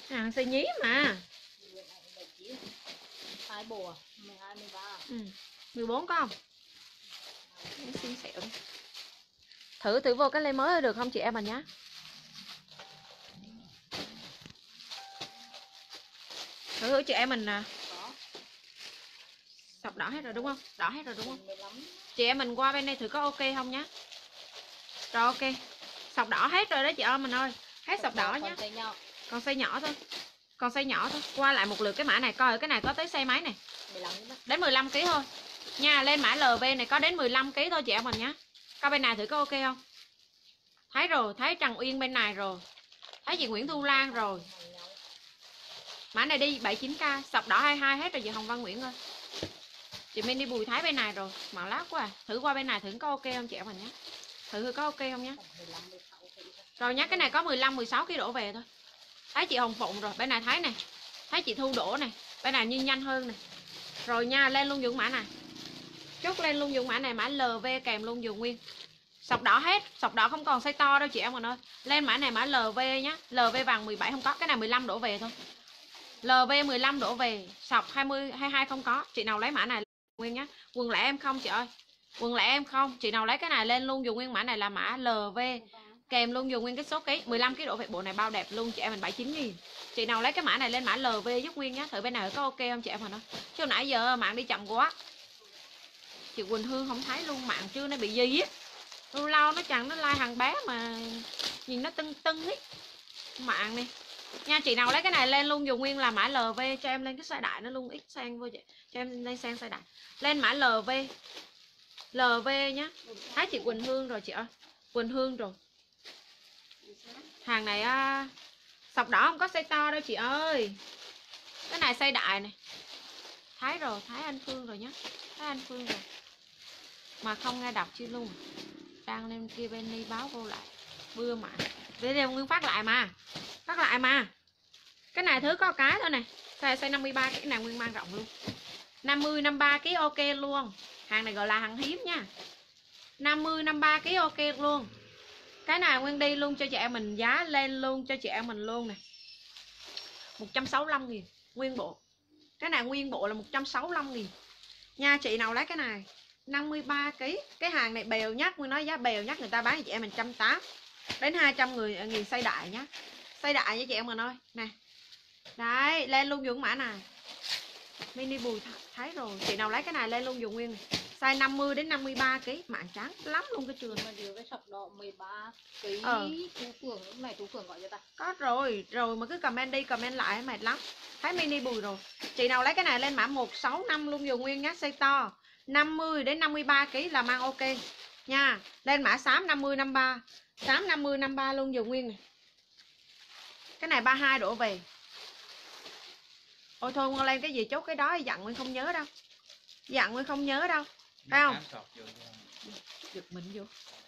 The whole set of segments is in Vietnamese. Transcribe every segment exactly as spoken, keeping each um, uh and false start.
Hàng size nhí mà. Hai bộ, mười hai, mười ba. Ừ. mười bốn có không? Xin xẹo đi. Thử thử vô cái len mới được không chị em mình nhá. Thử thử chị em mình nè. Sọc đỏ hết rồi đúng không? Đỏ hết rồi đúng không? Chị em mình qua bên đây thử có ok không nhá. Rồi ok. Sọc đỏ hết rồi đó chị ơi mình ơi. Hết sọc đỏ nhá. Còn size nhỏ thôi. Còn size nhỏ thôi. Qua lại một lượt cái mã này coi cái này có tới size mấy này. Đến mười lăm ki lô gam thôi. Nha, lên mã lờ vê này có đến mười lăm ki lô gam thôi chị em mình nhá. Coi bên này thử có ok không? Thấy rồi, thấy Trần Uyên bên này rồi. Thấy chị Nguyễn Thu Lan rồi. Mã này đi bảy mươi chín k, sọc đỏ hai mươi hai hết rồi chị Hồng Văn Nguyễn ơi. Chị Mindy Bùi Thái bên này rồi, màu lát quá à. Thử qua bên này thử có ok không chị em mình nhé. Thử thử có ok không nhé. Rồi nhá, cái này có mười lăm mười sáu ki lô gam đổ về thôi. Thấy chị Hồng Phụng rồi, bên này thấy này. Thấy chị Thu đổ này, bên này như nhanh hơn này. Rồi nha, lên luôn dùng mã này. Chốt lên luôn dùng mã này, mã lờ vê kèm luôn dùng nguyên. Sọc đỏ hết, sọc đỏ không còn size to đâu chị em mình ơi. Lên mã này mã lờ vê nhá, lờ vê vàng mười bảy không có, cái này mười lăm đổ về thôi. lờ vê mười lăm đổ về, sọc hai mươi, hai mươi hai không có. Chị nào lấy mã này nguyên nhá. Quần lẻ em không chị ơi. Quần lẻ em không, chị nào lấy cái này lên luôn dùng nguyên mã này là mã lờ vê kèm luôn dùng nguyên cái số ký, mười lăm ki lô gam đổ về, bộ này bao đẹp luôn chị em mình bảy mươi chín nghìn. Chị nào lấy cái mã này lên mã lờ vê giúp nguyên nhá, thử bên này có ok không chị em mình ơi. Chứ nãy giờ mạng đi chậm quá. Chị Quỳnh Hương không thấy luôn, mạng chưa nó bị gì á. Lâu lâu nó chẳng nó like hàng bé mà nhìn nó tưng tưng ấy. Mạng này. Nha, chị nào lấy cái này lên luôn dùng nguyên là mã lờ vê cho em lên cái size đại nó luôn ít sang vô chị. Cho em lên sang size đại. Lên mã lờ vê. lờ vê nhá. Thấy chị Quỳnh Hương rồi chị ơi. Quỳnh Hương rồi. Hàng này à, sọc đỏ không có size to đâu chị ơi. Cái này size đại này. Thấy rồi, thấy anh Phương rồi nhá. Thấy anh Phương rồi. Mà không nghe đọc chưa luôn. Đang lên kia bên đi báo vô lại. Bưa mà. Để đem nguyên phát lại mà. Phát lại mà. Cái này thứ có cái thôi nè. Size, size năm mươi ba cái này nguyên mang rộng luôn. năm mươi năm mươi ba ký ok luôn. Hàng này gọi là hàng hiếm nha. năm mươi năm mươi ba ký ok luôn. Cái này nguyên đi luôn cho chị em mình, giá lên luôn cho chị em mình luôn nè. một trăm sáu mươi lăm nghìn nguyên bộ. Cái này nguyên bộ là một trăm sáu mươi lăm nghìn. Nha, chị nào lấy cái này năm mươi ba ký. Cái hàng này bèo nhất, nguyên nói giá bèo nhất người ta bán cho chị em mình một trăm tám mươi đến hai trăm người nghìn size đại nhá. Size đại với chị em mình ơi. Nè. Đấy, lên luôn dùng mã này. Mini Bùi thấy rồi. Chị nào lấy cái này lên luôn dùng nguyên này. Size năm mươi đến năm mươi ba ký, mạng trắng lắm luôn cái trường. Mà điều cái sọc đỏ mười ba ký ờ. Tú Phượng, lúc này Tú Phượng gọi cho ta. Có rồi, rồi mà cứ comment đi, comment lại mệt lắm. Thấy Mini Bùi rồi. Chị nào lấy cái này lên mã một sáu năm luôn dùng nguyên nhá, size to. năm mươi đến năm mươi ba ký là mang ok nha. Lên mã xám năm mươi năm mươi ba. Xám năm mươi năm mươi ba luôn dùng nguyên này. Cái này ba mươi hai đổ về. Ôi thôi Nguyên lên cái gì chốt cái đó, dặn Nguyên không nhớ đâu. Dặn Nguyên không nhớ đâu. Phải không? Giật mình vô.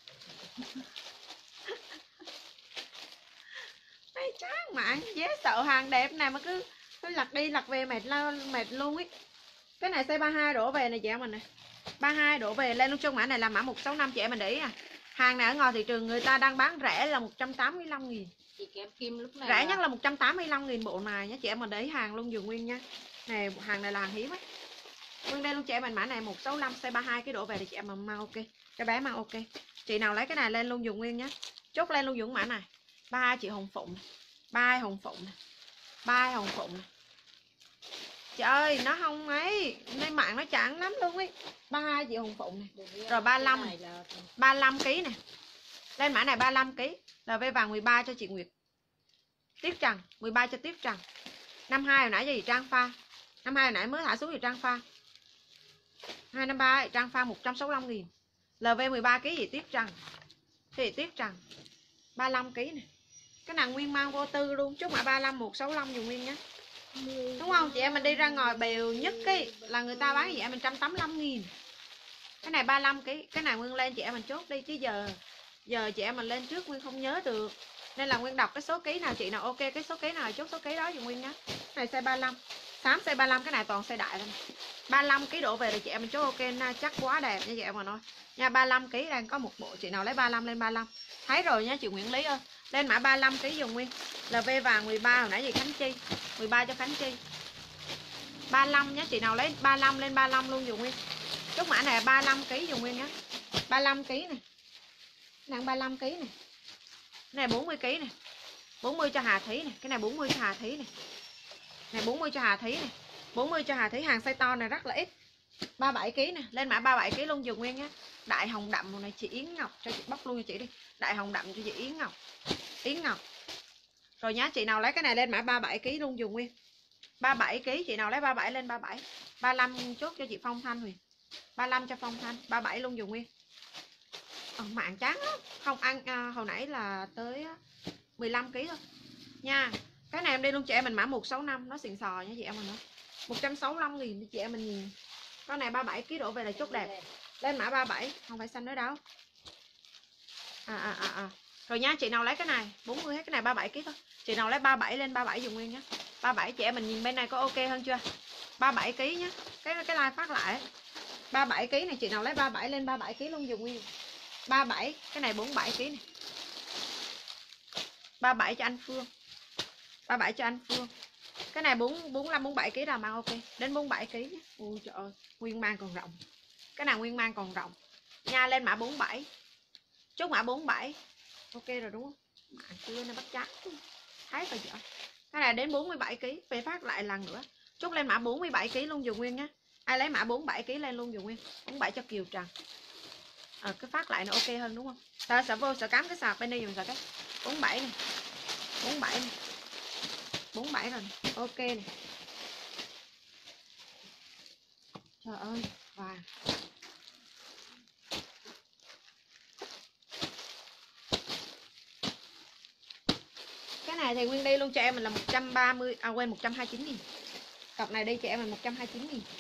Ê, chán mạng, dễ sợ hàng đẹp này mà cứ cứ lặt đi lặt về mệt lao mệt luôn ấy. Cái này size ba mươi hai đổ về này chị em mình này. ba mươi hai đổ về lên luôn trong mã này là mã một sáu năm chị em mình để ý à. Hàng này ở ngoài thị trường người ta đang bán rẻ là một trăm tám mươi lăm nghìn. Chị kém kim lúc này rẻ nhất là một trăm tám mươi lăm nghìn bộ này nhé chị em mình để ý hàng luôn dùng nguyên nha. Này hàng này là hàng hiếm ấy. Nguyên đây luôn chị em mình mã này một sáu năm size ba mươi hai cái đổ về thì chị em mình mang ok. Cái bé mang ok. Chị nào lấy cái này lên luôn dùng nguyên nhé. Chốt lên luôn dùng mã này. ba mươi hai chị Hồng Phụng này. ba mươi hai Hồng Phụng này. ba mươi hai Hồng Phụng này. Chị ơi nó không ấy, nay mạng nó chán lắm luôn ấy. ba mươi hai chị Hồng Phụng này. Rồi ba mươi lăm này. ba mươi lăm ký này. Lên mã này ba mươi lăm ký. Là về vàng mười ba cho chị Nguyệt. Tiếp Trần, mười ba cho Tiếp Trần. năm mươi hai hồi nãy cho chị Trang Pha. năm mươi hai hồi nãy mới thả xuống chị Trang Pha. hai năm ba Trang Pha một trăm sáu mươi lăm nghìn. lờ vê mười ba ký gì Tiếp Trần. Chị Tiếp Trần. ba mươi lăm ký này. Cái nàng nguyên mang vô tư luôn, chúc mã ba mươi lăm một sáu năm dùng nguyên nhé. Đúng không? Chị em mình đi ra ngoài bèo nhất cái là người ta bán chị em mình một trăm tám mươi lăm nghìn. Cái này ba mươi lăm ký, cái này Nguyên lên chị em mình chốt đi chứ giờ giờ chị em mình lên trước Nguyên không nhớ được. Nên là Nguyên đọc cái số ký nào chị nào ok cái số ký nào chốt số ký đó dùm Nguyên nhé. Cái này size ba mươi lăm. Xám size ba mươi lăm, cái này toàn size đại thôi. ba mươi lăm ký đổ về thì chị em mình chốt ok na, chắc quá đẹp như vậy mà nói. Nha ba mươi lăm ký đang có một bộ, chị nào lấy ba mươi lăm lên ba mươi lăm. Thấy rồi nha chị Nguyễn Lý ơi. Lên mã ba mươi lăm ký dùng nguyên. lờ vê vàng mười ba hồi nãy gì Khánh Chi. mười ba cho Khánh Chi. ba mươi lăm nhé, chị nào lấy ba mươi lăm lên ba mươi lăm luôn dùng nguyên. Chốt mã này ba mươi lăm ký dùng nguyên nhé. ba mươi lăm ký này. Nặng ba mươi lăm ký này. Cái này bốn mươi ký này. bốn mươi cho Hà Thí này, cái này bốn mươi cho Hà Thí này. Này bốn mươi cho Hà Thí này. bốn mươi cho Hà Thí, hàng size to này rất là ít. ba mươi bảy ký nè, lên mã ba mươi bảy ký luôn dùng nguyên nhé. Đại hồng đậm này chị Yến Ngọc, cho chị bóc luôn cho chị đi. Đại hồng đậm cho chị Yến Ngọc. Yến Ngọc. Rồi nhá, chị nào lấy cái này lên mã ba mươi bảy ký luôn dùng nguyên. ba mươi bảy ký, chị nào lấy ba mươi bảy lên ba mươi bảy. ba mươi lăm chốt cho chị Phong Thanh Huyền. ba mươi lăm cho Phong Thanh, ba mươi bảy luôn dùng nguyên. Ờ, mạng chán lắm. Không ăn à, hồi nãy là tới mười lăm ký thôi. Nha. Cái này em đi luôn chị em mình mã một sáu năm, nó xịn sò nha chị em mình nữa. một trăm sáu mươi lăm nghìn chị em mình nhìn. Con này ba mươi bảy ký đổ về là chốt đẹp. Lên mã ba mươi bảy, không phải xanh nữa đâu. À à à à. Rồi nha, chị nào lấy cái này bốn mươi hết, cái này ba mươi bảy ký thôi. Chị nào lấy ba mươi bảy lên ba mươi bảy dùng nguyên nhé. ba mươi bảy chị em mình nhìn bên này có ok hơn chưa? ba mươi bảy ký nhé. Cái cái like phát lại. ba mươi bảy ký này, chị nào lấy ba mươi bảy lên ba mươi bảy ký luôn dùng nguyên. ba mươi bảy, cái này bốn mươi bảy ký này. ba mươi bảy cho anh Phương. ba mươi bảy cho anh Phương. Cái này bốn mươi lăm bốn mươi bảy ký là mang ok. Đến bốn mươi bảy ký nhé. Ui trời ơi, nguyên mang còn rộng. Cái nào nguyên mang còn rộng. Nha, lên mã bốn mươi bảy. Chốt mã bốn mươi bảy. Ok rồi đúng không? Mạng chưa nó bắt chắc. Thấy rồi vợ. Cái này đến bốn mươi bảy ký, về phát lại lần nữa. Chốt lên mã bốn mươi bảy ký luôn dùng nguyên nhé. Ai lấy mã bốn mươi bảy ký lên luôn dùng nguyên. bốn mươi bảy cho Kiều Trần. Ờ, cái phát lại nó ok hơn đúng không? Sợ sợ vô sợ cắm cái sạc bên đây dùng sợ cái. bốn mươi bảy này. bốn mươi bảy này. bốn mươi bảy rồi này. Ok này. Trời ơi, vàng. Cái này thì nguyên đi luôn cho em mình là một trăm ba mươi, à quên một trăm hai mươi chín nghìn. Cặp này đi cho em mình một trăm hai mươi chín nghìn.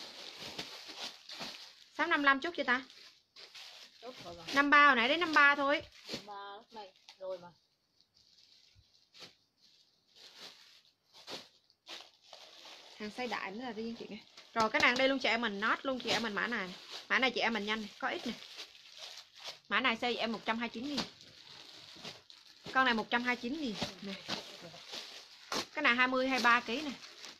sáu năm mươi lăm chút chưa ta? năm mươi ba hồi nãy đến năm mươi ba thôi. năm mươi ba lúc này rồi mà. Hàng size đại nữa là riêng chị nghe. Rồi cái nàng đây luôn chị em mình nốt luôn chị em mình mã này. Mã này chị em mình nhanh này, có ít này. Mã này size em một trăm hai mươi chín nghìn. Con này một trăm hai mươi chín nghìn này. Cái này hai mươi hai mươi ba ký này.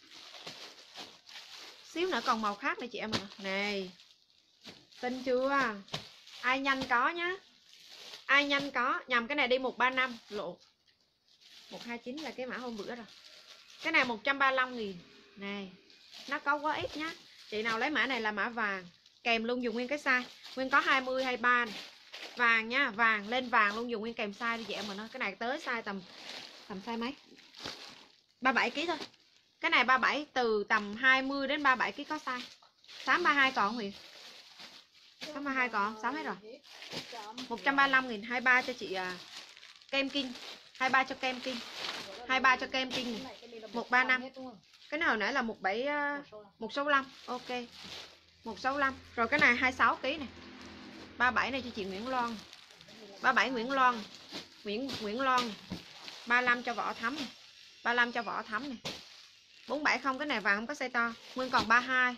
Xíu nữa còn màu khác này chị em mình. Này. Tin chưa? Ai nhanh có nhá. Ai nhanh có, nhầm cái này đi một ba năm lộ. một hai chín là cái mã hôm bữa rồi. Cái này một trăm ba mươi lăm nghìn. Này, nó có quá ít nhá. Chị nào lấy mã này là mã vàng, kèm luôn dùng nguyên cái size. Nguyên có hai mươi hai mươi ba này. Vàng nhá, vàng lên vàng luôn dùng nguyên kèm size đi chị em mình ơi. Cái này tới size tầm tầm size mấy? ba mươi bảy ký thôi. Cái này ba mươi bảy từ tầm hai mươi đến ba mươi bảy ký có size. sáu ba hai còn Huyền. sáu ba hai còn, sáu hết rồi. một trăm ba mươi lăm nghìn, hai mươi ba cho chị uh, kem kinh. hai mươi ba cho kem kinh. hai mươi ba cho kem kinh này. một ba năm. Cái này hồi nãy là một bảy uh, một sáu lăm. Ok. một sáu lăm. Rồi cái này hai mươi sáu ký này. ba mươi bảy này cho chị Nguyễn Loan. ba mươi bảy Nguyễn Loan. Nguyễn Nguyễn Loan này. ba mươi lăm cho Võ Thắm này. ba mươi lăm cho Võ Thắm này. bốn mươi bảy không, cái này vàng không có size to. Nguyên còn ba mươi hai.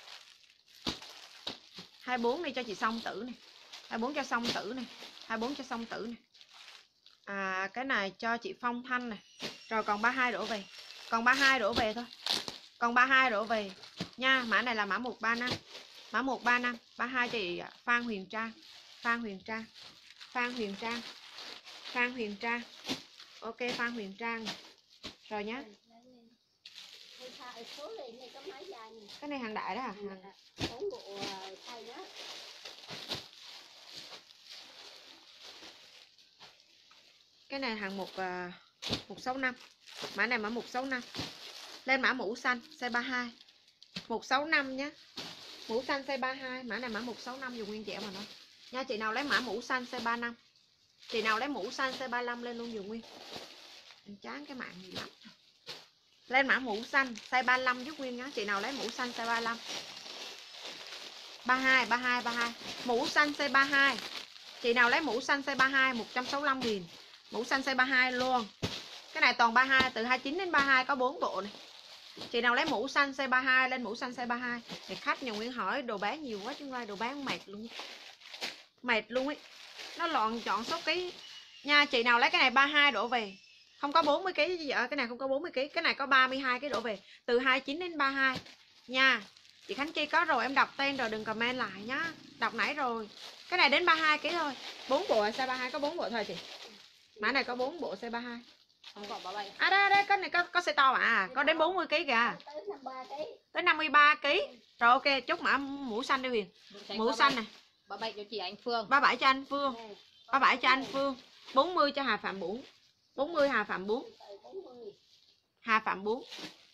hai mươi bốn này cho chị Song Tử này. hai mươi bốn cho Song Tử này. hai mươi bốn cho Song Tử này. À cái này cho chị Phong Thanh này. Rồi còn ba mươi hai đổ về. Còn ba mươi hai đổ về thôi. Còn ba mươi hai đổ về nha. Mã này là mã một ba năm. Mã một ba năm. ba mươi hai chị Phan Huyền Trang. Phan Huyền Trang. Phan Huyền Trang. Phan Huyền Trang. Ok Phan Huyền Trang này. Rồi nhá. Cái này hàng đại đó hả? Hàng... Cái này hàng một một sáu năm. Mã này mã một sáu năm. Lên mã mũ xanh size ba mươi hai. một sáu năm nhé. Mũ xanh size ba mươi hai. Mã này mã một sáu năm dùng nguyên dẻo mà nó. Nha chị nào lấy mã mũ xanh size ba mươi lăm. Chị nào lấy mũ xanh size ba mươi lăm lên luôn dùng nguyên. Em chán cái mạng gì lắm. Lên mã mũ xanh size ba mươi lăm giúp nguyên nhá. Chị nào lấy mũ xanh size ba mươi lăm. ba mươi hai, ba mươi hai, ba mươi hai. Mũ xanh size ba mươi hai. Chị nào lấy mũ xanh size ba mươi hai một trăm sáu mươi lăm nghìn. Mũ xanh size ba mươi hai luôn. Cái này toàn ba mươi hai, từ hai mươi chín đến ba mươi hai có bốn bộ này. Chị nào lấy mũ xanh size ba mươi hai lên mũ xanh size ba mươi hai. Thì khách nhà Nguyễn hỏi đồ bán nhiều quá chứ không, đồ bán mệt luôn. Mệt luôn ấy. Nó loạn chọn số ký. Nha, chị nào lấy cái này ba mươi hai đổ về. Không có bốn mươi ki lô gam gì ở cái này không có bốn mươi ki lô gam, cái này có ba mươi hai ki lô gam đổ về. Từ hai mươi chín đến ba mươi hai. Nha. Chị Khánh Chi có rồi, em đọc tên rồi đừng comment lại nhá. Đọc nãy rồi. Cái này đến ba mươi hai ki lô gam thôi. bốn bộ size ba mươi hai có bốn bộ thôi chị. Mã này có bốn bộ size ba mươi hai. Không có ba mươi bảy. À đây đây, cái này có có size to mà. Có đến bốn mươi ki lô gam kìa. Tới năm mươi ba ki lô gam. Rồi ok, chốt mã mũ xanh đi Huyền. Mũ xanh này. ba mươi bảy cho chị Anh Phương. ba mươi bảy cho anh Phương. ba mươi bảy cho anh Phương. bốn mươi cho Hà Phạm bốn. bốn mươi Hà Phạm bốn. Hà Phạm bốn.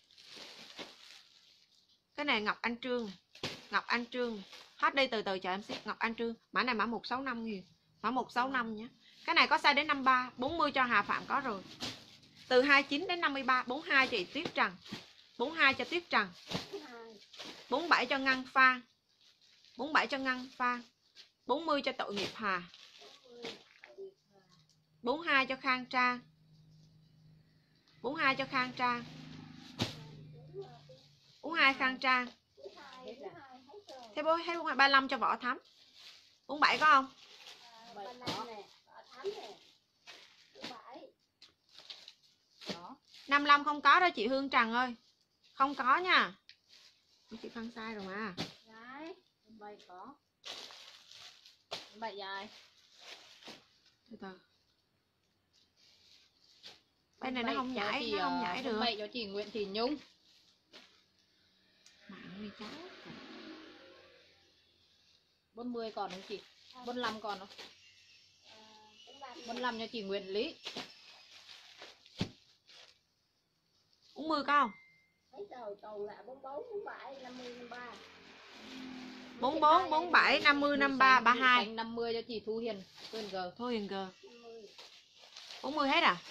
Cái này Ngọc Anh Trương. Ngọc Anh Trương. Hết đi từ từ chờ em xíu. Ngọc Anh Trương. Mã này mã một sáu năm nghìn. Mã một sáu năm nhé. Cái này có size đến năm mươi ba. bốn mươi cho Hà Phạm có rồi. Từ hai mươi chín đến năm mươi ba. bốn mươi hai chị Tuyết Trần. bốn mươi hai cho Tuyết Trần. bốn mươi bảy cho Ngân Phan. bốn mươi bảy cho Ngân Phan. bốn mươi cho Tội Nghiệp Hà. bốn mươi hai cho Khang Trang. bốn mươi hai cho Khang Trang. bốn mươi hai Khang Trang. Thế bố thấy ba mươi lăm cho Võ Thắm. bốn mươi bảy có không? năm mươi lăm không có đó chị Hương Trần ơi. Không có nha. Chị phân sai rồi mà. bảy có. bảy dài. Từ từ. Bên này nó không nhảy, chị, nó không nhảy được. bảy cho chị Nguyễn Thị Nhung. Mạng này cháu. bốn mươi còn không chị? bốn mươi lăm còn không? bốn mươi lăm cho chị Nguyễn Lý. bốn mươi có không? bốn bốn, bốn bảy, năm mươi, năm mươi ba, ba mươi hai. năm mươi cho chị Thu Hiền. Thu Hiền G. Thu Hiền G. bốn mươi hết à?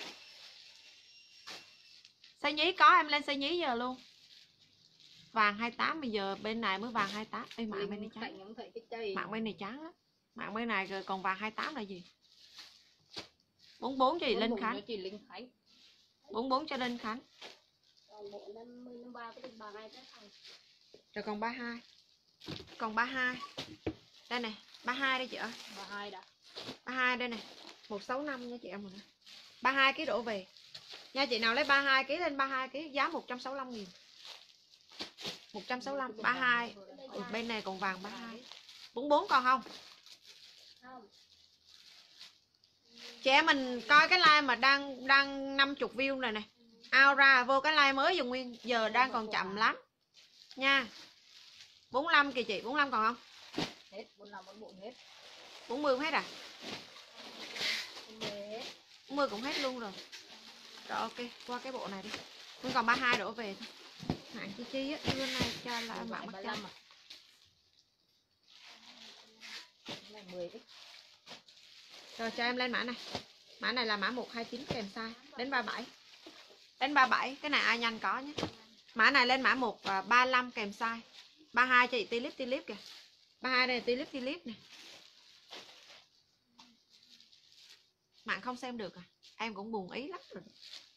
Size nhí có, em lên size nhí giờ luôn. Vàng hai mươi tám bây giờ bên này mới vàng hai mươi tám. Ê, mạng bên này trắng. Mạng bên này trắng á. Mạng bên này rồi còn vàng hai mươi tám là gì? bốn mươi bốn cho chị Linh Khánh. Chị Linh Khánh. bốn mươi bốn cho Linh Khánh. Rồi còn ba mươi hai. Còn ba mươi hai. Đây này, ba mươi hai đây chị ơi. ba mươi hai đã. ba mươi hai đây này. một sáu năm nha chị em mình. ba mươi hai ký đổ về. Nha chị nào lấy ba mươi hai ký lên ba mươi hai ký giá một trăm sáu mươi lăm nghìn. một trăm sáu mươi lăm, ba mươi hai. Ừ, bên này còn vàng ba mươi hai. bốn mươi bốn còn không? Chị em mình coi cái like mà đang đang năm mươi view rồi này. Out ra vô cái like mới dùng nguyên, giờ đang còn chậm lắm. Nha. bốn mươi lăm kìa chị, bốn mươi lăm còn không? Hết, bốn mươi lăm bốn bộ hết. bốn mươi cũng hết à? bốn mươi cũng hết luôn rồi. Rồi ok, qua cái bộ này đi. Cũng còn ba mươi hai đổ về thôi. Mạng chi chi á, trưa nay cho là mạng mặt trăng. Rồi cho em lên mã này. Mã này là mã một hai chín kèm size đến ba mươi bảy. Đến ba mươi bảy, cái này ai nhanh có nhé. Mã này lên mã một ba mươi lăm kèm size. ba mươi hai cho chị Tilip Tilip kìa. ba mươi hai đây là Tilip Tilip này. Mạng không xem được à? Em cũng buồn ý lắm rồi.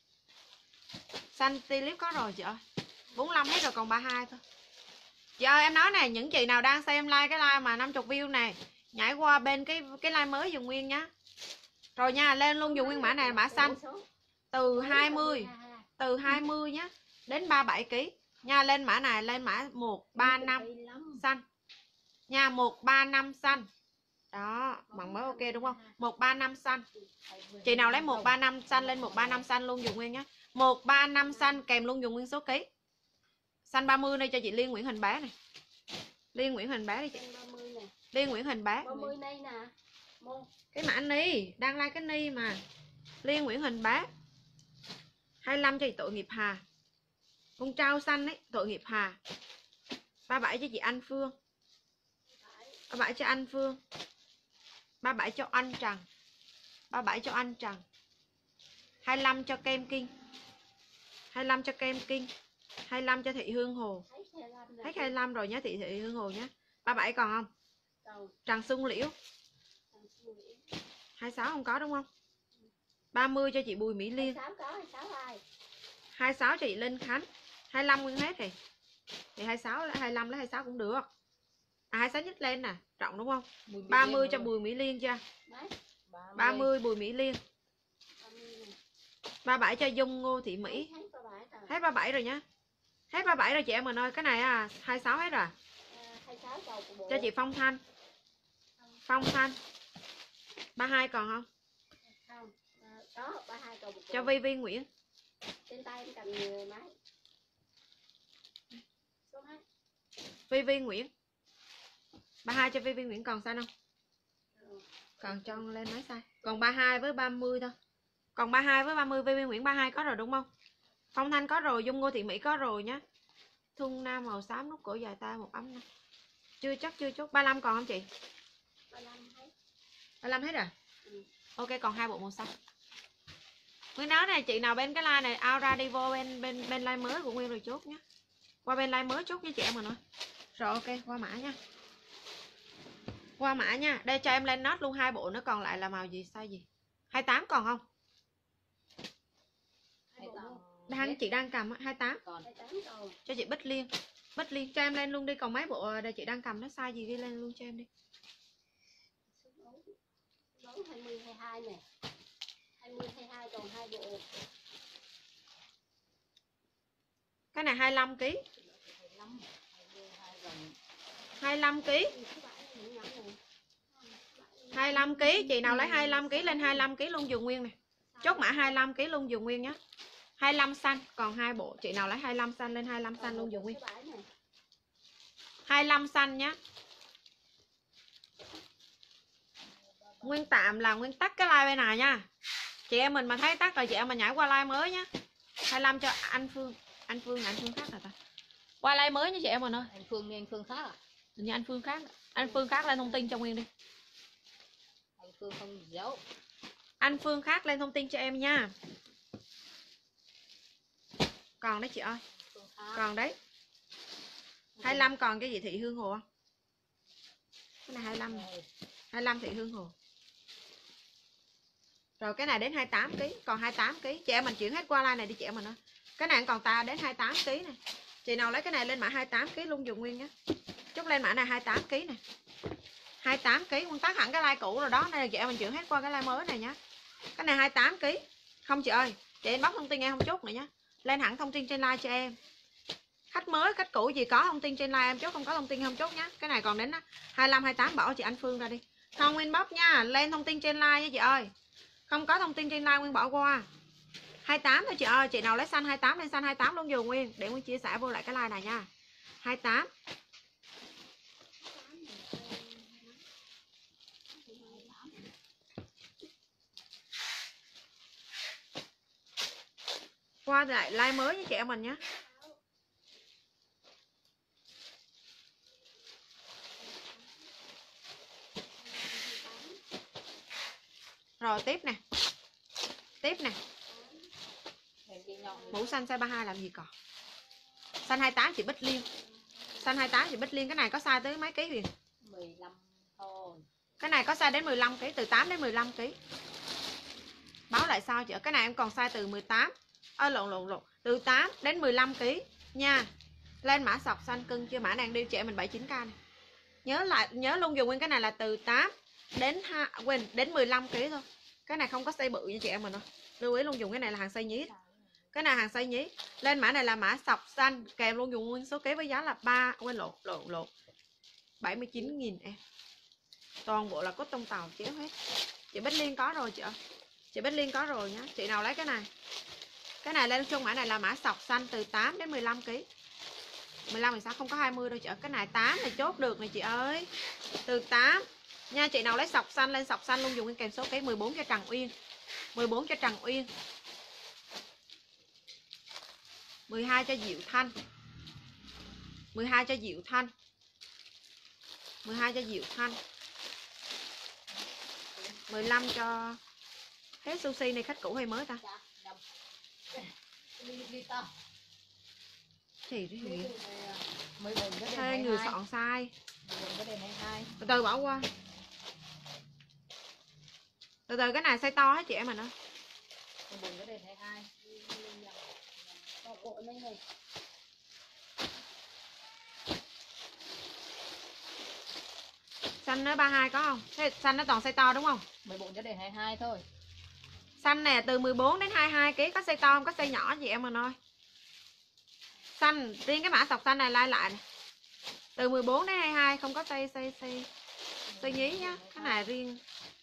Xanh Tilip có rồi chị ơi. bốn mươi lăm hết rồi còn ba mươi hai thôi. Chị ơi em nói này, những chị nào đang xem like cái like mà năm mươi view này, nhảy qua bên cái cái like mới dùng nguyên nhá. Rồi nha, lên luôn dùng nguyên mã này, mã xanh. Từ hai mươi, từ hai mươi nhá đến ba mươi bảy ký. Nha, lên mã này lên mã một ba năm xanh. Nha, một ba năm xanh. Đó, bằng mới ok đúng không? một ba năm xanh. Chị nào lấy một ba năm xanh lên một ba năm xanh luôn dùng nguyên nhá. một ba năm xanh kèm luôn dùng nguyên số ký. Xanh ba mươi đây cho chị Liên Nguyễn Hình Bá này. Liên Nguyễn Hình Bá đi chị. Liên Nguyễn Hình Bá. Cái mã ni, đang like cái ni mà. Liên Nguyễn Hình Bá. hai mươi lăm cho chị Tội Nghiệp Hà. Con trao xanh ấy, Tội Nghiệp Hà. ba mươi bảy cho chị Anh Phương. ba mươi bảy cho anh Phương. ba mươi bảy cho anh Trần. ba mươi bảy cho anh Trần. hai mươi lăm cho Kem Kinh. hai mươi lăm cho Kem Kinh. hai mươi lăm cho Thị Hương Hồ. Hết hai mươi lăm rồi nhá, Thị Thị Hương Hồ nhá. ba mươi bảy còn không? Trần Xuân Liễu. hai mươi sáu không có đúng không? ba mươi cho chị Bùi Mỹ Liên. hai mươi sáu cho chị Linh Khánh. hai mươi lăm nguyên hết rồi. Thì hai mươi sáu lấy hai mươi lăm lấy hai mươi sáu cũng được. À hai mươi sáu nhích lên nè, trọng đúng không? ba mươi cho Bùi Mỹ Liên chưa? ba mươi Bùi Mỹ Liên. ba mươi bảy cho Dung Ngô Thị Mỹ. Hết ba mươi bảy rồi nhá. Hết ba mươi bảy rồi chị em mình ơi. Cái này à hai mươi sáu hết rồi. Cho chị Phong Thanh. Phong Thanh. ba mươi hai còn không? Không. Có ba mươi hai còn một cho Vi Vi Nguyễn. Trên tay em cầm nhiều máy. Số hai. Vi Vi Nguyễn. ba mươi hai cho Vi Vi Nguyễn còn xanh không? Ừ. Còn cho lên máy size. Còn ba mươi hai với ba mươi thôi. Còn ba mươi hai với ba mươi Vi Vi Nguyễn ba mươi hai có rồi đúng không? Phong Thanh có rồi, Dung Ngô Thị Mỹ có rồi nhá. Thun nam màu xám nút cổ dài tay một ấm này. Chưa chắc chưa chốt. ba mươi lăm còn không chị? ba mươi lăm hết. ba mươi lăm hết rồi. Ừ. Ok còn hai bộ màu xanh. Nguyên nói này chị nào bên cái like này out ra đi vô bên bên bên like mới của Nguyên rồi chốt nhá. Qua bên like mới chốt với chị em mà nói. Rồi ok, qua mã nha. Qua mã nha. Đây cho em lên nốt luôn hai bộ nữa, còn lại là màu gì size gì? hai mươi tám còn không? Đang chị đang cầm hai mươi tám. Còn hai mươi tám còn. Cho chị Bích Liên. Bích Liên cho em lên luôn đi, còn mấy bộ đây chị đang cầm nó size gì ghi lên luôn cho em đi. Đấu hai mươi hai mươi hai này. hai mươi hai mươi hai còn hai bộ. Cái này hai mươi lăm ki lô gam. hai mươi lăm ki lô gam. hai mươi lăm ki lô gam, chị nào lấy hai mươi lăm ki lô gam lên hai mươi lăm ki lô gam luôn dùng nguyên này. Chốt mã hai mươi lăm ki lô gam luôn dùng nguyên nhá. hai mươi lăm xanh, còn hai bộ, chị nào lấy hai mươi lăm xanh lên hai mươi lăm xanh luôn dùng nguyên. hai mươi lăm xanh nhá. Nguyên tạm là Nguyên tắt cái like bên này nha. Chị em mình mà thấy tắt rồi chị em mình nhảy qua like mới nhá. hai mươi lăm cho anh Phương. Anh Phương anh Phương khác là ta. Qua like mới nha chị em mình ơi. Anh Phương đi, anh Phương khác à? Hình như anh Phương khác. Anh Phương khác lên thông tin cho Nguyên đi. Anh Phương không giấu. Anh Phương khác lên thông tin cho em nha. Còn đấy chị ơi. Còn đấy. hai mươi lăm còn cái gì Thị Hương Hồ không? Cái này hai mươi lăm. hai mươi lăm Thị Hương Hồ. Rồi cái này đến hai mươi tám ki lô gam, còn hai mươi tám ki lô gam. Chị em mình chuyển hết qua like này đi chị em mình ơi. Cái này còn ta đến hai mươi tám ki lô gam này. Chị nào lấy cái này lên mã hai mươi tám ki lô gam luôn dùng nguyên nhé. Chốt lên mã này hai mươi tám ki lô gam này. hai mươi tám ki lô gam, con tắt hẳn cái like cũ rồi đó, nên là chị em mình chuyển hết qua cái like mới này nhá. Cái này hai mươi tám ki lô gam. Không chị ơi, chị em bóc thông tin em không chốt nữa nhá. Lên hẳn thông tin trên like cho em. Khách mới, khách cũ gì có thông tin trên like em chốt, không có thông tin không chốt nhá. Cái này còn đến hai mươi lăm hai mươi tám bỏ chị Anh Phương ra đi. Không inbox nha, lên thông tin trên like nha chị ơi. Không có thông tin trên like Nguyên bỏ qua. hai mươi tám thôi chị ơi, chị nào lấy xanh hai mươi tám lên xanh hai mươi tám luôn dù Nguyên, để Nguyên chia sẻ vô lại cái like này nha. hai mươi tám. Qua lại like mới với chị em mình nhé. Rồi tiếp nè. Tiếp nè. Mũ xanh size ba mươi hai làm gì còn. Xanh hai mươi tám chị Bích Liên. Xanh hai mươi tám chị Bích Liên, cái này có size tới mấy ký Huyền? mười lăm thôi. Cái này có size đến mười lăm ký, từ tám đến mười lăm ký. Báo lại sao chị? Cái này em còn size từ mười tám. Ơ à, lộn lộn lộn, từ tám đến mười lăm ký nha. Lên mã sọc xanh cưng chưa, mã đang đi chị em mình bảy mươi chín k này. Nhớ lại nhớ luôn dùng nguyên cái này là từ tám đến hai, quên đến mười lăm ký thôi. Cái này không có size bự như chị em mình đâu. Lưu ý luôn dùng cái này là hàng size nhí. Cái này hàng size nhí. Lên mã này là mã sọc xanh, kèm luôn dùng nguyên số ký với giá là ba, quên lộn lộn lộn. bảy mươi chín nghìn em. Toàn bộ là cốt tông tàu chéo hết. Chị Bích Liên có rồi chị ơi. Chị Bích Liên có rồi nhá. Chị nào lấy cái này. Cái này lên chung mã này là mã sọc xanh từ tám đến mười lăm ký. mười lăm mười sáu không có hai mươi đâu chị ơi. Cái này tám là chốt được này chị ơi. Từ tám nha, chị nào lấy sọc xanh lên sọc xanh luôn dùng kèm số ký. Mười bốn cho Trần Uyên. Mười bốn cho Trần Uyên. Mười hai cho Diệu Thanh. Mười hai cho Diệu Thanh. Mười hai cho Diệu Thanh. Mười lăm cho hết sushi này, khách cũ hay mới ta? Thì cái gì? Hai người soạn sai. Từ từ bỏ qua. Từ từ cái này size to hết chị em mình ơi. Xanh nó ba mươi hai có không? Thế xanh nó toàn size to đúng không? mười bốn cho đến hai mươi hai thôi. Xanh nè, từ mười bốn đến hai mươi hai ký, có size to không, có size nhỏ chị em mình ơi. Xanh, riêng cái mã sọc xanh này like lại này. Từ mười bốn đến hai mươi hai, không có size size size size nhí nhá. Cái này riêng.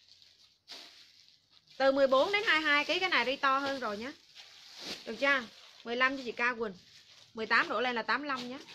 Từ mười bốn đến hai mươi hai ký, cái này đi to hơn rồi nhá. Được chưa? mười lăm cho chị Cao Quỳnh. mười tám đổ lên là tám mươi lăm nhé.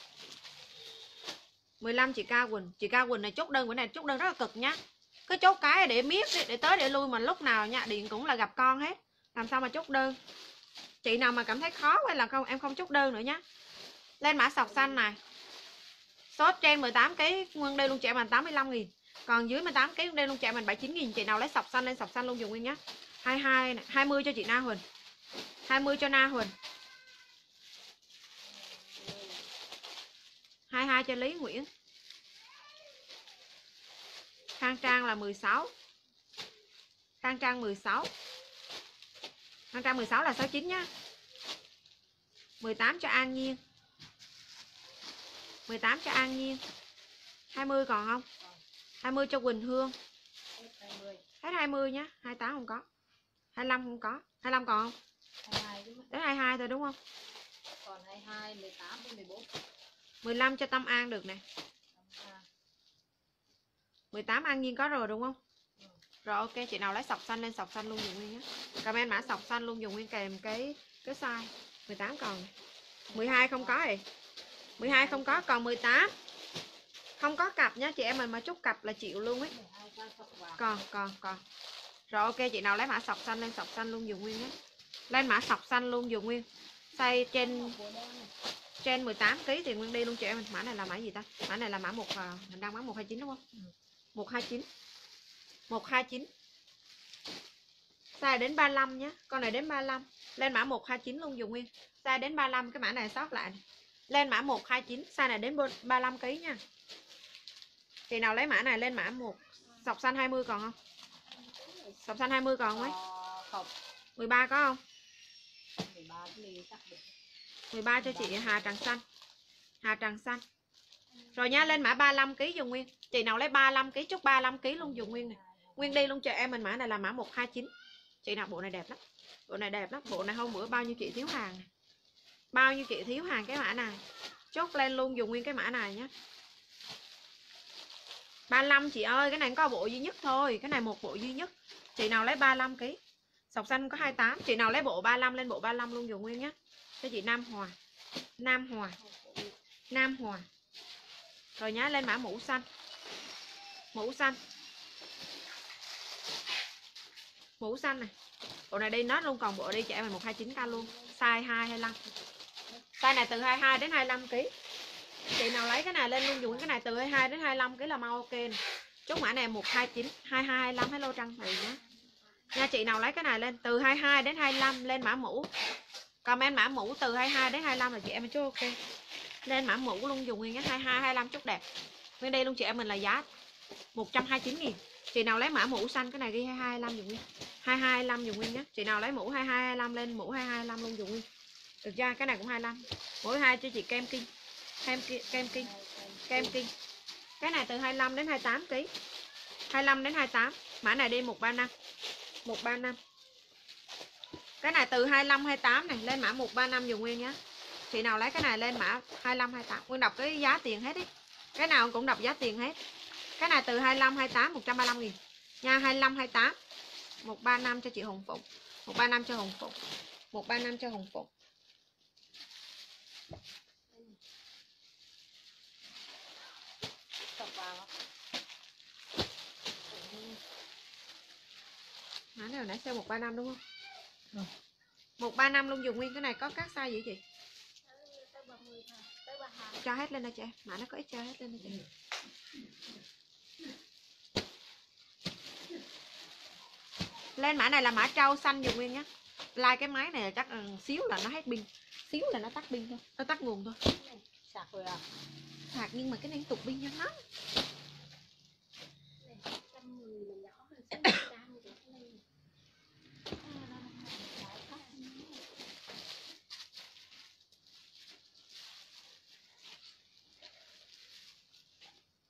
mười lăm chị Cao Quỳnh. Chị Cao Quỳnh này chốt đơn, bữa này chốt đơn rất là cực nhá. Cứ chốt cái để miết, để tới để lui, mà lúc nào nha điện cũng là gặp con hết. Làm sao mà chốt đơn. Chị nào mà cảm thấy khó hay là không, em không chốt đơn nữa nhá. Lên mã sọc xanh này. Sốt trên mười tám ký, nguyên đây luôn trẻ mình tám mươi lăm nghìn. Còn dưới mười tám ký đây luôn trẻ mình bảy mươi chín nghìn. Chị nào lấy sọc xanh lên sọc xanh luôn dùng nguyên nhá. hai mươi hai này, hai mươi cho chị Na Huỳnh. hai mươi cho Na Huỳnh. hai mươi hai cho Lý Nguyễn. Khang Trang là mười sáu. Khang Trang mười sáu. Khang Trang mười sáu là sáu mươi chín nhá. mười tám cho An Nhiên. mười tám cho An Nhiên. hai mươi còn không? hai mươi cho Quỳnh Hương. Hết hai mươi nhá. hai mươi tám không có. hai mươi lăm không có. hai mươi lăm còn không? Đến hai mươi hai thôi đúng không? Còn hai mươi hai, mười tám đến mười bốn. mười lăm cho Tâm An được nè. mười tám An Nhiên có rồi đúng không? Ừ. Rồi ok, chị nào lấy sọc xanh lên sọc xanh luôn dùng nguyên nhé. Comment mã sọc xanh luôn dùng nguyên kèm cái cái size. mười tám còn. mười hai không có gì. mười hai không có, còn mười tám. Không có cặp nhá, chị em mình mà chút cặp là chịu luôn ấy. Còn còn còn. Rồi ok, chị nào lấy mã sọc xanh lên sọc xanh luôn dùng nguyên nhé. Lên mã sọc xanh luôn dùng nguyên. Size trên trên mười tám ký thì nguyên đi luôn chị em. Mã này là mã gì ta? Mã này là mã một, mình đang bán một hai chín đúng không? Ừ. một hai chín. một hai chín. Size đến ba mươi lăm nhé. Con này đến ba mươi lăm. Lên mã một hai chín luôn dùng nguyên. Size đến ba mươi lăm, cái mã này sót lại này. Lên mã một hai chín, size này đến ba mươi lăm ký nha. Chị nào lấy mã này lên mã một. Sọc xanh hai mươi còn không? Sọc xanh hai mươi còn không ấy? Không. mười ba có không? mười ba thì chắc được. mười ba cho chị Hà Tràng Xanh. Hà Tràng Xanh. Rồi nha, lên mã ba mươi lăm ký dùng nguyên. Chị nào lấy ba mươi lăm ký, chúc ba mươi lăm ký luôn dùng nguyên này. Nguyên đi luôn cho em mình, mã này là mã một hai chín. Chị nào bộ này đẹp lắm. Bộ này đẹp lắm, bộ này hôm bữa bao nhiêu chị thiếu hàng này. Bao nhiêu chị thiếu hàng cái mã này. Chốt lên luôn dùng nguyên cái mã này nhé. ba mươi lăm chị ơi, cái này có bộ duy nhất thôi, cái này một bộ duy nhất. Chị nào lấy ba mươi lăm ký. Sọc xanh có hai mươi tám, chị nào lấy bộ ba mươi lăm lên bộ ba mươi lăm luôn dùng nguyên nhé. Cho chị Nam Hòa. Nam Hòa. Nam Hòa. Rồi nhá, lên mã mũ xanh. Mũ xanh. Mũ xanh này. Bộ này đi nốt luôn, còn bộ đi cho em mình một hai chín k luôn. Size hai hai mươi lăm. Size này từ hai mươi hai đến hai mươi lăm ký. Chị nào lấy cái này lên luôn dùng cái này từ hai mươi hai đến hai mươi lăm ký là mau ok nè. Chốt mã này một hai chín, hai hai hai lăm hello Trăng Thùy nhé. Nha, chị nào lấy cái này lên từ hai mươi hai đến hai mươi lăm lên mã mũ. Comment mã mũ từ hai mươi hai đến hai mươi lăm là chị em chốt ok. Lên mã mũ luôn dùng nguyên nhé, hai mươi hai hai mươi lăm chốt đẹp. Nguyên đây luôn chị em mình là giá một trăm hai mươi chín nghìn. Chị nào lấy mã mũ xanh cái này ghi hai mươi hai hai mươi lăm dùng nguyên. hai mươi hai hai mươi lăm dùng nguyên nhé. Chị nào lấy mũ hai mươi hai hai mươi lăm lên mũ hai mươi hai hai mươi lăm luôn dùng nguyên. Được chưa? Cái này cũng hai mươi lăm. Mỗi hai cho chị kem kinh. Kem kem kinh. Kem kinh. Cái này từ hai mươi lăm đến hai mươi tám ký. hai mươi lăm đến hai mươi tám. Mã này đi một ba năm. một ba năm. Cái này từ hai mươi lăm hai mươi tám này lên mã một ba năm dùng nguyên nhé. Chị nào lấy cái này lên mã hai mươi lăm hai mươi tám. Nguyên đọc cái giá tiền hết đi. Cái nào cũng đọc giá tiền hết. Cái này từ hai mươi lăm hai mươi tám một trăm ba mươi lăm nghìn. Nha, hai mươi lăm hai mươi tám. một ba năm cho chị Hồng Phụng. một ba năm cho Hồng Phụng. một ba năm cho Hồng Phụng. Mã này nãy sale một ba năm đúng không? Ừ. một ba năm luôn dùng nguyên cái này có các size gì chị? Cho hết lên đây chị. Mã nó có ít cho hết lên đây chị. Lên mã này là mã trâu xanh dùng nguyên nhá. Like cái máy này chắc xíu là nó hết pin. Xíu là nó tắt pin thôi. Nó tắt nguồn thôi. Sạc rồi à? Sạc nhưng mà cái này tục pin cho nó.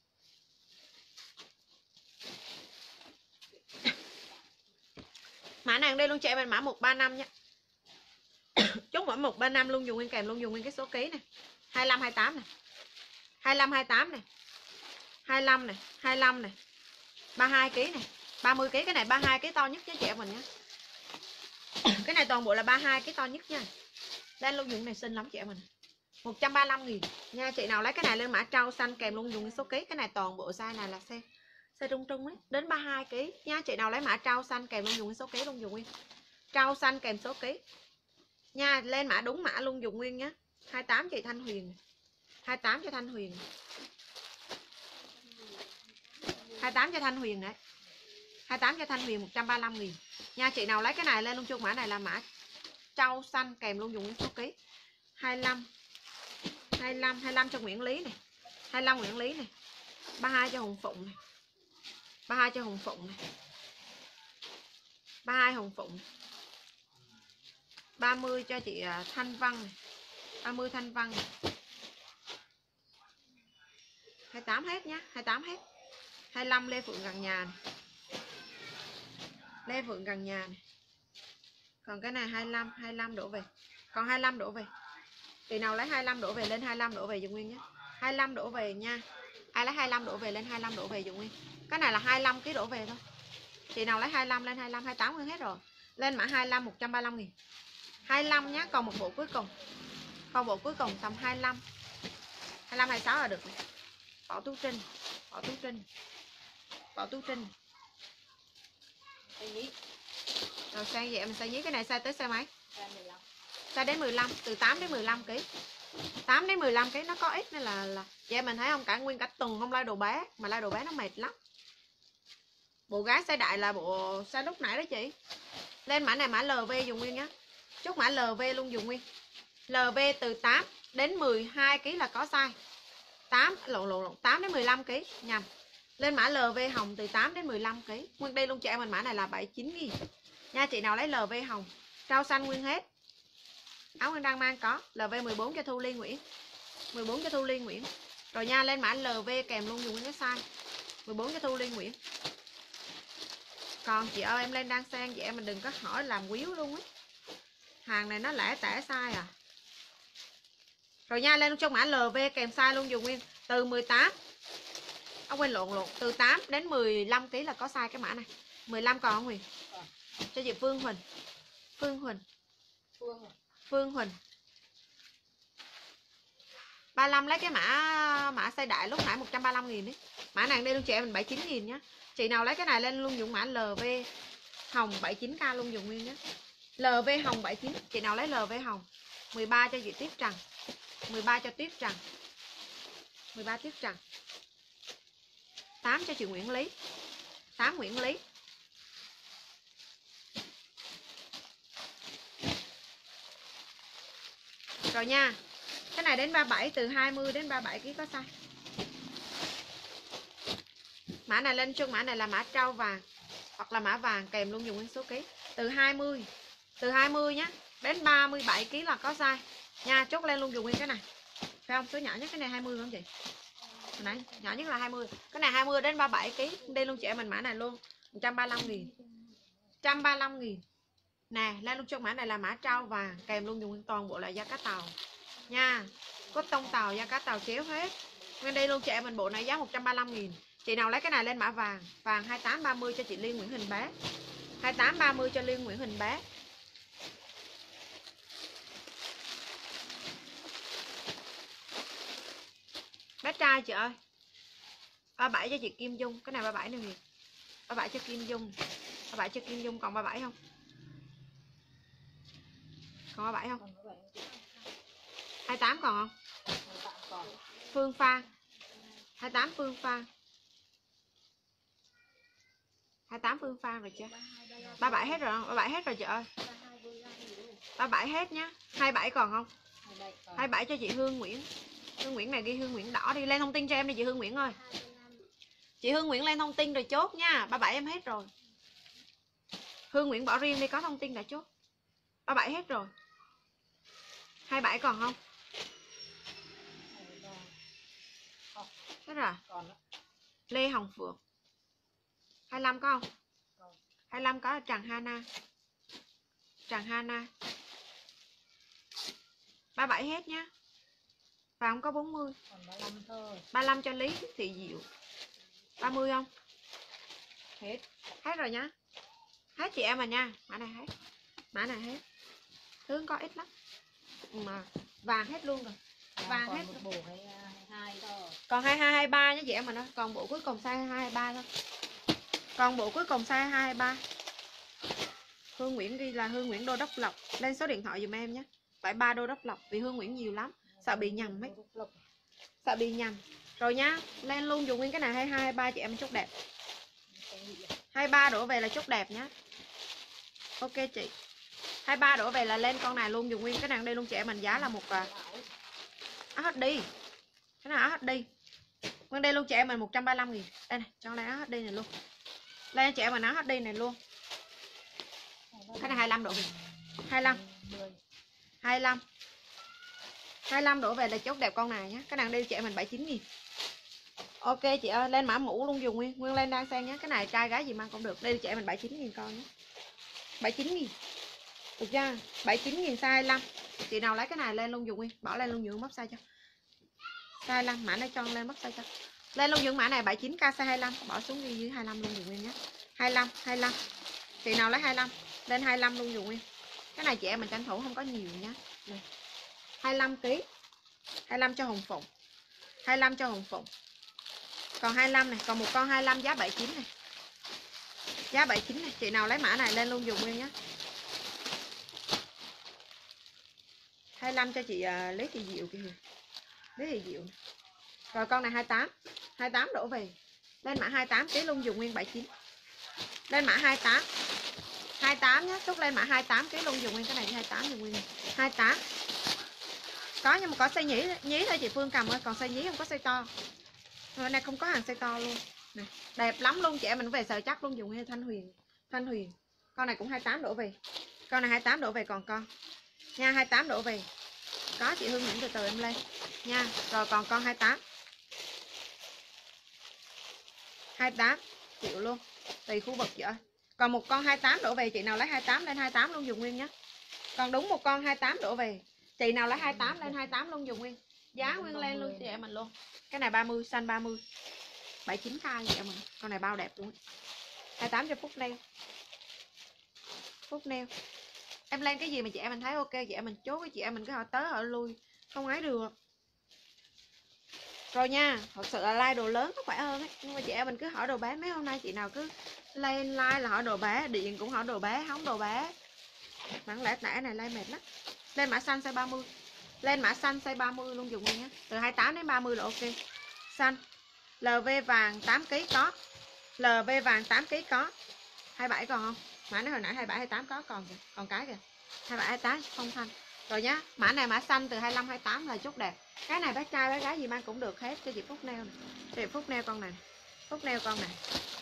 Mã Mã này đây luôn chị mình mã một ba năm nhé. Chốt mỗi một ba năm luôn, dùng nguyên kèm luôn, dùng nguyên cái số ký này. hai lăm hai tám này. hai lăm hai tám này. hai lăm này, hai lăm này. ba mươi hai ký này, ba mươi ký, cái này ba mươi hai ký to nhất cho chị mình nhé. Cái này toàn bộ là ba mươi hai ký to nhất nha. Lên luôn dùng này xinh lắm chị mình. một trăm ba mươi lăm nghìn nha. Chị nào lấy cái này lên mã trâu xanh kèm luôn dùng số ký. Cái này toàn bộ size này là size size trung trung ấy, đến ba mươi hai ký nha. Chị nào lấy mã trâu xanh kèm luôn dùng số ký luôn dùng nguyên. Trâu xanh kèm số ký nha, lên mã đúng mã luôn dùng nguyên nhá. hai mươi tám chị Thanh Huyền. hai mươi tám cho Thanh Huyền. hai mươi tám cho Thanh Huyền đấy. hai mươi tám cho Thanh Huyền một trăm ba mươi lăm nghìn nha. Chị nào lấy cái này lên luôn chung mã này là mã trâu xanh kèm luôn dùng nguyên số ký. hai mươi lăm hai mươi lăm hai mươi lăm cho Nguyễn Lý này. hai mươi lăm Nguyễn Lý này. ba mươi hai cho Hồng Phụng này. ba mươi hai cho Hồng Phụng này. ba mươi hai Hồng Phụng. ba mươi cho chị Thanh Văn này. ba mươi Thanh Văn này. hai mươi tám hết nhá, hai mươi tám hết. hai mươi lăm Lê Phượng gần nhà này. Lê Phượng gần nhà này. Còn cái này hai mươi lăm, hai mươi lăm đổ về. Còn hai mươi lăm đổ về. Chị nào lấy hai mươi lăm đổ về lên hai mươi lăm đổ về dùng nguyên nhé. hai mươi lăm đổ về nha. Ai lấy hai mươi lăm đổ về lên hai mươi lăm đổ về dùng nguyên. Cái này là hai mươi lăm ký đổ về thôi. Chị nào lấy hai mươi lăm lên hai mươi lăm, hai mươi tám nguyên hết rồi. Lên mã hai mươi lăm một trăm ba mươi lăm nghìn. hai mươi lăm nhá, còn một bộ cuối cùng. Còn bộ cuối cùng tầm hai mươi lăm. hai mươi lăm hai mươi sáu là được. Bảo Tú Trinh. Bảo Tú Trinh. Bảo Tú Trinh. Rồi sang vậy mình size nhí, cái này size tới size mấy? Size đến mười lăm, từ tám đến mười lăm ký. tám đến mười lăm ký nó có ít nên là là vậy mình thấy không, cả nguyên cả tuần không lai đồ bé, mà lai đồ bé nó mệt lắm. Bộ gái size đại là bộ size lúc nãy đó chị. Lên mã này mã lờ vê dùng nguyên nhá. Chốt mã lờ vê luôn dùng nguyên. lờ vê từ tám đến mười hai ký là có size. tám lộn lộn lộn tám đến mười lăm ký nhầm. Lên mã lờ vê hồng từ tám đến mười lăm ký. Nguyên đây luôn chị em mình mã này là bảy mươi chín nghìn. Nha, chị nào lấy lờ vê hồng, rau xanh nguyên hết. Áo Nguyên đang mang có lờ vê mười bốn cho Thu Ly Nguyễn. mười bốn cho Thu Ly Nguyễn. Rồi nha, lên mã lờ vê kèm luôn dùng cái size mười bốn cho Thu Ly Nguyễn. Còn chị ơi em lên đang sang chị em mình đừng có hỏi làm quýu luôn á. Hàng này nó lẻ tẻ size à. Rồi nha, lên trong mã lờ vê kèm size luôn dùng nguyên từ mười tám. Ông quên lộn lộn, từ tám đến mười lăm ký là có size cái mã này. mười lăm còn không Huyền? Cho chị Phương Huỳnh. Phương Huỳnh. Phương. Phương Huỳnh. ba mươi lăm lấy cái mã mã size đại lúc nãy một trăm ba mươi lăm nghìn đấy. Mã này đây luôn chị em mình bảy mươi chín nghìn nhá. Chị nào lấy cái này lên luôn dùng mã lờ vê hồng bảy mươi chín k luôn dùng nguyên nhá. lờ vê hồng bảy mươi chín, chị nào lấy lờ vê hồng. mười ba cho chị Tuyết Trần. mười ba cho Tuyết Trần. mười ba Tuyết Trần. tám cho chị Nguyễn Lý. tám Nguyễn Lý. Rồi nha. Cái này đến ba mươi bảy, từ hai mươi đến ba mươi bảy ký có size. Mã này lên chung mã này là mã trâu vàng hoặc là mã vàng kèm luôn dùng nguyên số ký. Từ hai mươi, từ hai mươi nhá, đến ba mươi bảy ký là có size. Nha, chốt lên luôn dùng nguyên cái này. Phải không? Số nhỏ nhất cái này hai mươi không chị? Hồi nãy nhỏ nhất là hai mươi. Cái này hai mươi đến ba mươi bảy ký. Đây luôn chị em mình mã này luôn. một trăm ba mươi lăm nghìn. một trăm ba mươi lăm nghìn. Nè, lên luôn chung mã này là mã trâu vàng kèm luôn dùng nguyên toàn bộ là da cá tàu. Nha. Cốt tông tàu, da cá tàu chéo hết. Nguyên đây luôn chị em mình bộ này giá một trăm ba mươi lăm nghìn. Chị nào lấy cái này lên mã vàng. Vàng hai mươi tám ba mươi cho chị Liên Nguyễn Hình Bé. hai mươi tám ba mươi cho Liên Nguyễn Hình Bé. Bé trai chị ơi. ba mươi bảy cho chị Kim Dung. Cái này ba mươi bảy nè Huyền. ba mươi bảy cho Kim Dung. ba mươi bảy cho Kim Dung. Còn ba mươi bảy không? Còn ba mươi bảy không? hai mươi tám còn không? Phương Phan. hai mươi tám Phương Phan. hai mươi tám Phương Phan rồi chưa? ba mươi bảy hết rồi không? ba mươi bảy hết rồi chị ơi. ba mươi bảy hết nhá. hai mươi bảy còn không? hai mươi bảy cho chị Hương Nguyễn. Hương Nguyễn này ghi Hương Nguyễn đỏ đi. Lên thông tin cho em đi chị Hương Nguyễn ơi. Chị Hương Nguyễn lên thông tin rồi chốt nha. ba mươi bảy em hết rồi. Hương Nguyễn bỏ riêng đi, có thông tin đã chốt. ba mươi bảy hết rồi. hai mươi bảy còn không? Hết rồi. Lê Hồng Phượng. hai mươi lăm có không? hai mươi lăm có Trần Hana. Tràng Hana. ba mươi bảy hết nhá. Và không có bốn mươi. Còn ba mươi lăm thôi. ba mươi lăm cho Lý Thị Diệu. ba mươi không? Hết. Hết rồi nhá. Hết chị em mà nha. Mã này hết. Mã này hết. Hướng có ít lắm. Mà vàng hết luôn rồi. Vàng hết một rồi. bộ hay hai thôi. Còn hai hai hai ba nhé chị em mà nó. Còn bộ cuối cùng size hai hai ba thôi. Còn bộ cuối cùng size hai hai ba. Hương Nguyễn ghi là Hương Nguyễn Đô Đốc Lộc. Lên số điện thoại dùm em nhé. bảy ba Đô Đốc Lộc. Vì Hương Nguyễn nhiều lắm. Sợ bị nhầm ấy. Sợ bị nhầm. Rồi nhá. Lên luôn dùng nguyên cái này hai hai ba chị em chốt đẹp. hai ba đổ về là chốt đẹp nhá. Ok chị. hai ba đổ về là lên con này luôn, dùng nguyên cái này đây luôn chị em mình, giá là một áo hết đi. Cái nào áo hết đi. Nguyên đây luôn chị em mình một trăm ba mươi lăm nghìn. Đây này, cho lấy áo hết đi này luôn. Lên chị em mình áo hết đi này luôn. Cái này hai mươi lăm độ về. hai mươi lăm. hai mươi lăm. hai mươi lăm đổ về là chốt đẹp con này nhé. Cái này đi chị em mình bảy mươi chín nghìn. Ok chị ơi, lên mã mũ luôn dùng nguyên. Nguyên lên đang sang nhé. Cái này trai gái gì mang cũng được. Đây chị em mình bảy mươi chín nghìn con nhé. bảy mươi chín nghìn. Được chưa? bảy mươi chín nghìn size hai mươi lăm. Chị nào lấy cái này lên luôn dùng nguyên. Bỏ lên luôn dùng bắp size cho. Size hai mươi lăm, mã này cho lên bắp size cho. Lên luôn dùng mã này bảy mươi chín k size hai mươi lăm. Bỏ xuống đi dưới hai mươi lăm luôn dùng nguyên nhé. hai mươi lăm, hai mươi lăm. Chị nào lấy hai mươi lăm, lên hai mươi lăm luôn dùng nguyên. Cái này chị em mình tranh thủ không có nhiều nhá. Này. hai mươi lăm ký. hai mươi lăm cho Hồng Phụng. hai mươi lăm cho Hồng Phụng. Còn hai mươi lăm này, còn một con hai mươi lăm giá bảy mươi chín này. Giá bảy mươi chín này, chị nào lấy mã này lên luôn dùng nguyên nhé. hai mươi lăm cho chị uh, Lý Thị Diệu kìa. Lý Thị Diệu. Rồi con này hai mươi tám. hai mươi tám đổ về. Lên mã hai mươi tám ký luôn dùng nguyên bảy mươi chín. Lên mã hai mươi tám. hai mươi tám nhé, chốt lên mã hai mươi tám ký luôn dùng nguyên cái này hai mươi tám dùng nguyên này. hai mươi tám. Có nhưng mà có size nhí nhí thôi chị Phương cầm ơi, còn size nhí không có size to. Hôm nay không có hàng size to luôn. Này, đẹp lắm luôn chị em mình về sờ chắc luôn dùng nguyên Thanh Huyền. Thanh Huyền. Con này cũng hai mươi tám đổ về. Con này hai mươi tám đổ về còn con. Nha, hai mươi tám đổ về. Có chị Hương Nguyễn từ từ em lên nha. Rồi còn con hai mươi tám. hai mươi tám triệu luôn. Tùy khu vực chị ơi. Còn một con hai mươi tám đổ về, chị nào lấy hai mươi tám lên hai mươi tám luôn dùng nguyên nhé. Còn đúng một con hai mươi tám đổ về, chị nào lấy hai mươi tám lên hai mươi tám luôn dùng nguyên. Giá nguyên lên luôn chị em mình luôn. Cái này ba mươi, xanh ba mươi. bảy mươi chín k chị em mình. Con này bao đẹp luôn. hai mươi tám cho Phúc Neo. Phúc Neo. Em lên cái gì mà chị em mình thấy ok, chị em mình chốt cái chị em mình cứ hỏi tới hỏi lui, không ấy được. Rồi nha, thật sự là like đồ lớn nó khỏe hơn ấy. Nhưng mà chị em mình cứ hỏi đồ bé. Mấy hôm nay chị nào cứ lên like là hỏi đồ bé, điện cũng hỏi đồ bé, hóng đồ bé. Bản lẽ nãy này like mệt lắm. Lên mã xanh size ba mươi. Lên mã xanh size ba mươi luôn dùng luôn nhé. Từ hai mươi tám đến ba mươi là ok. Xanh. lờ vê vàng tám ký có. lờ vê vàng tám ký có. hai mươi bảy còn không? Mã này hồi nãy hai mươi bảy hai mươi tám có còn kìa. Còn cái kìa. hai mươi bảy hai mươi tám không xanh. Rồi nhá, mã này mã xanh từ hai mươi lăm hai mươi tám là chút đẹp. Cái này bé trai bé gái gì mang cũng được hết cho chị Phúc Neo này. Chị Phúc Neo con này. Phúc Neo con này.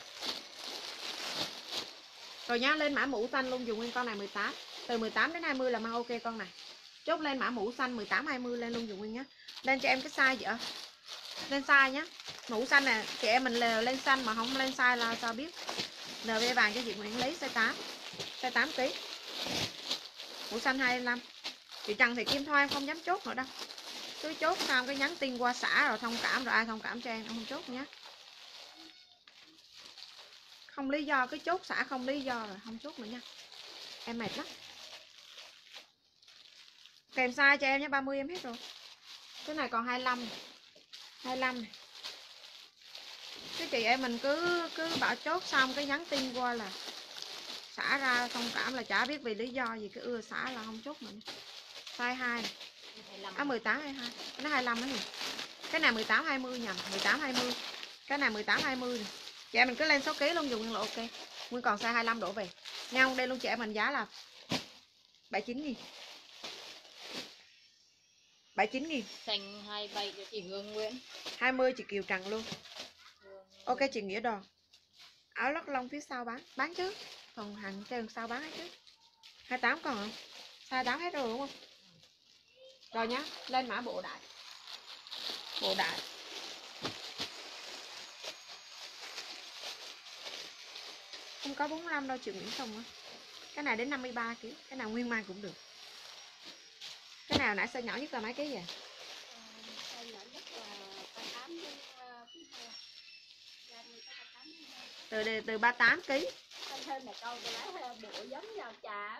Rồi nhá, lên mã mũ xanh luôn dùng nguyên con này mười tám. Từ mười tám đến hai mươi là mang ok con này. Chốt lên mã mũ xanh mười tám hai mươi lên luôn dùng nguyên nhá. Lên cho em cái size vậy. Lên size nhá. Mũ xanh nè, chị em mình lên xanh mà không lên size là sao biết. lờ vê vàng cho chị Nguyễn Lý size tám. Size tám ký. Mũ xanh hai mươi lăm. Chị Trần thì Kim Thoa em không dám chốt nữa đâu. Cứ chốt xong cái nhắn tin qua xã rồi thông cảm, rồi ai thông cảm cho em, em không chốt nhé. Không lý do, cứ chốt xã không lý do rồi không chốt nữa nha. Em mệt lắm. Kèm size cho em nhé, ba mươi em hết rồi. Cái này còn hai mươi lăm. hai mươi lăm này. Cái chị em mình cứ cứ bảo chốt xong cái nhắn tin qua là xã ra thông cảm, là chả biết vì lý do gì cứ ưa xã là không chốt nữa. Size hai này. À mười tám hai mươi hai. Nó hai mươi lăm đó nhỉ. Cái này mười tám hai mươi nhầm, mười tám hai mươi. Cái này mười tám hai mươi này. Chị em mình cứ lên số ký luôn dùng nguyên là ok. Nguyên còn size hai mươi lăm đổ về. Nha, đây luôn chị em mình giá là bảy mươi chín nghìn. bảy mươi chín nghìn. Xanh hai mươi bảy cho chị Hương Nguyễn. hai mươi chị Kiều Trần luôn. Ok chị Nghĩa Đòn. Áo lót lông phía sau bán. Bán chứ. Còn hàng trên sau bán hết chứ. hai mươi tám còn không? Size tám hết rồi đúng không? Rồi nhá, lên mã bộ đại. Bộ đại. Không có bốn mươi lăm đâu chị Nguyễn Tùng á. Cái này đến năm mươi ba ki lô gam. Cái nào nguyên mang cũng được. Cái nào nãy size nhỏ nhất là mấy ký vậy? Size nhỏ nhất là ba mươi tám đến Từ từ ba mươi tám ki lô gam. thêm mẹ câu tôi lấy bộ giống nhau trà.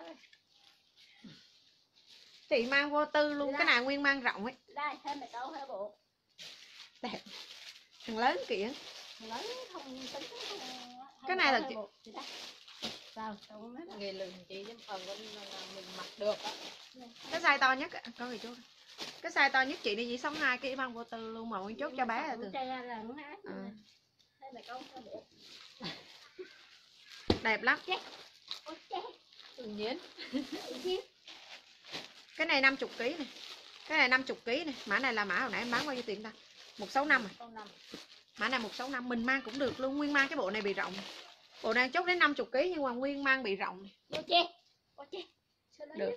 Chị mang vô tư luôn, cái này nguyên mang rộng ấy. Đây, thêm mẹ câu hai bộ. Đẹp. Thằng lớn kìa. Thằng lớn không tính không. Cái này là chị... Sao? Nghề lừng chị chứ phần mình mặc được á. Cái size to nhất, con người chú. Cái size to nhất chị đi chỉ sáu mươi hai ki lô gam mang vô tư luôn mà nguyên chốt cho bé là từ. À. Đẹp lắm. Tự nhiên. Cái này năm mươi ki lô gam này. Cái này năm mươi ki lô gam này. Mã này là mã hồi nãy em bán bao nhiêu tiền ta? một trăm sáu mươi lăm à? Mã này một trăm sáu mươi lăm, mình mang cũng được luôn, nguyên mang cái bộ này bị rộng. Bộ này chốt đến năm mươi ki lô gam nhưng mà nguyên mang bị rộng. Được.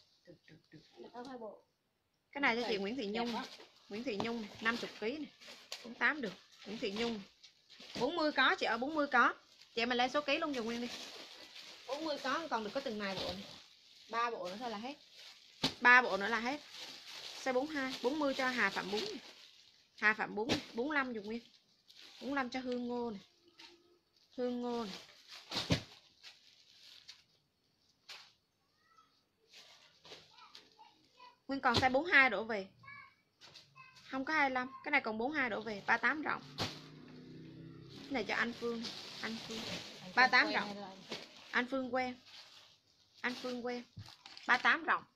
Cái này cho chị Nguyễn Thị Nhung. Nguyễn Thị Nhung này, năm mươi ki lô gam này. bốn mươi tám được. Nguyễn Thị Nhung. bốn mươi có chị ơi, bốn mươi có. Chị mình lấy số ký luôn dùng nguyên đi. bốn mươi có, còn được có từng này bộ này. ba bộ nữa thôi là hết. ba bộ nữa là hết. Size bốn mươi hai, bốn mươi cho Hà Phạm Bún này. Hà Phạm Bún này, bốn mươi lăm dùng nguyên. bốn mươi lăm cho Hương Ngô này. Hương Ngô này. Nguyên còn size bốn mươi hai đổ về. Không có hai mươi lăm, cái này còn bốn mươi hai đổ về, ba mươi tám rộng. Cái này cho anh Phương, anh Phương. ba mươi tám rộng. Anh Phương quen. Anh Phương quen. ba mươi tám rộng.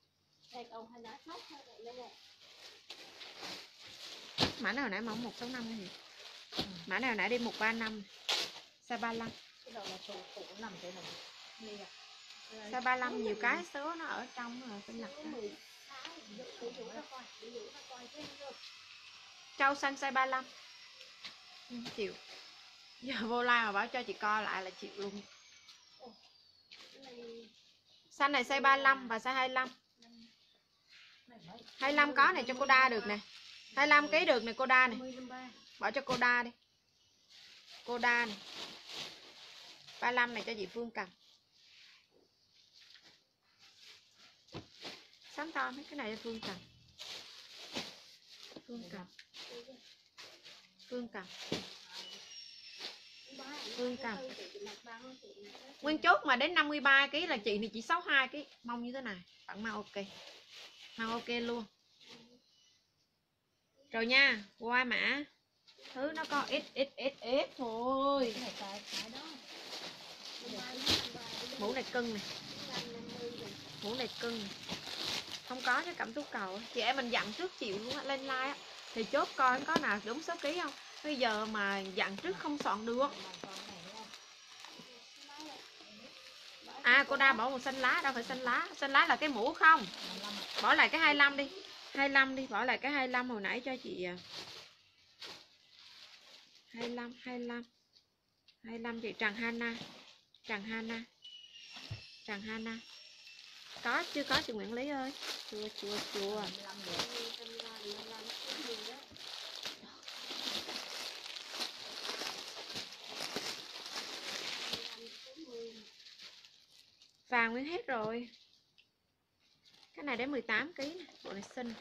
Mã nào nãy mà một trăm sáu mươi lăm gì? Mã nào nãy đi một trăm ba mươi lăm. Size ba mươi lăm. Cái đầu là sổ cũ nằm thế này. Size ba mươi lăm nhiều cái số nó ở trong rồi phải lật ra. Trâu xanh size ba mươi lăm. Ừ, chịu. Giờ vô like mà bảo cho chị coi lại là chịu luôn. Xanh này size ba mươi lăm và size hai mươi lăm. hai mươi lăm có này cho cô Đa được nè. hai mươi lăm ký được này cô Đa này. Bỏ cho cô Đa đi. Cô Đa này. ba mươi lăm này cho chị Phương cầm. Sáng to mấy cái này cho Phương cầm. Phương cầm. Phương cầm. Phương cầm. Nguyên chốt mà đến năm mươi ba ki lô gam là chị thì chỉ sáu mươi hai ki lô gam. Mong như thế này. Bạn mau ok. Mau ok luôn. Rồi nha. Qua mã. Thứ nó có ít ít ít ít thôi. Mũ này cưng này. Mũ này cưng này. Không có cái cảm xúc cầu. Chị em mình dặn trước chịu luôn á. Lên like á thì chốt coi có nào đúng số ký không. Bây giờ mà dặn trước không soạn được. À cô Đa bỏ một xanh lá. Đâu phải xanh lá. Xanh lá là cái mũ không. Bỏ lại cái hai mươi lăm đi. hai mươi lăm đi. Bỏ lại cái hai mươi lăm hồi nãy cho chị. hai mươi lăm, hai mươi lăm. hai mươi lăm chị Trần Hana. Trần Hana. Trần Hana. Có chưa có chị Nguyễn Lý ơi. Chua chua chua. Vàng nguyên hết rồi. Cái này đến mười tám ki lô gam. Bộ này xinh.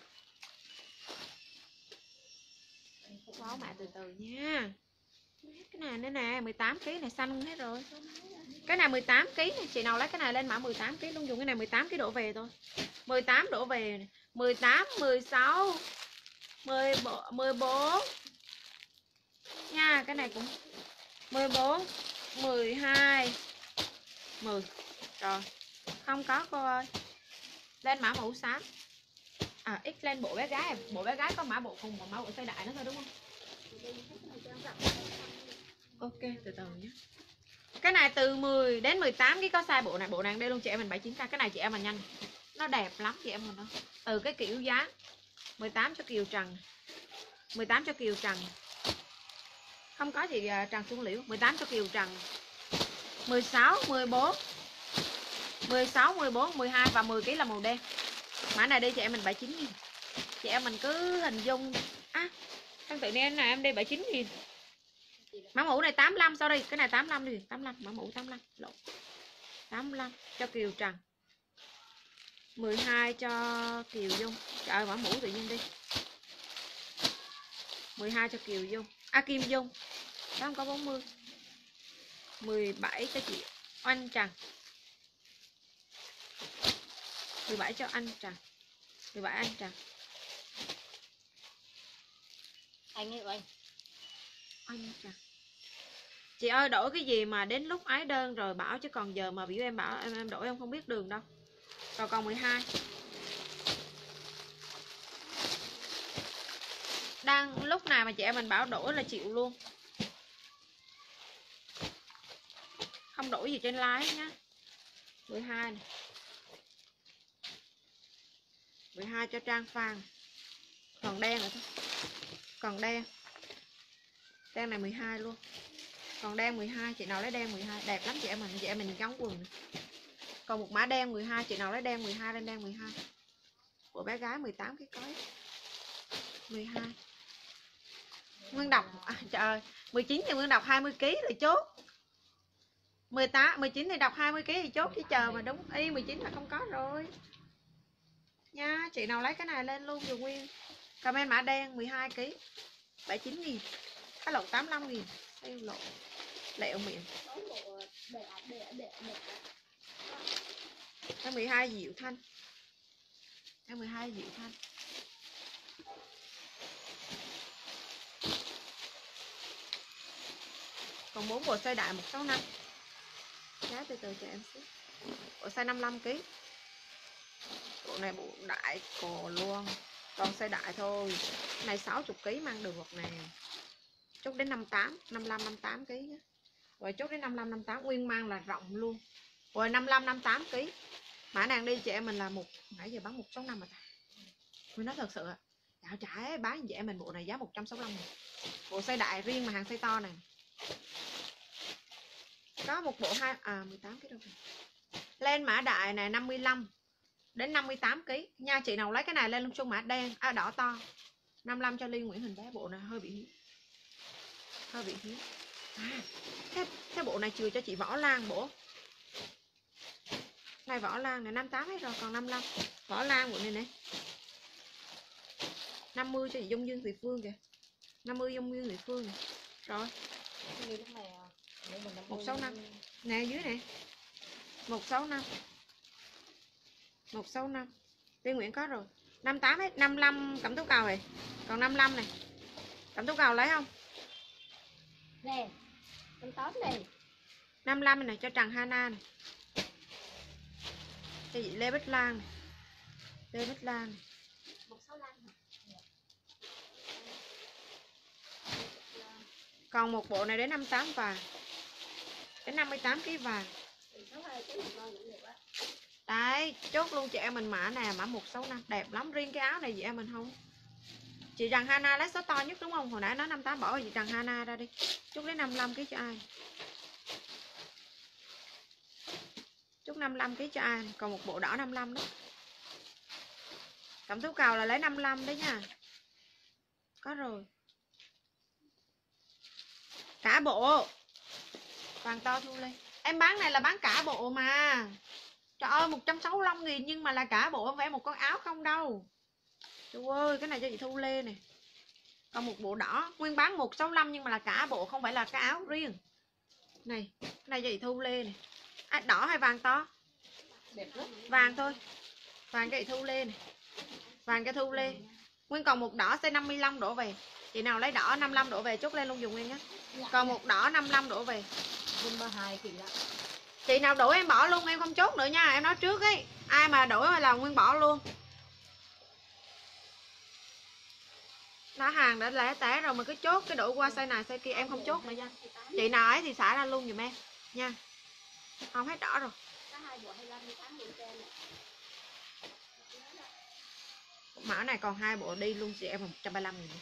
Báo mã từ từ nha. Cái này nữa nè, mười tám ki lô gam này xanh hết rồi. Cái này mười tám ki lô gam này, chị nào lấy cái này lên mã mười tám ki lô gam luôn, dùng cái này mười tám ki lô gam đổ về thôi. mười tám đổ về này. mười tám, mười sáu, mười bốn. Nha, cái này cũng mười bốn, mười hai, mười. Rồi. Không có cô ơi. Lên mã màu xám. À X lên bộ bé gái, bộ bé gái có mã bộ cùng và mã bộ size đại nữa thôi đúng không? Ok, từ từ nhé. Cái này từ mười đến mười tám cái có size bộ này, bộ này đây luôn chị em mình bảy mươi chín k. Cái này chị em mình nhanh. Nó đẹp lắm chị em mình đó. Từ cái kiểu dáng mười tám cho Kiều Trần. mười tám cho Kiều Trần. Không có chị Trần Xuân Liễu, mười tám cho Kiều Trần. mười sáu, mười bốn. mười sáu, mười bốn, mười hai và mười ki lô gam là màu đen. Mã này đi chị em mình bảy mươi chín nghìn. Chị em mình cứ hình dung. À, thân tự nhiên này em đi bảy mươi chín nghìn. Mã mũ này tám mươi lăm, sorry, cái này tám mươi lăm đi, tám mươi lăm, mã mũ tám mươi lăm. Lộn. tám mươi lăm cho Kiều Trần, mười hai cho Kiều Dung. Trời ơi, bỏ mũ tự nhiên đi. mười hai cho Kiều Dung, à Kim Dung. Đó không có bốn mươi. mười bảy cho chị Oanh Trần. mười bảy cho anh Trần. mười bảy anh Trần. Anh ơi anh. Anh Trần. Chị ơi, đổi cái gì mà đến lúc ái đơn rồi bảo, chứ còn giờ mà biểu em bảo em em đổi em không biết đường đâu. Rồi còn mười hai. Đang lúc nào mà chị em mình bảo đổi là chịu luôn. Không đổi gì trên lái nhá. mười hai này. mười hai cho Trang Phan. Còn đen nữa thôi. Còn đen. Đen này mười hai luôn. Còn đen mười hai, chị nào lấy đen mười hai, đẹp lắm chị em mình, chị em mình gắn quần này. Còn một mã đen mười hai, chị nào lấy đen mười hai lên đen mười hai. Của bé gái mười tám cái cối. mười hai. Nguyên đọc à, trời ơi, mười chín thì Nguyên đọc hai mươi ki lô gam là chốt. mười tám, mười chín thì đọc hai mươi ki lô gam thì chốt chứ chờ mà đúng y mười chín là không có rồi. Nha, chị nào lấy cái này lên luôn dù Nguyên. Comment mã đen mười hai ki lô gam, bảy mươi chín nghìn. Cái lộn tám mươi lăm nghìn. Đây lộ. Lẹo miệng. Cái mười hai Diệu Thanh. Cái mười hai Diệu Thanh. Còn bốn bộ size đại một sáu năm. Giá từ từ cho em xíu. Bộ size năm mươi lăm ki lô gam. Bộ này bộ đại cồ luôn. Còn size đại thôi. Này sáu mươi ki lô gam mang được nè. Chốt đến năm mươi tám, năm mươi lăm, năm mươi tám ki lô gam. Rồi chốt đến năm mươi lăm, năm mươi tám nguyên mang là rộng luôn. Rồi năm mươi lăm, năm mươi tám ki lô gam. Mã nàng đi chị em mình là một nãy giờ bán một sáu năm mà ta. Mình nói thật sự ạ. Dạo trái bán chị em mình bộ này giá một trăm sáu mươi lăm. Bộ size đại riêng mà hàng size to này. Có một bộ hai à mười tám ki lô gam. Lên mã đại này năm mươi lăm đến năm mươi tám ki lô gam. Nha, chị nào lấy cái này lên luôn, chung mã đen à đỏ to. năm mươi lăm cho Ly Nguyễn Hình bé, bộ này hơi bị hiếm. Hơi bị hiếm. À, cái, cái bộ này chừa cho chị Võ Lan bộ. Này Võ Lan này năm mươi tám hết rồi, còn năm mươi lăm. Võ Lan bộ này nè. năm mươi cho chị Dung Dương Thị Phương kìa. năm mươi Dung Dương Thị Phương nè. Rồi. một sáu năm. Nè dưới nè. một sáu năm. một sáu năm. Tiên Nguyễn có rồi. năm mươi tám hết, năm mươi lăm Cẩm Tú Cầu này. Còn năm mươi lăm này. Cẩm Tú Cầu lấy không? Nè. năm mươi tám này. năm mươi lăm này cho Trần Hana này. Cho chị Lê Bích Lan này. Lê Bích Lan này. một sáu năm. Còn một bộ này đến năm mươi tám vàng. Đến năm mươi tám ký vàng. Đấy, chốt luôn chị em mình mã nè, mã một sáu năm đẹp lắm, riêng cái áo này chị em mình không. Chị Trần Hana lấy số to nhất đúng không? Hồi nãy nói năm mươi tám bỏ chị Trần Hana ra đi. Chốt đến năm mươi lăm ký cho ai? Chốt năm mươi lăm ký cho ai? Còn một bộ đỏ năm mươi lăm đó. Cẩm Tú Cầu là lấy năm mươi lăm đấy nha. Có rồi. Cả bộ. Vàng to thu lên. Em bán này là bán cả bộ mà. Trời ơi một trăm sáu mươi lăm nghìn nhưng mà là cả bộ, không phải một con áo không đâu. Trời ơi, cái này cho chị Thu Lê nè. Còn một bộ đỏ, nguyên bán một trăm sáu mươi lăm nhưng mà là cả bộ, không phải là cái áo riêng. Này, cái này cho chị Thu Lê nè. À, đỏ hay vàng to? Đẹp lắm. Vàng thôi. Vàng cho chị Thu Lê nè. Vàng cho Thu Lê. Nguyên còn một đỏ size năm mươi lăm đổ về. Chị nào lấy đỏ năm mươi lăm đổ về chốt lên luôn dùng Nguyên nhé. Còn một đỏ năm mươi lăm đổ về. Dung ba mươi hai kỳ lắm. Chị nào đổi em bỏ luôn, em không chốt nữa nha, em nói trước ấy. Ai mà đổi là Nguyên bỏ luôn. Đã hàng đã lẻ té rồi mà cứ chốt cái đổi qua size này size kia em không chốt nữa nha. Chị nào ấy thì xả ra luôn giùm em nha. Không hết đỏ rồi. Mã này còn hai bộ đi luôn chị em một trăm ba mươi lăm nghìn.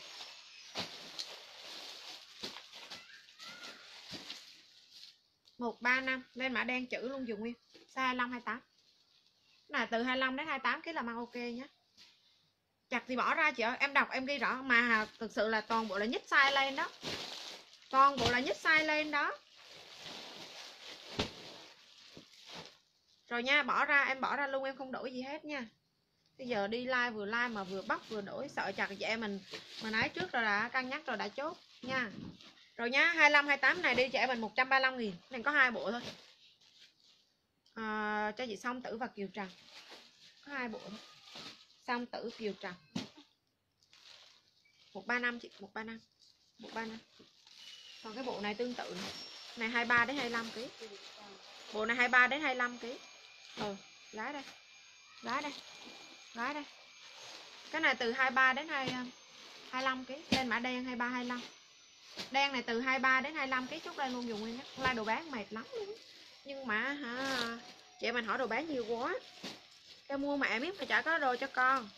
một ba năm lên mã đen chữ luôn dùng Nguyên. Size hai mươi lăm hai mươi tám. Là từ hai mươi lăm đến hai mươi tám cái là mang ok nhé. Chặt thì bỏ ra chị ơi, em đọc em ghi rõ mà thực sự là toàn bộ là nhích size lên đó. Toàn bộ là nhích size lên đó. Rồi nha, bỏ ra, em bỏ ra luôn, em không đổi gì hết nha. Bây giờ đi live vừa live mà vừa bóc vừa đổi, sợ chặt chị em mình mà nói trước rồi đã cân nhắc rồi đã chốt nha. Rồi nhá, hai lăm hai tám này đi chị em mình một trăm ba mươi lăm nghìn. Này có hai bộ thôi. À, cho chị Song Tử và Kiều Trần. Có hai bộ thôi. Song Tử Kiều Trần. một ba năm chị, một ba năm. một ba năm. Còn cái bộ này tương tự này. Này hai mươi ba đến hai mươi lăm ký. Bộ này hai mươi ba đến hai mươi lăm ký. Ừ, gái đây. Gái đây. Gái đây. Cái này từ hai mươi ba đến hai mươi lăm ký. Lên mã đen hai mươi ba hai mươi lăm. Đen này từ hai mươi ba đến hai mươi lăm ký, chốt lên luôn dùng nguyên nhé. Like đồ bán mệt lắm luôn. Nhưng mà hả, chị mình hỏi đồ bán nhiều quá. Cái mua mẹ biết mà chả có đồ cho con.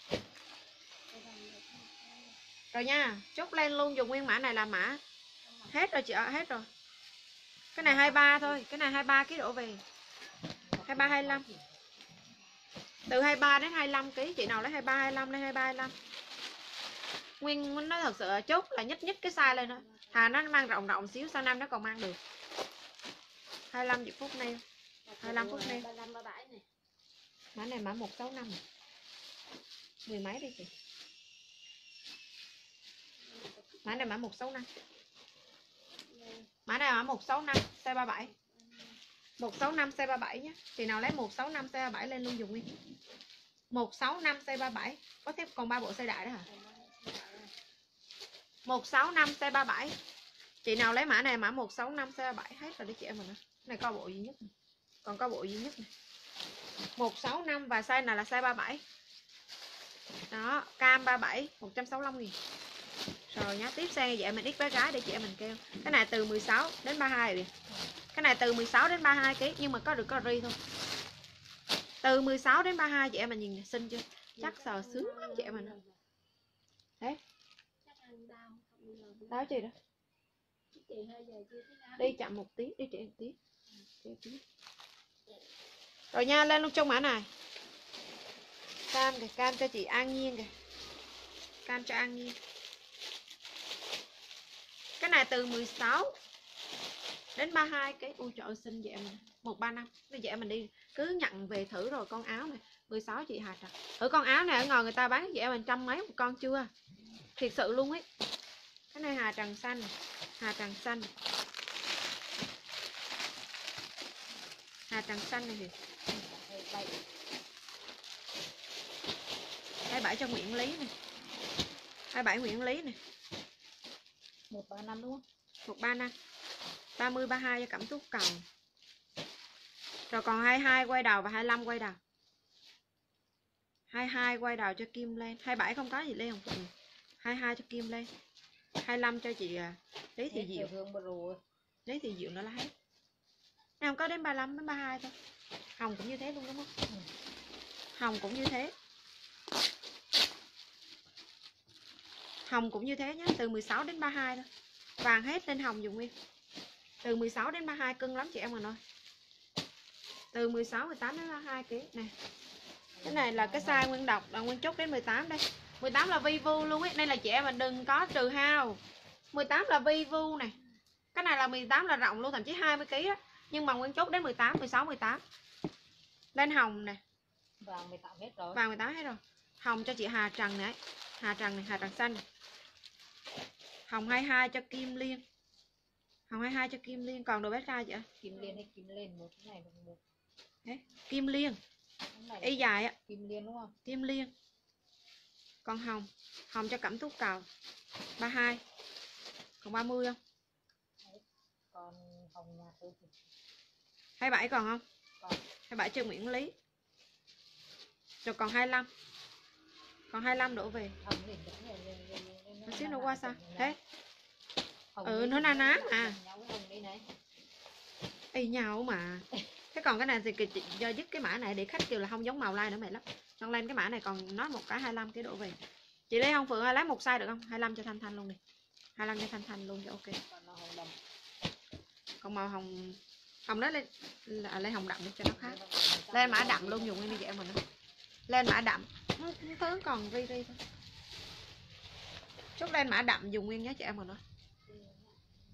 Rồi nha, chốt lên luôn dùng nguyên mã này là mã. Hết rồi chị ạ, hết rồi. Cái này hai mươi ba thôi, cái này hai mươi ba ký đổ về. hai mươi ba hai mươi lăm. Từ hai mươi ba đến hai mươi lăm ký, chị nào lấy hai mươi ba hai mươi lăm lên hai mươi ba hai mươi lăm. Nguyên nó thật sự chốt là nhất nhất cái size lên thôi. Thà nó mang rộng rộng xíu, sau năm nó còn mang được. hai mươi lăm chị Phúc nail. hai mươi lăm Phúc nail. Mã này mã một sáu năm. Mười mấy đi chị. Mã này mã một sáu năm. Mã này mã một sáu năm size ba mươi bảy. một sáu năm size ba mươi bảy nhé. Chị nào lấy một sáu năm size ba mươi bảy lên luôn dùng nguyên. một sáu năm size ba mươi bảy. Có thêm còn ba bộ size đại đó hả? một sáu năm size ba mươi bảy. Chị nào lấy mã này mã một sáu năm size ba mươi bảy hết rồi đấy chị em mình. Này có bộ duy nhất này. Còn có bộ duy nhất này. một sáu năm và size này là size ba mươi bảy. Đó, cam ba mươi bảy, một trăm sáu mươi lăm nghìn. Rồi nhá, tiếp sang vậy mình ít bé gái để chị em mình kêu. Cái này từ mười sáu đến ba mươi hai rồi. Cái này từ mười sáu đến ba mươi hai ký nhưng mà có được có ri thôi. Từ mười sáu đến ba mươi hai chị em mình nhìn xinh chưa? Chắc sờ sướng lắm chị em mình. Đấy. Đáo chị đó. Đi chậm một tí, đi chị một tí. Rồi nha, lên luôn trong mã này. Cam kìa, cam cho chị An Nhiên kìa. Cam cho An Nhiên. Cái này từ mười sáu đến ba mươi hai cái. Ui trời ơi xinh vậy mình. một ba năm. Bây giờ mình đi cứ nhận về thử rồi con áo này. mười sáu chị Hà Trà. Thử con áo này ở ngoài người ta bán vậy mình trăm mấy một con chưa? Thiệt sự luôn ấy. Cái này Hà Trần xanh. Hà Trần xanh. Hà Trần xanh này thì hai mươi bảy cho Nguyễn Lý này. hai mươi bảy Nguyễn Lý này. một ba năm đúng không? một ba năm. ba mươi ba mươi hai cho Cẩm Tú Cầu. Rồi còn hai mươi hai quay đầu và hai mươi lăm quay đầu. hai mươi hai quay đầu cho Kim lên. hai mươi bảy không có gì lên không? Ừ. hai mươi hai cho Kim lên. hai mươi lăm cho chị Lý Thị Diệu. Lý Thị Diệu nữa là hết. Này không có đến ba mươi lăm đến ba mươi hai thôi. Hồng cũng như thế luôn đúng không? Ừ. Hồng cũng như thế. Hồng cũng như thế nhé, từ mười sáu đến ba mươi hai thôi. Vàng hết lên hồng dùng nguyên. Từ mười sáu đến ba mươi hai cưng lắm chị em mình ơi. Từ mười sáu mười tám đến ba mươi hai ký nè. Cái này là cái size nguyên độc, là nguyên chốt đến mười tám đây. mười tám là vi vu luôn ấy, đây là chị em mình đừng có trừ hao. mười tám là vi vu này. Cái này là mười tám là rộng luôn, thậm chí hai mươi ký đó. Nhưng mà nguyên chốt đến mười tám, mười sáu, mười tám. Lên hồng nè. Vàng mười tám hết rồi. Vàng mười tám hết rồi. Hồng cho chị Hà Trần này. Hà Trần này, Hà Trần xanh này. Hồng hai mươi hai cho Kim Liên. Hồng hai mươi hai cho Kim Liên, còn đồ bé trai chị ạ. Kim Liên hay Kim Lên một cái này một. Đấy, Kim Liên. Y dài á. Kim Liên đúng không? Kim Liên. Còn hồng, hồng cho Cẩm Tú Cầu. ba mươi hai. Còn ba mươi không? Còn hồng nhà tôi thì hai mươi bảy còn không? Còn. hai mươi bảy cho Nguyễn Lý. Rồi còn hai mươi lăm. Còn hai mươi lăm đổ về. Hồng thì nó xíu nữa qua sao? Thế. Ừ, nó na ná à. Y nhau mà. Thế còn cái này thì chị do dứt cái mã này để khách kêu là không giống màu like nữa mày lắm. Xong lên cái mã này còn nói một cái hai mươi lăm cái đổ về. Chị Lê Hồng Phượng lấy một size được không? hai mươi lăm cho Thanh Thanh luôn đi. hai mươi lăm cho Thanh Thanh luôn cho ok. Còn màu hồng hồng đó lên là lên hồng đậm đi cho nó khác. Lên mã đậm luôn dùng nguyên đi chị em mình. Lên mã đậm. Thứ còn ri ri thôi. Chốt lên mã đậm dùng nguyên nhé chị em mình ơi.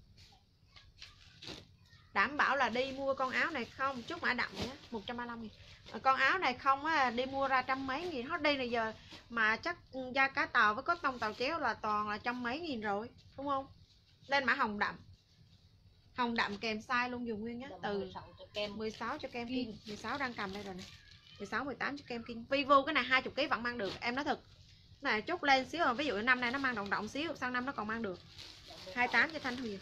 Đảm bảo là đi mua con áo này không, chốt mã đậm nhé, một trăm ba mươi lăm nghìn. Con áo này không á, đi mua ra trăm mấy nghìn. Hot đi này giờ mà chắc da cá tàu với cốt tông tàu chéo là toàn là trăm mấy nghìn rồi, đúng không? Lên mã hồng đậm. Hồng đậm kèm size luôn dùng nguyên nhá. Từ mười sáu cho kem. mười sáu cho kem King. mười sáu đang cầm đây rồi nè. mười sáu mười tám cho kem King. Vivo cái này hai mươi ký vẫn mang được, em nói thật. Cái này chút lên xíu rồi, ví dụ năm nay nó mang động động xíu, sang năm nó còn mang được. hai mươi tám cho Thanh Huyền.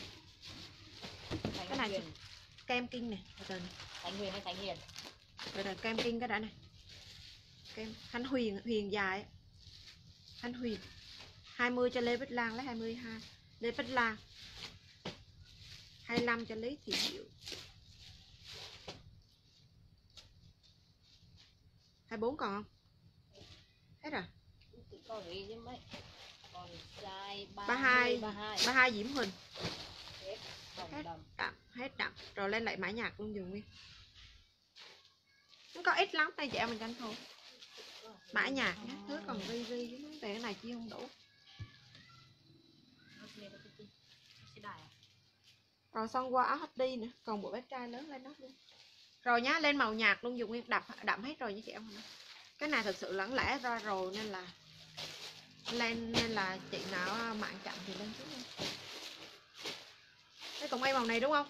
Cái này Huyền. Kem King nè, từ này. Thanh Huyền hay Thanh Hiền? Rồi là kem King cái đã này. Kem Thanh Huyền, Huyền dài ấy. Thanh Huyền. hai mươi cho Lê Bích Lan lấy hai mươi hai. Lê Bích Lan. hai mươi lăm cho Lý Thị Diệu. hai mươi bốn còn không? Hết rồi. Còn gì chứ mấy. Còn size ba mươi hai, ba mươi hai. ba mươi hai Diễm Huỳnh. Hết. Hết đậm, hết đậm. Rồi lên lại mã nhạc luôn dùng đi. Nó có ít lắm, tay trẻ mình tranh thủ. Mã nhạc nhé, thứ còn ri ri chứ mấy cái này chi không đủ. Rồi xong qua áo hot đi nữa, còn bộ bé trai lớn lên nó luôn. Rồi nhá, lên màu nhạt luôn dùng nguyên đậm đậm hết rồi với chị em. Cái này thực sự lẫn lẽ ra rồi nên là lên nên là chị nào mạng chậm thì lên trước luôn. Cái cùng em màu này đúng không?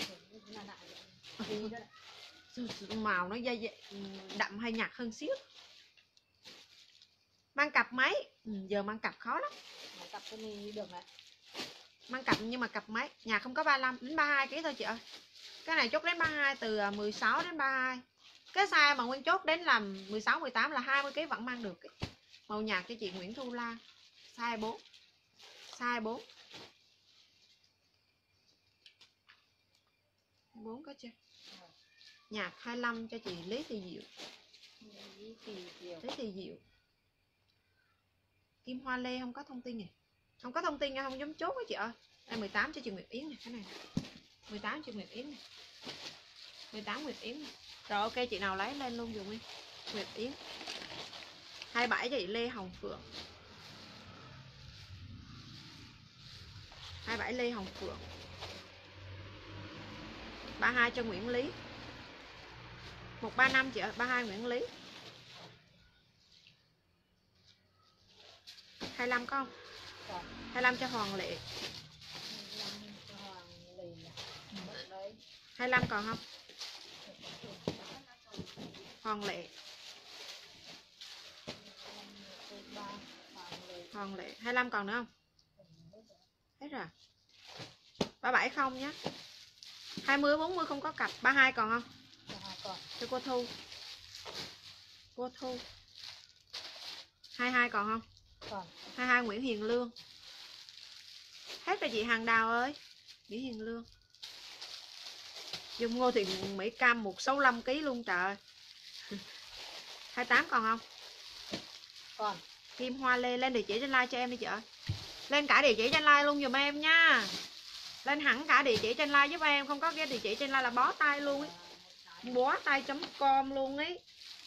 Màu nó dây đậm hay nhạt hơn xíu. Mang cặp mấy? Ừ, giờ mang cặp khó lắm. Mang cặp cái này được này. Mang cặp nhưng mà cặp mấy? Nhà không có ba mươi lăm đến ba mươi hai ký thôi chị ơi. Cái này chốt đến ba mươi hai, từ mười sáu đến ba mươi hai. Cái size mà Nguyên chốt đến là mười sáu mười tám là hai mươi ký vẫn mang được. Màu nhạt cho chị Nguyễn Thu Lan. Size bốn. Size bốn. bốn có chưa? Nhạt hai mươi lăm cho chị Lý Thị Diệu. Lý Thị Diệu. Lý Thị Diệu. Kim Hoa Lê không có thông tin này. Không có thông tin nha, không giống chốt á chị ơi. Đây mười tám cho chị Nguyệt Yến này, cái này. mười tám cho Nguyệt Yến này. mười tám Nguyệt Yến này. Rồi ok, chị nào lấy lên luôn dùng đi. Nguyệt Yến. hai mươi bảy cho chị Lê Hồng Phượng. hai mươi bảy Lê Hồng Phượng. ba mươi hai cho Nguyễn Lý. một ba năm chị ơi, ba mươi hai Nguyễn Lý. hai mươi lăm có không? hai mươi lăm cho Hoàng Lệ. hai mươi lăm còn không? Hoàng Lệ. Hoàng Lệ. hai mươi lăm còn nữa không? Hết rồi. ba mươi bảy không nhé. hai mươi bốn mươi không có cặp. ba mươi hai còn không? Cho cô Thu. Cô Thu. hai mươi hai còn không? Còn. hai mươi hai Nguyễn Hiền Lương. Hết rồi chị Hàng Đào ơi. Nguyễn Hiền Lương. Dùng Ngô Thị Mỹ Cam một trăm sáu mươi lăm ký luôn trời. hai mươi tám còn không? Còn. Kim Hoa Lê lên địa chỉ trên like cho em đi chị ơi. Lên cả địa chỉ trên like luôn giùm em nha. Lên hẳn cả địa chỉ trên like giúp em, không có cái địa chỉ trên like là bó tay luôn ấy. Bó tay chấm com luôn ấy.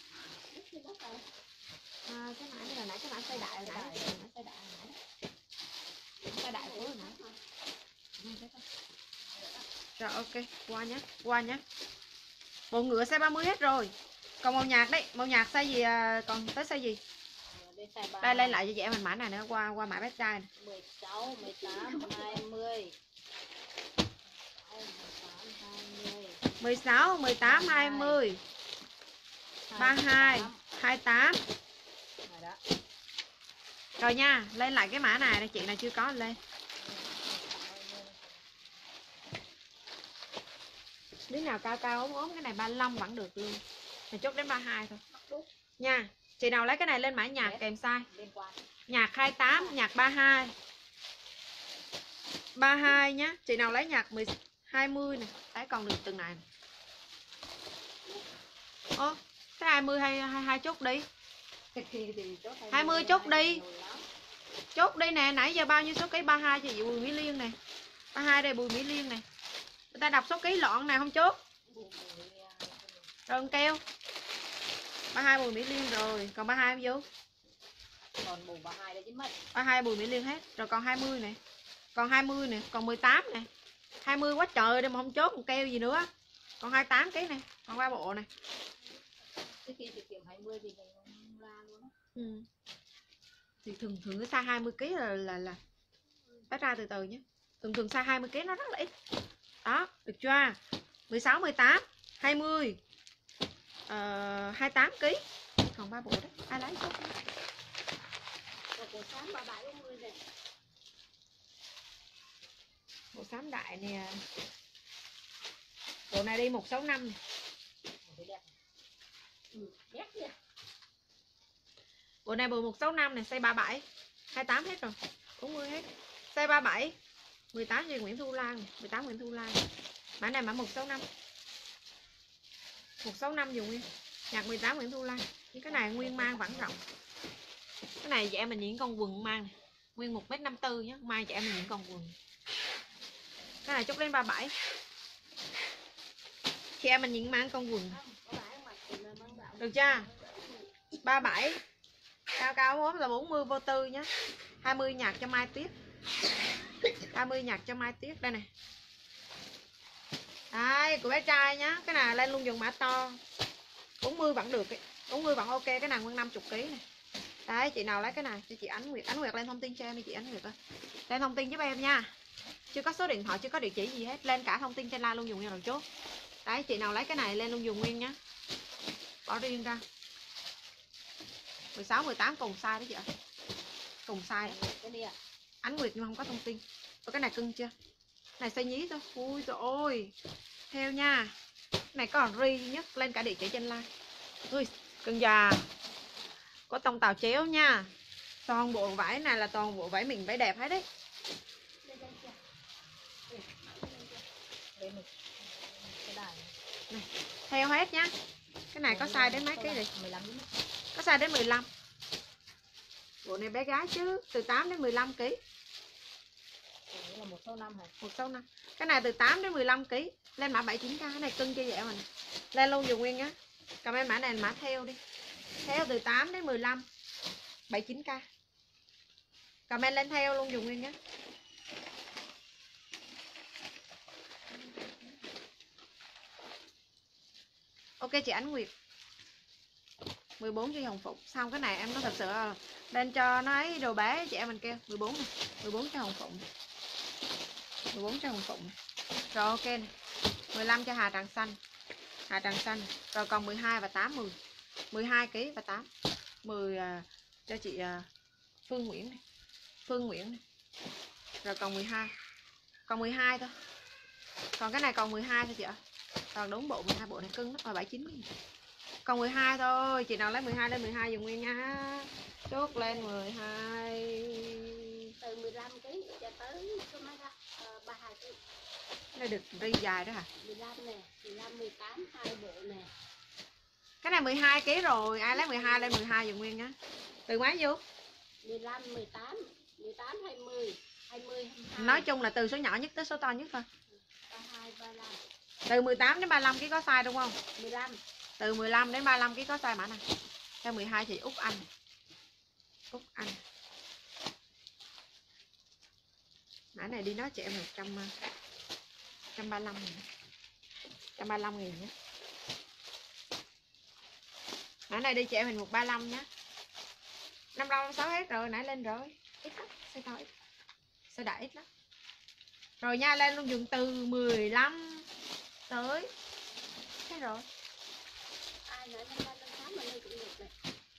À, cái nãy là nãy cái nãy xây đại rồi nãy. Xây đại rồi nãy. Xây đại của rồi nãy. Rồi ok, qua nhé, qua nhé. Bộ ngựa size ba mươi hết rồi. Còn màu nhạt đấy, màu nhạt size gì à, còn tới size gì? Đây lên lại cho chị em mình mã này nữa, qua qua mã bé trai này. mười sáu, mười tám, hai mươi. mười sáu, mười tám, hai mươi. ba mươi hai, hai mươi tám. Rồi nha, lên lại cái mã này, này chị này chưa có lên. Đứa nào cao cao ốm ốm cái này ba mươi lăm vẫn được luôn. Mình chốt đến ba mươi hai thôi. Nha. Chị nào lấy cái này lên mã nhạc kèm size. Nhạc hai mươi tám, nhạc ba mươi hai. ba mươi hai nhá. Chị nào lấy nhạc mười hai mươi nè. Đấy còn được từng này. Ô, cái hai mươi hay hai mươi hai chốt đi. hai mươi chốt đi. Chốt đi nè, nãy giờ bao nhiêu số ký? ba mươi hai cho chị Bùi Mỹ Liên nè. ba mươi hai đây Bùi Mỹ Liên nè. Người ta đọc số ký lọn này không chốt. Rồi keo. ba mươi hai Bùi Mỹ Liên rồi, còn ba mươi hai vô. Còn bù ba mươi hai đây chứ mất. ba mươi hai Bùi Mỹ Liên hết, rồi còn hai mươi nè. Còn hai mươi nè, còn mười tám nè. hai mươi quá trời đây mà không chốt một keo gì nữa. Còn hai mươi tám ký nè, còn ba bộ nè. Cái kia thì kiểm hai mươi thì mình ra luôn. Ừ. Thì thường thường cái size hai mươi ký là là là tách ra từ từ nhé. Thường thường size hai mươi ký nó rất là ít. Đó, được chưa? mười sáu, mười tám, hai mươi, uh, hai mươi tám ký. Còn ba bộ đấy, ai lấy chút. Bộ xám ba mươi bảy, bốn mươi này. Bộ xám đại nè. Bộ này đi một sáu năm. Ừ, đẹp nha. Bộ này bộ một sáu năm này, size ba mươi bảy, hai mươi tám hết rồi, bốn mươi hết. Size ba mươi bảy, mười tám gì Nguyễn Thu Lan, mười tám Nguyễn Thu Lan. Mã này mã một sáu năm. một sáu năm dùng nguyên. Nhạc mười tám Nguyễn Thu Lan. Nhưng cái này nguyên mang vẫn rộng. Cái này chị em mình những con quần mang này. Nguyên một mét năm mươi tư nhé, mang chị em mình những con quần. Cái này chốt lên ba mươi bảy. Chị em mình những mang con quần. Được chưa? ba mươi bảy. Cao cao mốt là bốn mươi vô tư nhé. hai mươi nhạc cho Mai Tuyết. hai mươi nhạc cho Mai Tuyết đây này. Đây, của bé trai nhá. Cái này lên luôn dùng mã to. bốn mươi vẫn được ấy. bốn mươi vẫn ok. Cái này nguyên năm mươi ký này. Đấy, chị nào lấy cái này cho chị Ánh Nguyệt. Ánh Nguyệt lên thông tin cho em đi chị Ánh Nguyệt ơi. Lên thông tin giúp em nha. Chưa có số điện thoại, chưa có địa chỉ gì hết. Lên cả thông tin trên la luôn dùng nha rồi chốt. Đấy, chị nào lấy cái này lên luôn dùng nguyên nhá. Bỏ riêng ra. mười sáu, mười tám cùng size đó chị ạ. Cùng size đó. Cái này à? Ánh Nguyệt nhưng không có thông tin. Có cái này cưng chưa? Này size nhí thôi. Ui trời ơi. Theo nha. Cái này còn ri nhất. Lên cả địa chỉ trên like. Ui cưng già. Có tông tàu chéo nha. Toàn bộ vải này là toàn bộ vải mình vải đẹp hết đấy. Này, theo hết nhá. Cái này có size đến mấy ký đi? mười lăm. Có size đến mười lăm. Bộ này bé gái chứ, từ tám đến mười lăm ký. Là một sáu năm hả? một sáu năm. Cái này từ tám đến mười lăm ký. Lên mã bảy mươi chín k, cái này cưng cho dễ mình. Lên luôn dùng nguyên nhá. Comment mã này mã theo đi. Theo từ tám đến mười lăm. bảy mươi chín k. Comment lên theo luôn dùng nguyên nhá. Ok chị Ánh Nguyệt. mười bốn cho Hồng Phụng. Xong cái này em nói thật sự là lên cho nó ấy đồ bé chị em mình kêu mười bốn này. mười bốn cho Hồng Phụng. mười bốn cho Hồng Phụng. Rồi ok này. mười lăm cho Hà Tràng Xanh. Hà Tràng Xanh. Rồi còn mười hai và tám, mười. mười hai ký và tám. mười uh, cho chị uh, Phương Nguyễn này. Phương Nguyễn này. Rồi còn mười hai. Còn mười hai thôi. Còn cái này còn mười hai thôi chị ạ. Còn đúng bộ mười hai bộ này cưng nó là bảy mươi chín. Còn mười hai thôi, chị nào lấy mười hai lên mười hai dùng nguyên nha. Chốt lên mười hai. Từ mười lăm ký cho tới số mấy đó, uh, ba mươi hai ký. Đây được ri dài đó hả? mười lăm nè, mười lăm, mười tám, hai bộ nè. Cái này mười hai ký rồi, ai lấy mười hai lên mười hai dùng nguyên nhá. Từ mấy vô? mười lăm, mười tám, mười tám, hai mươi, hai mươi, hai mươi hai. Nói chung là từ số nhỏ nhất tới số to nhất thôi. ba mươi hai, ba mươi lăm. Từ mười tám đến ba mươi lăm ký có size đúng không? mười lăm. Từ mười lăm đến ba mươi lăm ký có size mã này. Theo mười hai thì Úc Anh. Úc Anh. Mã này đi nói chị em một trăm một trăm ba mươi lăm nghìn. một trăm ba mươi lăm nghìn nhé. Mã này đi chị em mình một trăm ba mươi lăm nhé. năm mươi lăm, năm mươi sáu hết rồi, nãy lên rồi. Ít lắm, xe to ít. Xe đại ít lắm. Rồi nha, lên luôn dùng từ mười lăm tới. Thế rồi. Ai nói năm ba, năm tám mà lên cũng được này.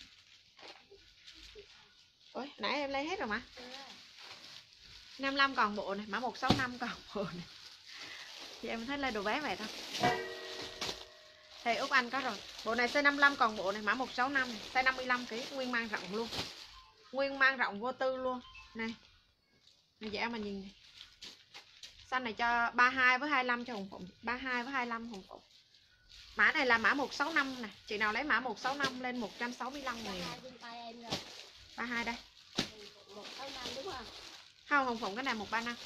Ôi, nãy em lấy hết rồi mà. Ừ. năm mươi lăm còn bộ này, mã một sáu năm còn bộ này. Chị em thấy lên đồ bé vậy thôi. Thì Úc Anh có rồi. Bộ này size năm mươi lăm còn bộ này, mã một sáu năm, size năm mươi lăm ký, nguyên mang rộng luôn. Nguyên mang rộng vô tư luôn. Này. Này chị em mà nhìn này. Xanh này cho ba mươi hai với hai mươi lăm cho Hồng Phụng, ba mươi hai với hai mươi lăm Hồng Phụng. Mã này là mã một sáu năm nè, chị nào lấy mã một sáu năm lên một trăm sáu mươi lăm nghìn. ba mươi hai đây. một sáu năm đúng không? Không, Hồng Phụng cái này một ba năm.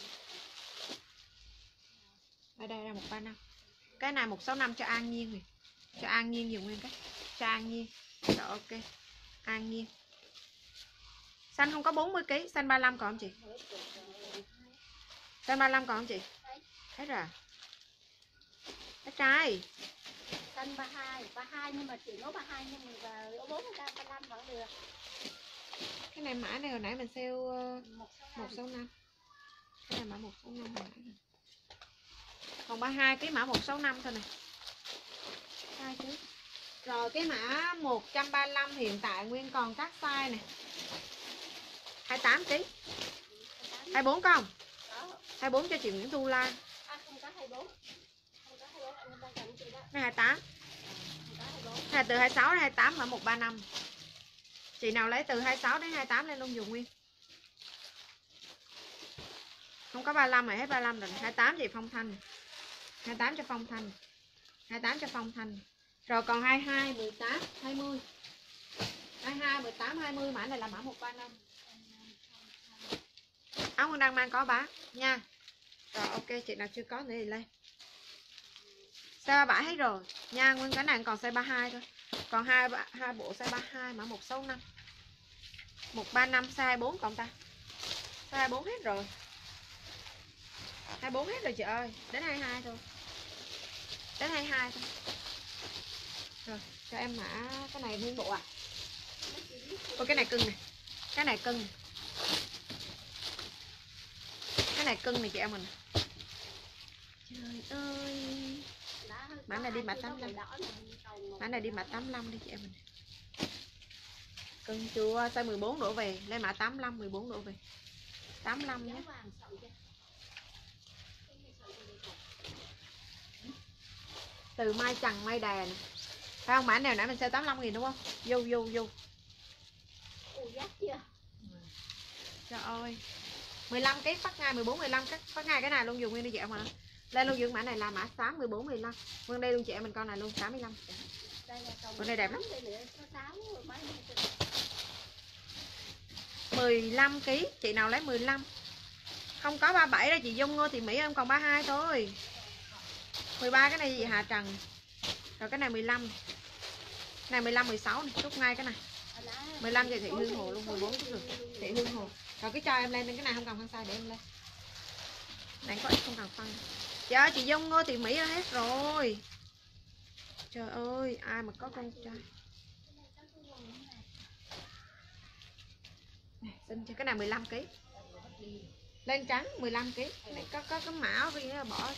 Ở đây là một ba năm. Cái này một sáu năm cho An Nhiên rồi. Cho An Nhiên dùng nguyên cái. Cho An Nhiên. Rồi ok. An Nhiên. Xanh không có bốn mươi ký, xanh ba mươi lăm còn không chị? Xanh ba mươi lăm còn không chị? Hết rồi. Hết trai. cân ba hai, ba hai nhưng mà chỉ nấu ba hai nhưng mà bốn mươi gram ba lăm vẫn được. Cái này mã này hồi nãy mình sale uh, một một sáu năm. Cái này mã một sáu năm hồi nãy. Còn ba mươi hai cái mã một sáu năm thôi này. Sai chứ. Rồi cái mã một ba lăm hiện tại nguyên còn các size này. hai mươi tám ký. hai mươi bốn không? hai mươi bốn cho chị Nguyễn Thu Lan. À, không có hai mươi bốn. Không có hai mươi bốn, anh đang cần chị đó. Này hai mươi tám. Không có hai mươi bốn. Này từ hai mươi sáu đến hai mươi tám mã một ba năm. Chị nào lấy từ hai mươi sáu đến hai mươi tám lên luôn dùng nguyên. Không có ba mươi lăm rồi, hết ba mươi lăm rồi. hai mươi tám chị Phong Thanh. hai mươi tám cho Phong Thanh. hai mươi tám cho Phong Thanh. Rồi còn hai mươi hai, mười tám, hai mươi. hai mươi hai, mười tám, hai mươi mã này là mã một ba năm. Áo Nguyên đang mang có bán nha. Rồi ok, chị nào chưa có nữa thì lên. Size ba mươi bảy hết rồi nha, nguyên cái này còn size ba mươi hai thôi. Còn hai hai bộ size ba mươi hai mã một sáu năm. một ba năm size hai mươi bốn còn ta. Size hai mươi bốn hết rồi. hai mươi bốn hết rồi chị ơi, đến hai mươi hai thôi. Đến hai mươi hai thôi. Rồi, cho em mã cái này nguyên bộ à. Ôi cái này cưng này. Cái này cưng. Cái này cưng này chị em mình. Trời ơi. Mã này đi mã tám mươi lăm. Mã này đi mã tám mươi lăm đi chị em mình. Cưng chưa, size mười bốn đổ về, lên mã tám mươi lăm, mười bốn đổ về. tám mươi lăm nhé. Từ Mai Trần Mai Đà nè. Phải không? Mã này nãy mình sale tám mươi lăm nghìn đúng không? Vô vô vô. Ủa giác chưa? Trời ơi. mười lăm cái phát ngay, mười bốn mười lăm cái phát ngay cái này luôn dùng nguyên đi chị em mà. Lên luôn dùng mã này là mã xám mười bốn mười lăm. Nguyên đây luôn chị em mình con này luôn tám mươi lăm. Con này đẹp lắm. mười lăm ký, chị nào lấy mười lăm. Không có ba mươi bảy đâu chị Dung Ngô thì Mỹ em còn ba mươi hai thôi. mười ba cái này gì Hà Trần. Rồi cái này mười lăm. Cái này mười lăm mười sáu này, rút ngay cái này. mười lăm chị Thị Hương Hồ luôn, mười bốn cũng được. Thị Hương Hồ. Rồi cái cho em lên cái này không cần phân size để em lên. Này có ít không cần phân. Trời ơi chị Dung Ngô thì Mỹ đã hết rồi. Trời ơi, ai mà có con trai. Này, xin cho cái này mười lăm ký. Lên trắng mười lăm ký. Này có có cái mã vì nó bỏ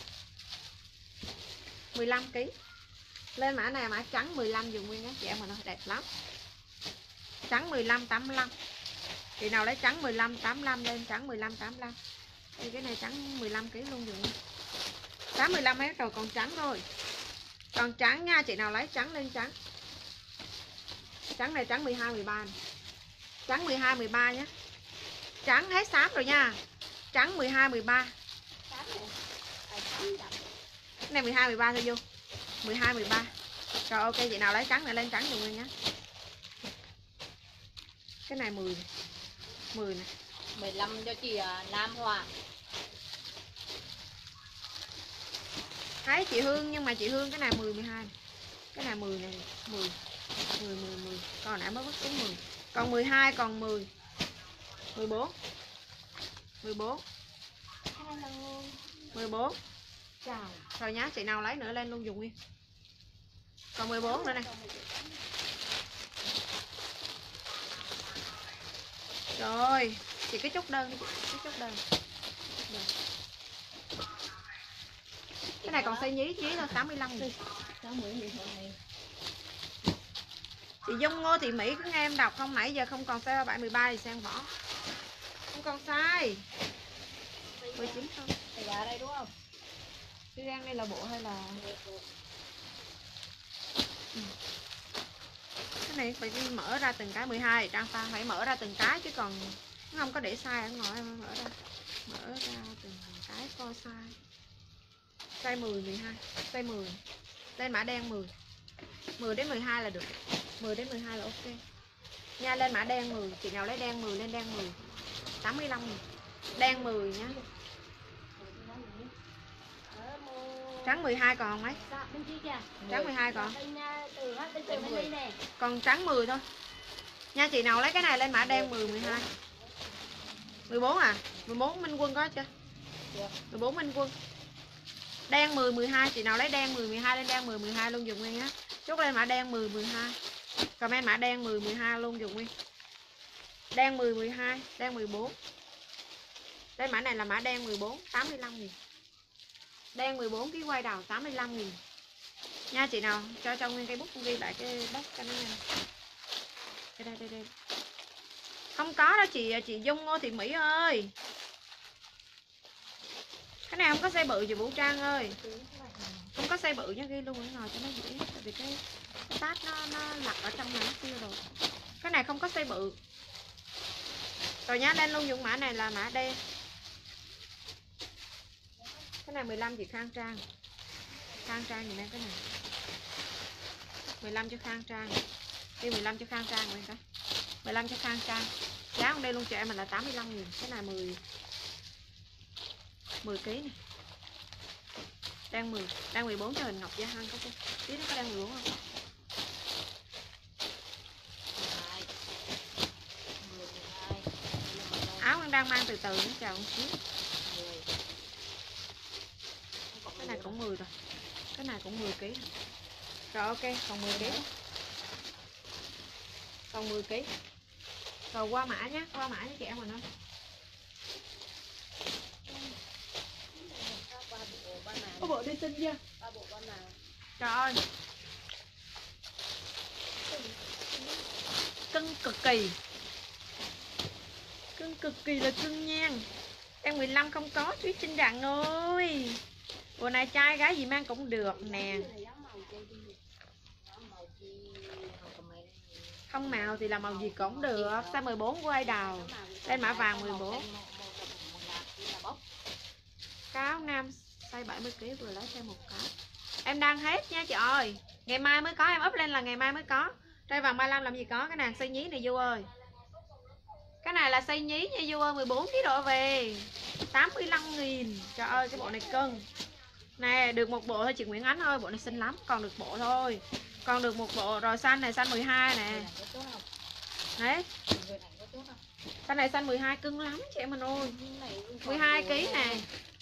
mười lăm ký. Lên mã này mã trắng mười lăm dùng nguyên á chị em mà nó đẹp lắm. Trắng mười lăm tám mươi lăm. Chị nào lấy trắng mười lăm tám mươi lăm lên trắng mười lăm tám mươi lăm. Thì cái này trắng mười lăm ký luôn dùng. Trắng mười lăm hết rồi còn trắng thôi. Còn trắng nha, chị nào lấy trắng lên trắng. Trắng này trắng mười hai mười ba này. Trắng mười hai mười ba nhé. Trắng hết xám rồi nha. Trắng mười hai mười ba. Cái này mười hai mười ba thôi vô. mười hai mười ba. Rồi ok chị nào lấy trắng này lên trắng dùng nguyên nhé. Cái này mười này. mười này. mười lăm cho chị Nam Hòa. Thấy chị Hương nhưng mà chị Hương cái này mười mười hai này. Cái này mười này, mười. mười mười mười. Còn nãy mới vứt xuống mười. Còn mười hai còn mười. mười bốn. mười bốn. mười bốn. Chào. Rồi nhá, chị nào lấy nữa lên luôn dùng nguyên. Còn mười bốn nữa này. Rồi, chị cái chốt đơn đi chị, cái chốt đơn. Cái này còn size nhí chí thôi, tám mươi lăm nghìn. Chị Dung Ngô Thị Mỹ cứ nghe em đọc không, nãy giờ không còn size ba bảy mười ba thì sang bỏ. Không còn size. mười chín không? Thì ở đây đúng không? Đi đang đây là bộ hay là ừ. Cái này phải đi mở ra từng cái mười hai trang pha phải mở ra từng cái chứ còn nó không có để size ở ngoài em mở ra. Mở ra từng cái coi size. Size mười mười hai, size mười. Lên mã đen mười. mười đến mười hai là được. mười đến mười hai là ok. Nha lên mã đen mười, chị nào lấy đen mười lên đen mười. tám mươi lăm nghìn. Đen mười nhá. Trắng mười hai còn mấy? Trắng mười hai còn. Còn trắng mười thôi. Nha chị nào lấy cái này lên mã đen mười mười hai. mười bốn à? mười bốn Minh Quân có chưa? mười bốn Minh Quân. Đen mười, mười hai, chị nào lấy đen mười, mười hai lên đen mười, mười hai luôn dùng nguyên á. Chốt lên mã đen mười, mười hai. Comment mã đen mười, mười hai luôn dùng nguyên. Đen mười, mười hai, đen mười bốn. Đây mã này là mã đen mười bốn, tám mươi lăm nghìn. Đen mười bốn ký quay đầu tám mươi lăm nghìn. Nha chị nào cho trong nguyên cây bút ghi lại cái box cho nó nha. Đây đây đây đây. Không có đâu chị chị Dung Ngô Thị Mỹ ơi. Cái này không có size bự chị Vũ Trang ơi. Không có size bự nha, ghi luôn ở ngồi cho nó dễ. Tại vì cái, cái tát nó nó lặt ở trong này nó kia rồi. Cái này không có size bự. Rồi nhá, lên luôn dùng mã này là mã đen. Cái này mười lăm chị Khang Trang. Khang Trang nhìn em cái này. mười lăm cho Khang Trang. Đi mười lăm cho Khang Trang rồi cái. mười lăm cho Khang Trang. Giá con đây luôn cho em mình là tám mươi lăm nghìn. Cái này mười mười ký này. Đang mười, đang mười bốn cho Hình Ngọc Gia Hân có không? Biết nó có đang mười bốn không? Áo con đang mang từ từ nó chào một xíu. Cái này cũng mười rồi. Cái này cũng mười ký. Rồi ok, còn mười ký. Còn mười ký. Rồi qua mã nhé, qua mã cho chị em mình ơi. Có bộ đi xin chưa? Trời ơi. Cưng cực kỳ. Cưng cực kỳ là cưng nha. Em mười lăm không có Thúy Trinh Đặng ơi. Bộ này trai gái gì mang cũng được nè. Không màu thì là màu gì cũng được. Size mười bốn quay đầu. Lên mã vàng mười bốn. Cáo nam size bảy mươi ký vừa lấy thêm một cái. Em đang hết nha chị ơi. Ngày mai mới có, em up lên là ngày mai mới có. Trai vàng ba mươi lăm làm gì có. Cái nàng size nhí này Du ơi. Cái này là size nhí nha Du ơi, mười bốn ký độ về tám mươi lăm nghìn. Trời ơi cái bộ này cân. Nè được một bộ thôi chị Nguyễn Ánh ơi. Bộ này xinh lắm, còn được bộ thôi. Còn được một bộ rồi. Xanh này xanh mười hai nè. Đấy. Xanh này xanh mười hai cưng lắm chị em mình ơi. mười hai ký nè.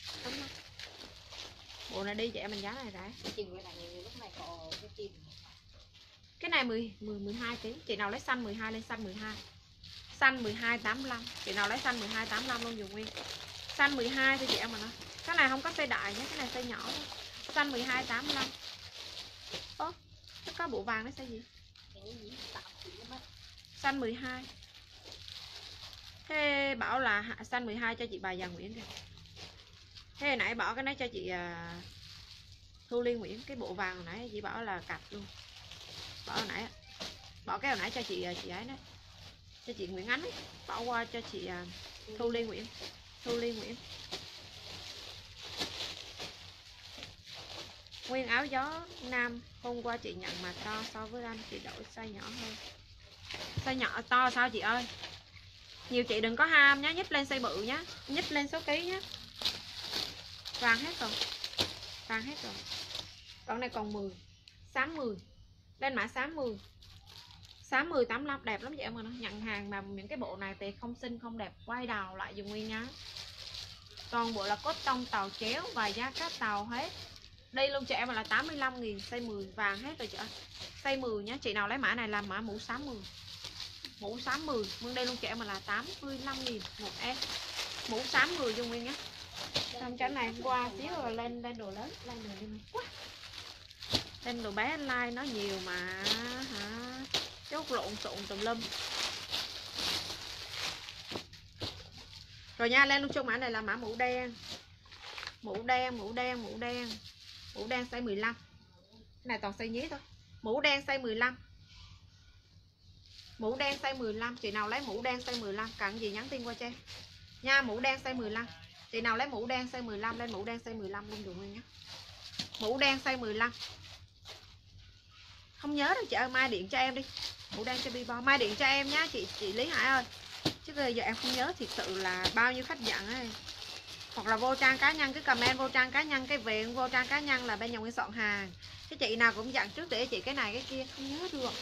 Bộ này đi chị em mình giá này rẻ. Cái này mười, mười, mười hai ký. Chị nào lấy xanh mười hai lên xanh mười hai. Xanh mười hai tám mươi lăm. Chị nào lấy xanh mười hai tám mươi lăm luôn dùng nguyên. Xanh mười hai thôi chị em mình ơi. Cái này không có size đại nhé, cái này size nhỏ thôi. Xanh mười hai tám mươi lăm. Ơ, nó có bộ vàng nó size gì? Xanh mười hai. Thế bảo là xanh mười hai cho chị bà già Nguyễn kìa. Thế hồi nãy bỏ cái này cho chị uh, Thu Liên Nguyễn. Cái bộ vàng hồi nãy chị bảo là cặp luôn. Bỏ hồi nãy bỏ cái hồi nãy cho chị chị ấy đấy, cho chị Nguyễn Ánh ấy. Bỏ qua cho chị uh, Thu Liên Nguyễn. Thu Liên Nguyễn. Nguyên áo gió nam. Hôm qua chị nhận mà to so với anh, chị đổi size nhỏ hơn. Size nhỏ to sao chị ơi? Nhiều chị đừng có ham nhé, nhích lên size bự nhé, nhích lên số ký nhé. Vàng hết rồi. Vàng hết rồi. Còn này còn mười. Xám mười. Lên mã xám mười. Xám mười tám mươi lăm đẹp lắm chị em. Mà nó nhận hàng mà những cái bộ này thì không xinh không đẹp, quay đầu lại dùng nguyên nhá. Toàn bộ là cốt tông tàu chéo và giá cá tàu hết. Đây luôn chị em là tám mươi lăm nghìn, size mười, vàng hết rồi chị ơi. Size mười nhá, chị nào lấy mã này làm mã mũ xám mười. Mũ xám mười, nguyên đây luôn chị em là tám mươi lăm nghìn một em. Mũ xám mười dùng nguyên nhá. Xong cái này qua xíu rồi lên lên đồ lớn, lên đồ đi quá. Lên đồ bé like nó nhiều mà hả? Chốt lộn xộn tùm lum. Rồi nha, lên luôn trong mã này là mã mũ đen. Mũ đen, mũ đen, mũ đen. Mũ đen size mười lăm. Cái này toàn size nhí thôi. Mũ đen size mười lăm. Mũ đen size mười lăm. Chị nào lấy mũ đen size mười lăm cần gì nhắn tin qua cho em nha. Mũ đen size mười lăm. Chị nào lấy mũ đen size mười lăm lên mũ đen size mười lăm luôn dùng nguyên nhé. Mũ đen size mười lăm. Không nhớ đâu chị ơi, mai điện cho em đi. Mũ đen cho Bibo, mai điện cho em nhá chị chị Lý Hải ơi. Chứ giờ em không nhớ thiệt sự là bao nhiêu khách dặn ấy. Hoặc là vô trang cá nhân, cái comment vô trang cá nhân, cái viện vô trang cá nhân là bên nhà Nguyên soạn hàng. Cái chị nào cũng dặn trước để chị cái này cái kia, không nhớ được.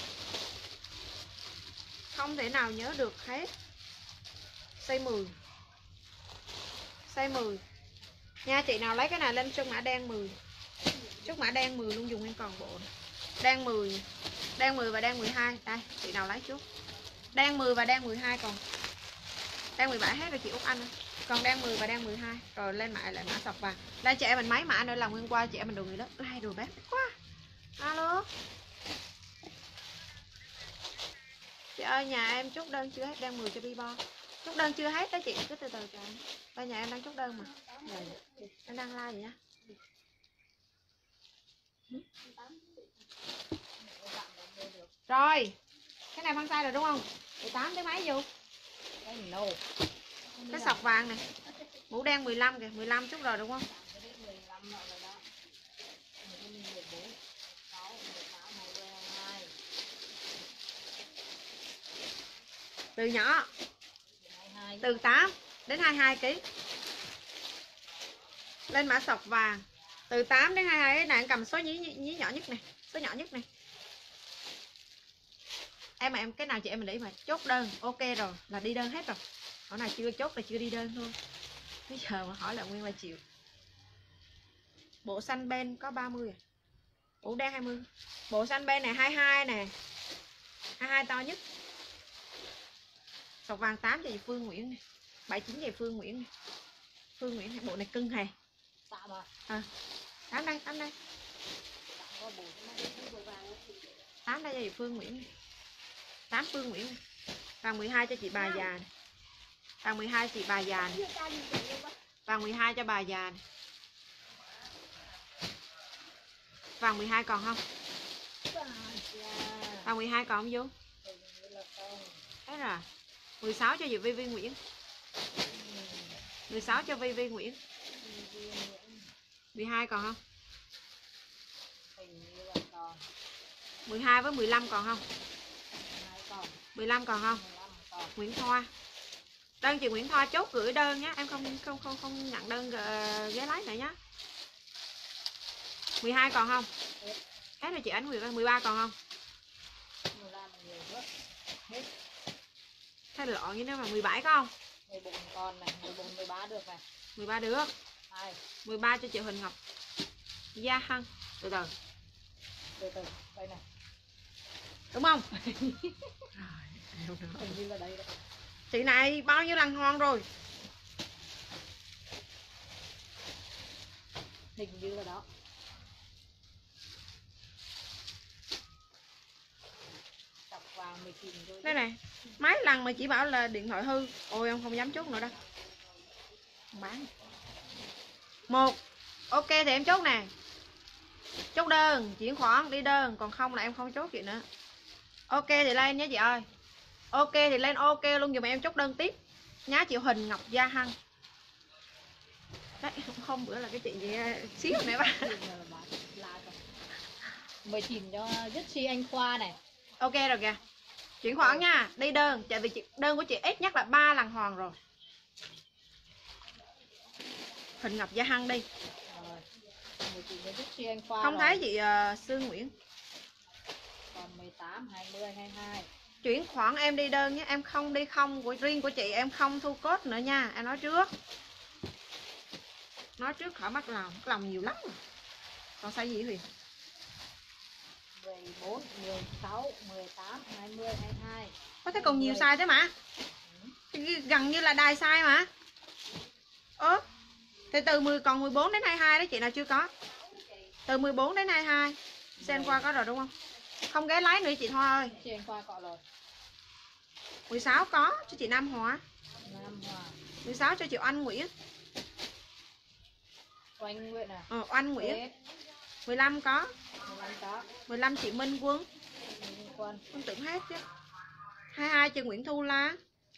Không thể nào nhớ được hết. Size mười. Size mười. Nha, chị nào lấy cái này lên chân mã đen mười. Chốt mã đen mười luôn, dùng nguyên còn bộ. Đen mười, đen mười và đen mười hai. Đây, chị nào lấy trước. Đen mười và đen mười hai còn. Đen mười bảy hết rồi chị Út Anh. Còn đen mười và đen mười hai. Rồi lên mã lại mã sọc vàng. Lên chị em mình mấy mã nữa là nguyên qua chị em mình đồ người đó. Like đồ bếp quá. Alo. Chị ơi, nhà em chốt đơn chưa hết, đen mười cho Bibo. Chốt đơn chưa hết đó chị, cứ từ từ cho em. Đây nhà em đang chốt đơn mà. Rồi, em đang like vậy nhá. Rồi, cái này phân size rồi đúng không? mười tám tới mấy vô? Cái no. Cái sọc vàng này. Mũ đen mười lăm kìa, mười lăm chút rồi đúng không? Từ nhỏ. Từ tám đến hai mươi hai ki lô gam. Lên mã sọc vàng. Từ tám đến hai mươi hai cái này cầm số nhí, nhí nhỏ nhất này, số nhỏ nhất này. Em mà em cái nào chị em mình để mà chốt đơn ok rồi là đi đơn hết rồi. Hồi nào chưa chốt là chưa đi đơn thôi. Bây giờ mà hỏi là nguyên là chịu. Bộ xanh bên có ba mươi à? Bộ đen hai mươi. Bộ xanh bên này hai mươi hai nè. hai mươi hai to nhất. Sọc vàng tám cho chị Phương Nguyễn này. bảy mươi chín cho chị Phương Nguyễn này. Phương Nguyễn này, bộ này cưng hề. À. tám đây, tám đây. tám đây cho chị Phương Nguyễn này. tám Phương Nguyễn này. Vàng mười hai cho chị bà già này. Vàng mười hai chị bà già này. Vàng mười hai cho bà già này. Vàng mười hai còn không? Vàng mười hai còn không vô? Thế rồi. mười sáu cho chị Vi Vi Nguyễn. mười sáu cho Vi Vi Nguyễn. mười hai còn không? mười hai với mười lăm còn không? mười lăm còn không? Nguyễn Thoa. Đơn chị Nguyễn Thoa chốt gửi đơn nhé, em không không không không nhận đơn ghé lái nữa nhé. mười hai còn không? Hết rồi chị Ánh Nguyệt ơi, mười ba còn không? Thế lọ như thế mà mười bảy có không? mười bốn con này, mười bốn mười ba được này. mười ba được. Hai. mười ba cho chị Huỳnh Ngọc. Gia Hân. Từ từ. Từ từ, đây này. Đúng không? Hình như là đây đó. Chị này bao nhiêu lần ngon rồi? Hình như là đó. Sọc vàng mười chín rồi. Đây này, mấy lần mà chị bảo là điện thoại hư. Ôi em không dám chốt nữa đâu. Không bán. Một. Ok thì em chốt nè. Chốt đơn, chuyển khoản đi đơn, còn không là em không chốt chị nữa. Ok thì lên nhé chị ơi. Ok thì lên ok luôn dùm em chốt đơn tiếp. Nhá chị Huỳnh Ngọc Gia Hân. Đấy, không bữa là cái chị gì xíu nữa ba. mười chín cho Dứt Si Anh Khoa này. Ok rồi kìa. Chuyển khoản nha, đi đơn, tại vì chị, đơn của chị ít nhất là ba lần hoàn rồi. Huỳnh Ngọc Gia Hân đi. mười chín cho Dứt Si Anh Khoa. Không rồi. thấy chị uh, Sương Nguyễn. Còn mười tám, hai mươi, hai mươi hai. Chuyển khoản em đi đơn nhé, em không đi không của riêng của chị em không thu cốt nữa nha, em nói trước. Nói trước khỏi mắc lòng, mắc lòng nhiều lắm rồi. Còn sai gì Huyền? mười bốn, mười sáu, mười tám, hai mươi, hai mươi hai. Có thể còn nhiều sai thế mà. Gần như là đài sai mà. Ơ. Thì từ mười còn mười bốn đến hai mươi hai đó chị nào chưa có. Từ mười bốn đến hai mươi hai. Xem qua có rồi đúng không? Không ghé lái nữa chị Thoa ơi. Chị Anh Khoa có rồi. mười sáu có cho chị Nam Hòa. Nam Hòa. mười sáu cho chị Oanh Nguyễn. Oanh Nguyễn à? Ờ, Oanh Nguyễn. mười lăm có. mười lăm có. mười lăm chị Minh Quân. Minh Quân. Không tưởng hết chứ. hai mươi hai chị Nguyễn Thu La.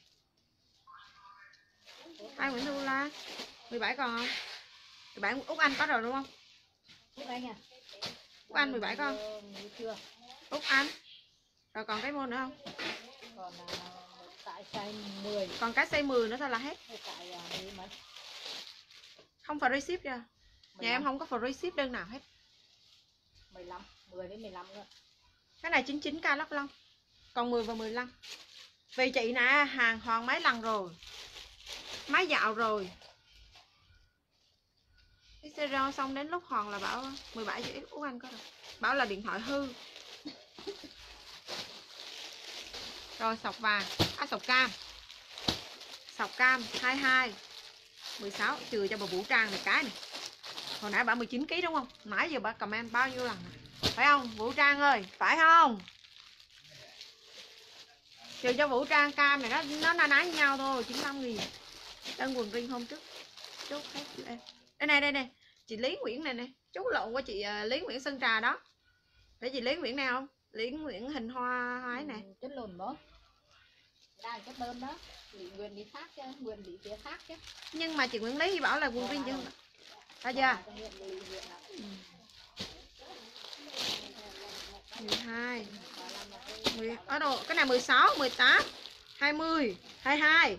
hai Nguyễn Thu La. mười bảy còn không? mười bảy Úc Anh có rồi đúng không? Úc Anh à? Úc Anh mười bảy con. Chưa. Úc Anh. Rồi còn cái môn nữa không? Còn uh, tại size mười. Còn cái size mười nữa thôi là hết. Tại uh, mấy? Không free ship chưa? Nhà em không có free ship đơn nào hết. mười lăm, mười đến mười lăm nữa. Cái này chín mươi chín k lắc lông. Còn mười và mười lăm. Vì chị nè hàng hoàn mấy lần rồi. Mấy dạo rồi. Cái zero xong đến lúc hòn là bảo mười bảy chữ Út Anh có rồi. Bảo là điện thoại hư. Rồi sọc vàng, à sọc cam. Sọc cam hai mươi hai mười sáu trừ cho bà Vũ Trang này cái này. Hồi nãy bảo mười chín ký đúng không? Nãy giờ bà comment bao nhiêu lần này? Phải không? Vũ Trang ơi, phải không? Trừ cho Vũ Trang cam này nó nó na ná với nhau thôi, chín mươi lăm nghìn. Đơn quần riêng hôm trước. Chốt hết em. Đây này đây này, chị Lý Nguyễn này nè, chú lộn qua chị Lý Nguyễn Sơn Trà đó. Để chị Lý Nguyễn này không? Lý Nguyễn hình hoa hái nè. Ừ, chất lồn đó. Đang chất đơn đó. Lý Nguyễn đi khác chứ, Nguyễn đi phía khác chứ. Nhưng mà chị Nguyễn Lý bảo là quần riêng chứ không? Thấy chưa? mười hai mười, ở đâu? Cái này mười sáu, mười tám, hai mươi, hai mươi hai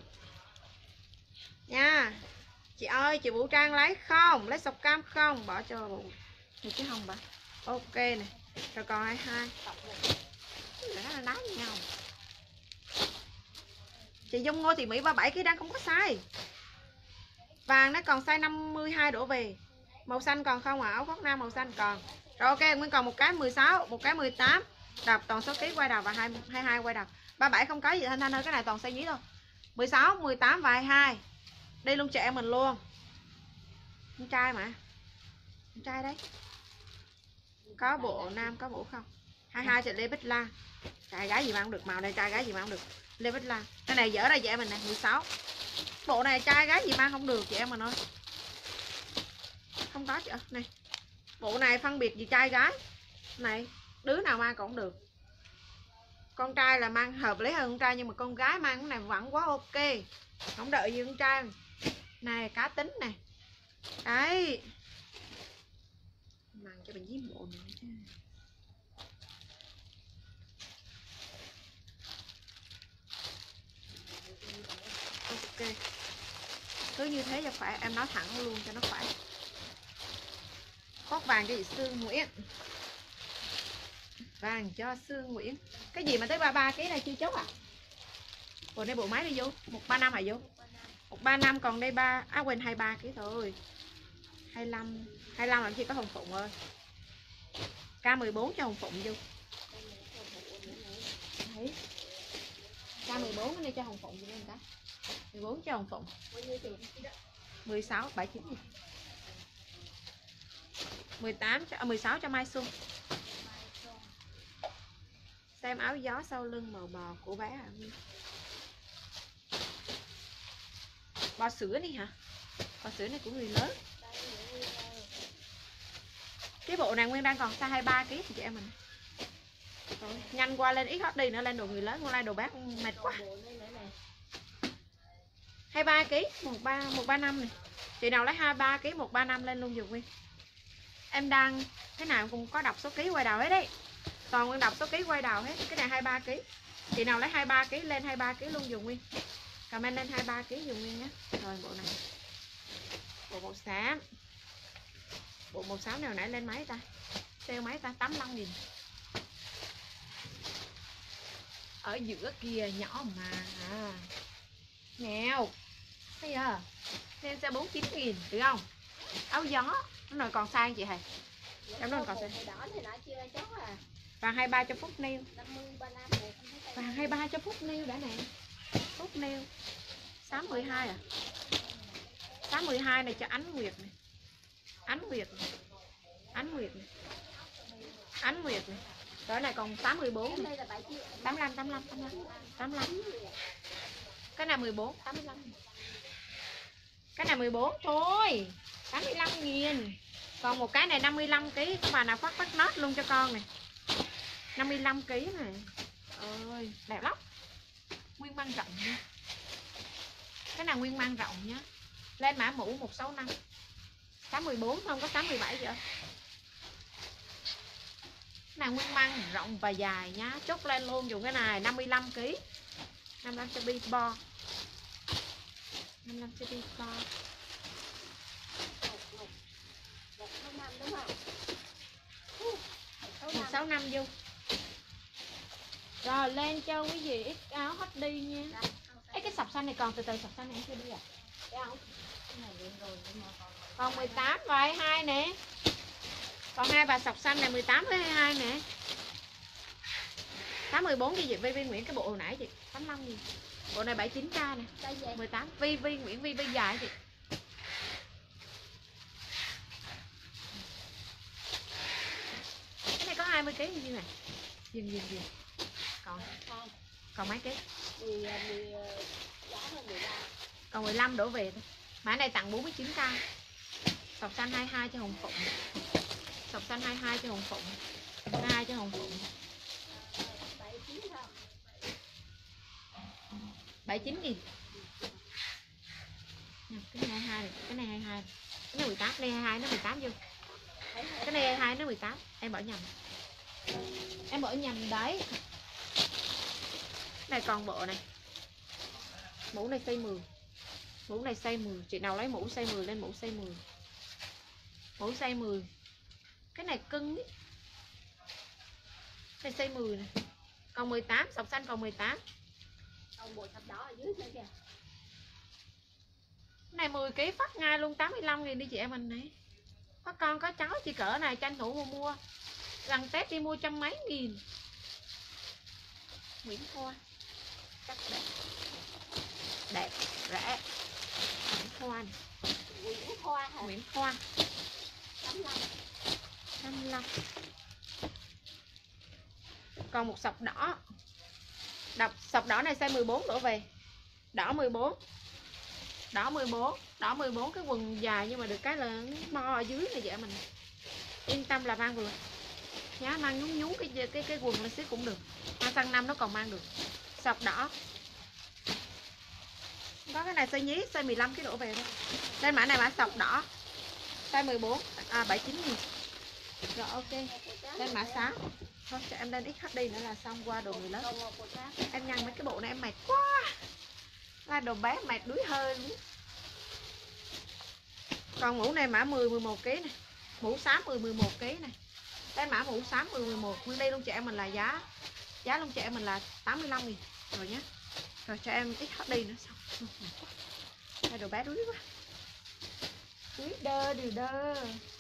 nha. Chị ơi, chị Vũ Trang lấy không? Lấy sọc cam không? Bỏ cho bộ được chứ không bà? Ok nè. Rồi còn hai mươi hai. Đó là đá với nhau. Chị Dung Ngô Thị Mỹ ba mươi bảy ký đang không có sai. Vàng nó còn size năm mươi hai đổ về. Màu xanh còn không ạ? À? Áo khoác nam màu xanh còn. Rồi ok, Nguyên còn một cái mười sáu, một cái mười tám. Đọc toàn số ký quay đầu và hai mươi hai quay đầu. ba mươi bảy không có gì Thanh Thanh ơi, cái này toàn size nhí thôi. mười sáu, mười tám và hai mươi hai. Đi luôn chị em mình luôn. Con trai mà. Con trai đấy. Có bộ nam có bộ không? hai mươi hai chị Lê Bích Lan. Trai gái gì mà không được, màu này trai gái gì mà không được. Lê Bích Lan. Cái này dở ra chị em mình nè, mười sáu. Bộ này trai gái gì mang không được chị em mình ơi. Không có chị ơi, này. Bộ này phân biệt gì trai gái. Này, đứa nào mang cũng được. Con trai là mang hợp lý hơn con trai, nhưng mà con gái mang cái này vẫn quá ok. Không đợi gì con trai. Này, cá tính nè. Đấy. Mang cho mình dí bộ này chứ. Ok. Cứ như thế cho khỏe, em nói thẳng luôn cho nó khỏe. Khoác vàng cho chị Sương Nguyễn. Vàng cho Sương Nguyễn. Cái gì mà tới ba mươi ba ký này chưa chốt à? Còn đây bộ máy đi vô, một ba năm hả vô? một ba năm còn đây ba, à quên hai mươi ba ký thôi. hai mươi lăm, hai mươi lăm làm chi có Hồng Phụng ơi. K mười bốn cho Hồng Phụng vô. Đấy. K mười bốn cái này cho Hồng Phụng vô người ta. mười bốn cho Hồng Phụng. mười sáu bảy mươi chín gì? mười tám cho à, mười sáu cho Mai Xuân. Xem áo gió sau lưng màu bò của bé à? Bò sữa đi hả? Bò sữa này của người lớn. Cái bộ này Nguyên đang còn size hai mươi ba ký thì chị em mình. Rồi, nhanh qua lên ít hot đi nữa, lên đồ người lớn, qua lên đồ bác mệt quá. hai mươi ba ký, một ba một ba năm này. Chị nào lấy hai mươi ba ký một ba năm lên luôn giùm Nguyên. Em đang cái nào cũng có đọc số ký quay đầu hết đấy. Toàn Nguyên đọc số ký quay đầu hết. Cái này hai mươi ba ký. Chị nào lấy hai mươi ba ký lên hai mươi ba ký luôn giùm Nguyên. Comment lên hai mươi ba ký giùm Nguyên nhé. Rồi bộ này. Bộ màu xám. Bộ màu xám nào nãy lên mấy ta? Sale mấy ta? tám mươi lăm nghìn. Ở giữa kia nhỏ mà. À. Nghèo. Thấy chưa? Nên sẽ bốn mươi chín nghìn, được không? Áo gió. Nó rồi còn sang chị hề. Em nó còn sang. Vàng hai mươi ba cho Phúc Nêu. Vàng hai mươi ba cho Phúc Nêu đã nè. Phúc Nêu. Sáu mươi hai à? Sáu mươi hai này cho Ánh Nguyệt này. Ánh Nguyệt này. Ánh Nguyệt này. Ánh Nguyệt này. Cái này còn tám mươi bốn này. tám mươi lăm, tám mươi lăm, tám mươi lăm, tám mươi lăm. Cái này mười bốn, tám mươi lăm. Cái này mười bốn thôi, tám mươi lăm nghìn. Còn một cái này năm mươi lăm ký. Các bà nào phát bắt nốt luôn cho con này. năm mươi lăm ký này. Ơi, đẹp lắm. Nguyên mang rộng nha. Cái này nguyên mang rộng nhá. Lên mã mũ một sáu năm. tám mươi bốn không có tám mươi bảy vậy. Cái này nguyên mang rộng và dài nhá. Chốt lên luôn dùng cái này năm mươi lăm ký. năm mươi lăm cho bi bo. năm mươi lăm cho bi bo. một sáu năm vô. Rồi lên cho quý vị ít áo hot đi nha. Ê, cái sọc xanh này còn, từ từ sọc xanh này em chưa đi à? Thấy không? Cái này lên rồi nhưng mà còn Còn mười tám và hai mươi hai nè. Còn hai bà sọc xanh này mười tám với hai mươi hai nè. Tám mười bốn đi chị Vi Vi Nguyễn, cái bộ hồi nãy chị tám mươi lăm nghìn. Bộ này bảy mươi chín k nè. mười tám Vi Vi Nguyễn Vi Vi dài chị. Cái này có hai mươi ký như này. Dừng dừng dừng. Còn còn mấy ký? Còn mười lăm đổ về thôi. Mã này tặng bốn mươi chín k. Sọc xanh hai mươi hai cho Hồng Phụng. Sọc xanh hai mươi hai cho Hồng Phụng. hai mươi hai cho Hồng Phụng. bảy mươi chín nghìn. Cái này hai mươi hai, cái này hai mươi hai. Cái này mười tám, cái này hai mươi hai nó mười tám vô. Cái này hai mươi hai nó mười tám, em bỏ nhầm. Em bỏ nhầm đấy. Này còn bộ này. Mũ này size mười. Mũ này size mười, chị nào lấy mũ size mười lên mũ size mười. Mũ size mười. Cái này cưng ý. Cái này size mười này. Còn mười tám, sọc xanh còn mười tám. Còn bộ sọc đỏ ở dưới nữa kìa. Cái này mười ký phát ngay luôn tám mươi lăm nghìn đi chị em mình này. Có con có cháu chị cỡ này tranh thủ mua mua. Gần Tết đi mua trăm mấy nghìn. Nguyễn Hoa. Chắc đẹp. Đẹp, rẻ. Nguyễn Hoa này. Nguyễn Hoa hả? Nguyễn Hoa. tám mươi lăm. năm mươi lăm. Còn một sọc đỏ. Đọc sọc đỏ này size mười bốn đổ về. Đỏ mười bốn. Đỏ mười bốn. Đỏ mười bốn cái quần dài nhưng mà được cái là bo ở dưới này vậy mình. Yên tâm là mang vừa. Nhá mang nhún nhún cái cái cái quần lên xíu cũng được. Hoa xăng năm nó còn mang được. Sọc đỏ. Có cái này size nhí, size mười lăm cái đổ về thôi. Lên mã này mã sọc đỏ. Size mười bốn, à bảy mươi chín nghìn. Rồi ok. Lên mã sáng. Thôi cho em lên ích hát đê nữa là xong qua đồ người lớn. Em nhăn mấy cái bộ này em mệt quá. Là đồ bé mệt đuối hơi luôn. Còn mũ này mã mười, mười một ký này. Mũ xám mười, mười một ký này. Lên mã mũ xám mười, mười một. Nguyên đây luôn chị em mình là giá. Giá luôn chị em mình là tám mươi lăm nghìn. Rồi nhé. Rồi cho em ích hát đê nữa xong. Đây đồ bé đuối quá. Đuối đơ đừ đơ.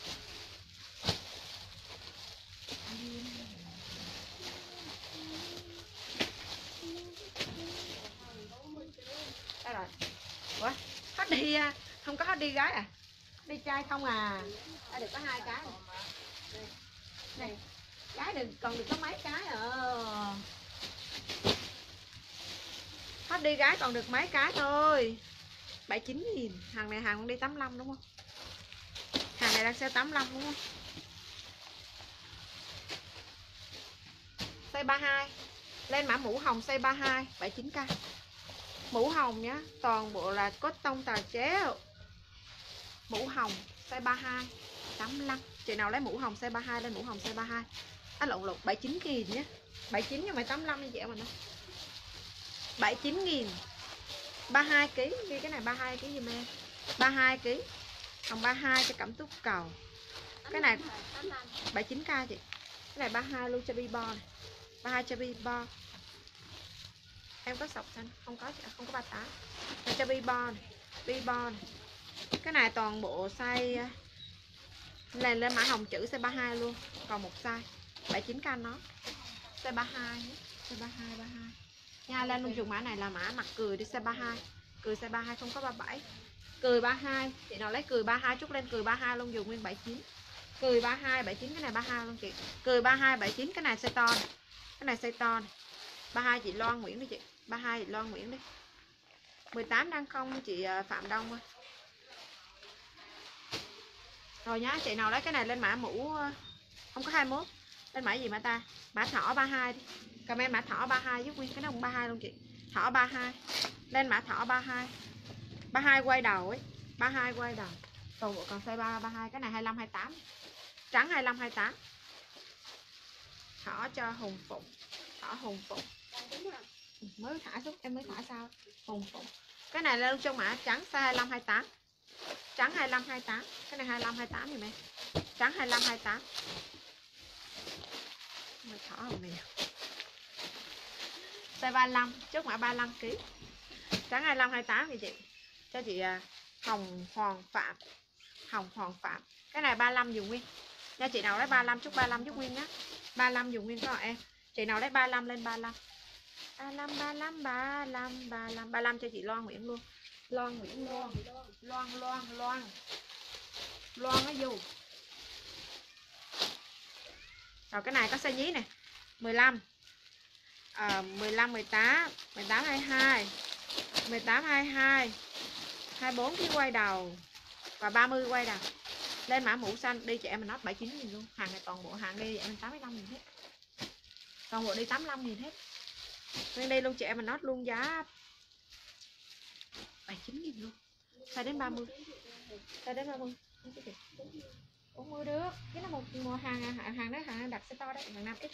Đây rồi. Ủa? hát đê không có hát đê gái à? Đi trai không à? Đây được có hai cái này. Này. Cái đừng còn được có mấy cái à. hát đê gái còn được mấy cái thôi. bảy mươi chín nghìn. Hàng này hàng đi tám mươi lăm đúng không? Hàng này đang sale tám mươi lăm đúng không? Size ba mươi hai. Lên mã mũ hồng size ba mươi hai, bảy mươi chín k. Mũ hồng nhá, toàn bộ là cốt tông tà chế. Mũ hồng size ba mươi hai, tám mươi lăm. Chị nào lấy mũ hồng size ba mươi hai lên mũ hồng size ba mươi hai. À lộn lộn bảy mươi chín nghìn nhé. bảy mươi chín nhưng mà tám mươi lăm như vậy mà nó. bảy mươi chín nghìn. ba mươi hai ký, ghi cái này ba mươi hai ký giùm em. ba mươi hai ký. Còn ba mươi hai cho Cẩm Tú Cầu. Cái này bảy mươi chín k chị. Cái này ba mươi hai luôn cho bi bo này. ba mươi hai cho bi bo. Em có sọc xanh, không có chị, không có ba mươi tám. Đây cho bi bo này, bi bo này. Cái này toàn bộ size lên lên mã hồng chữ size ba mươi hai luôn, còn một size bảy mươi chín k nó. Size ba mươi hai nhé, size ba mươi hai ba mươi hai. Nha lên luôn dùng mã này là mã mặt cười đi size ba mươi hai. Cười size ba mươi hai không có ba mươi bảy. Cười ba mươi hai, chị nào lấy cười ba mươi hai chút lên cười ba mươi hai luôn dùng nguyên bảy mươi chín. Cười ba mươi hai bảy mươi chín cái này ba mươi hai luôn chị. Cười ba mươi hai bảy mươi chín cái này size to này. Cái này size to này. ba mươi hai chị Loan Nguyễn đi chị. ba mươi hai chị Loan Nguyễn đi. mười tám đang không chị Phạm Đông ơi. Rồi nhá, chị nào lấy cái này lên mã mũ không có hai mươi mốt. Lên mã gì mà ta? Mã thỏ ba mươi hai đi. Comment mã thỏ ba mươi hai giúp nguyên cái nó cũng ba mươi hai luôn chị. Thỏ ba mươi hai. Lên mã thỏ ba mươi hai. ba mươi hai quay đầu ấy. ba mươi hai quay đầu. Toàn bộ còn size ba mươi hai, cái này hai mươi lăm hai mươi tám. Trắng hai mươi lăm hai mươi tám. Thỏ cho Hùng Phụng. Thỏ Hùng Phụng. Mới thả xuống, em mới thả sao? Hùng Phụng. Cái này lên trong mã trắng size hai mươi lăm hai mươi tám. Trắng hai mươi lăm hai mươi tám. Cái này hai mươi lăm hai mươi tám thì em. Trắng hai mươi lăm hai mươi tám. Mới thỏ hồng này. Size ba mươi lăm, chốt mã ba mươi lăm ký. Trắng hai mươi lăm hai mươi tám thì chị. Cho chị Hồng Hoàng Phạm. hồng Hoàng Phạm. Cái này ba mươi lăm dùng nguyên. Nha chị nào lấy ba mươi lăm chúc ba mươi lăm chúc nguyên nhá. ba mươi lăm dùng nguyên các bạn em. Chị nào lấy ba mươi lăm lên ba mươi lăm. ba mươi lăm ba mươi lăm ba mươi lăm ba mươi lăm ba mươi lăm cho chị Loan Nguyễn luôn. Loan Nguyễn Loan. Loan Loan Loan. Loan nó dù. Rồi cái này có size nhí nè. mười lăm. À, mười lăm mười tám, mười tám hai mươi hai, mười tám hai mươi hai, hai mươi bốn cái quay đầu và ba mươi quay đầu. Lên mã mũ xanh đi chị em mình nói bảy mươi chín nghìn luôn. Hàng này toàn bộ hàng đi em tám mươi lăm nghìn hết. Toàn bộ đi tám mươi lăm nghìn hết. Lên đây luôn chị em mình nói luôn giá bảy mươi chín nghìn luôn. Size đến ba mươi. Size đến ba mươi. bốn mươi được. Cái là một, một hàng hàng hàng đó hàng đặt xe to đấy, hàng năm ít.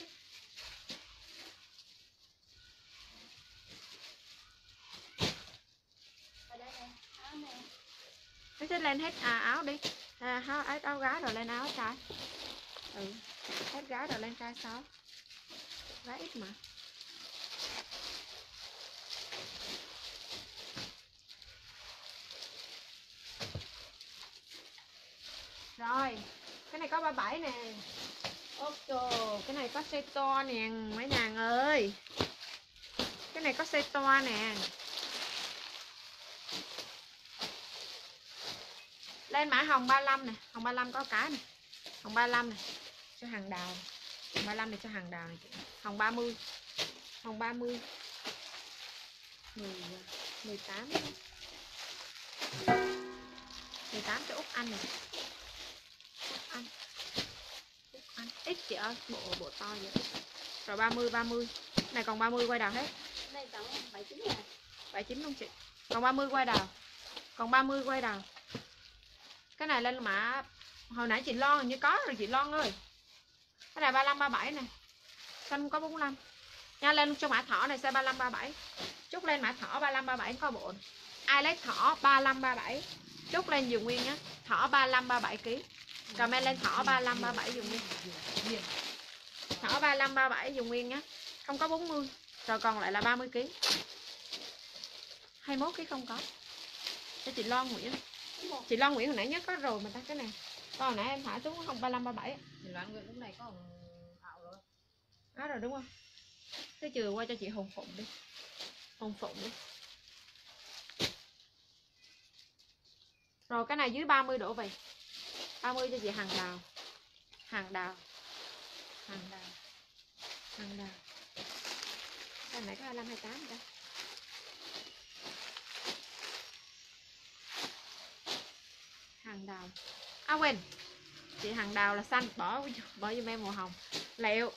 Nó sẽ lên hết à, áo đi. À, áo, áo, áo gái rồi lên áo trai. Ừ. Hết gái rồi lên trai sáu. Gái ít mà. Rồi, cái này có ba mươi bảy nè. Ôi trời, cái này có xe to nè mấy nàng ơi. Cái này có xe to nè. Lên mã hồng ba mươi lăm nè, hồng ba mươi lăm có cái nè. Hồng ba mươi lăm này cho hàng đào. Hồng ba mươi lăm này cho hàng đào này chị. Hồng ba mươi. Hồng ba mươi. mười, mười tám. mười tám cho Úc Anh này. Úc Anh. Úc Anh. Ít chị ơi, bộ bộ to vậy. Rồi ba mươi ba mươi. Này còn ba mươi quay đầu hết. Đây tổng bảy mươi chín nè. bảy mươi chín luôn chị. Còn ba mươi quay đầu. Còn ba mươi quay đầu. Cái này lên mã hồi nãy chị Loan hình như có rồi chị Loan ơi. Cái này ba mươi lăm ba mươi bảy nè. Xanh có bốn mươi lăm. Nha lên cho mã thỏ này size ba mươi lăm ba mươi bảy. Chúc lên mã thỏ ba mươi lăm ba mươi bảy có bộ. Ai lấy thỏ ba mươi lăm ba mươi bảy chúc lên dùng nguyên nhá. Thỏ ba mươi lăm ba mươi bảy ký. Comment lên thỏ ba mươi lăm ba mươi bảy dùng nguyên. Thỏ ba mươi lăm ba mươi bảy dùng nguyên nhá. Không có bốn mươi. Rồi còn lại là ba mươi ký. hai mươi mốt ký không có. Cho chị Loan Nguyễn. Chị Loan Nguyễn hồi nãy nhớ có rồi mà ta cái này. Còn hồi nãy em thả xuống không ba mươi lăm ba mươi bảy. Chị Loan Nguyễn lúc này có ảo rồi. Đó rồi đúng không? Thế trừ qua cho chị Hồng Phụng đi. Hồng Phụng đi. Rồi cái này dưới ba mươi đổ về. ba mươi cho chị hàng đào. Hàng đào. Hàng đào. Hàng đào. Cái này có hai mươi lăm hai mươi tám đây. Hàng đào. À quên. Chị hàng đào là xanh, bỏ bỏ giùm em màu hồng. Liệu.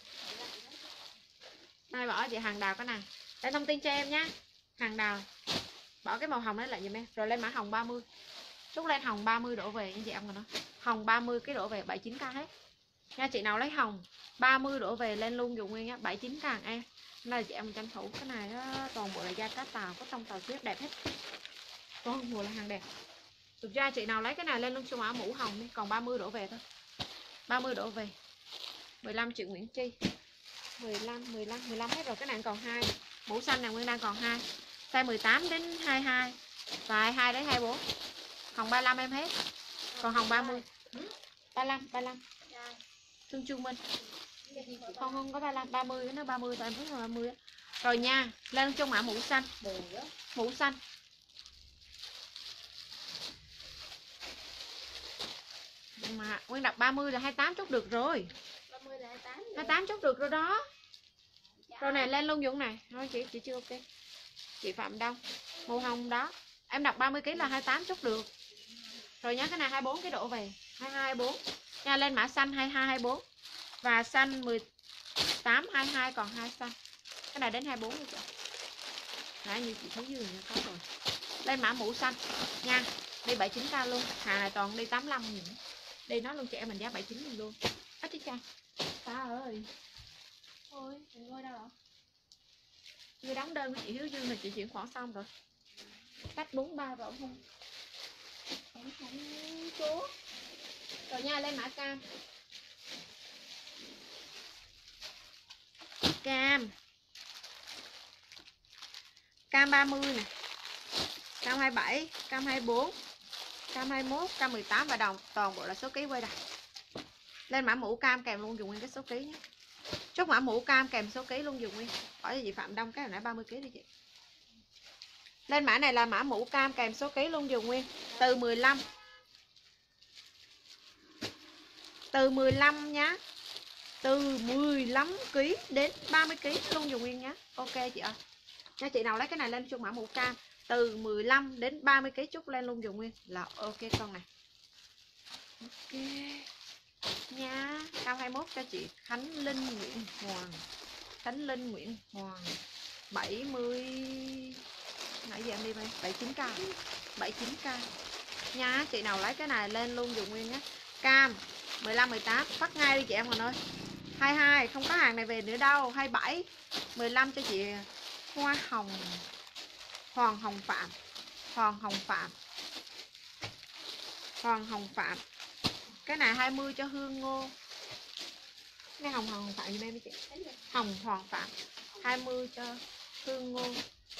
Đây bỏ chị hàng đào cái này. Để thông tin cho em nhá. Hàng đào. Bỏ cái màu hồng đấy lại giùm em. Rồi lên mã hồng ba mươi. Chúc lên hồng ba mươi đổ về như chị em rồi đó. Hồng ba mươi cái đổ về bảy mươi chín k hết. Nha chị nào lấy hồng ba mươi đổ về lên luôn dùng nguyên nhá, bảy mươi chín k em. Này chị em tranh thủ cái này đó, toàn bộ là da cá tàu, có trong tàu tuyết đẹp hết. Toàn bộ là hàng đẹp. Thực ra chị nào lấy cái này lên luôn cho mã mũ hồng đi, còn ba mươi đổ về thôi. ba mươi đổ về. mười lăm chị Nguyễn Chi. mười lăm mười lăm mười lăm hết rồi, cái này còn hai. Mũ xanh này nguyên đang còn hai. Size mười tám đến hai mươi hai và hai mươi hai đến hai mươi bốn. Hồng ba mươi lăm em hết. Còn hồng ba mươi. ba mươi lăm ba mươi lăm. Thương Trương Minh. Không không có ba mươi lăm, ba mươi nó ba mươi tại em thấy là ba mươi á. Rồi nha, lên trong mã mũ xanh. Mũ xanh. Mà nguyên đặt ba mươi là hai mươi tám chốt được rồi. ba mươi là hai mươi tám. hai mươi tám chốt được rồi đó. Rồi này lên luôn Dũng này. Thôi chị chị chưa ok. Chị Phạm Đông. Màu hồng đó. Em đặt ba mươi ký là hai mươi tám chốt được. Rồi nhá, cái này hai mươi bốn cái độ về. hai mươi hai hai mươi bốn. Nha lên mã xanh hai mươi hai hai mươi bốn. Và xanh mười tám hai mươi hai còn hai xanh. Cái này đến hai mươi bốn rồi chị. Nãy như chị thấy dưới này có rồi. Lên mã mũ xanh nha. Đi bảy mươi chín k luôn. Hàng này toàn đi tám mươi lăm nghìn. Đi nó luôn chị em mình giá bảy mươi chín nghìn luôn. Á chứ cha. Ta ơi. Ôi, mình ngồi đâu hả? Chưa đóng đơn với chị Hiếu Dương là chị chuyển khoản xong rồi. Cách bốn mươi ba rồi không? Không không số. Rồi nha, lên mã cam. Cam. Cam ba mươi nè. Cam hai mươi bảy, cam hai mươi bốn, Cam hai mốt, cam mười tám và đồng toàn bộ là số ký quay đây. Lên mã mũ cam kèm luôn dùng nguyên cái số ký nhé. Chốt mã mũ cam kèm số ký luôn dùng nguyên. Hỏi cho chị Phạm Đông cái hồi nãy ba mươi ký đi chị. Lên mã này là mã mũ cam kèm số ký luôn dùng nguyên. Từ mười lăm. Từ mười lăm nhá. Từ mười lăm ký đến ba mươi ký luôn dùng nguyên nhá. Ok chị ơi. Nha chị nào lấy cái này lên chung mã mũ cam từ mười lăm đến ba mươi ký chút lên luôn dùng nguyên là ok con này. Ok nha. Cao hai mốt cho chị Khánh Linh Nguyễn Hoàng. Khánh Linh Nguyễn Hoàng bảy mươi. Nãy giờ em đi bay bảy mươi chín k. bảy mươi chín k nha. Chị nào lấy cái này lên luôn dùng nguyên nhé. Cam mười lăm mười tám phát ngay đi chị em mình ơi. hai mươi hai không có hàng này về nữa đâu. hai mươi bảy mười lăm cho chị Hoa Hồng Hoàng Hồng Phạm. Hoàng Hồng Phạm. Hoàng Hồng Phạm. Cái này hai mươi cho Hương Ngô. Cái Hồng Hoàng Phạm giùm em chị. Hồng Hoàng Phạm hai mươi cho Hương Ngô.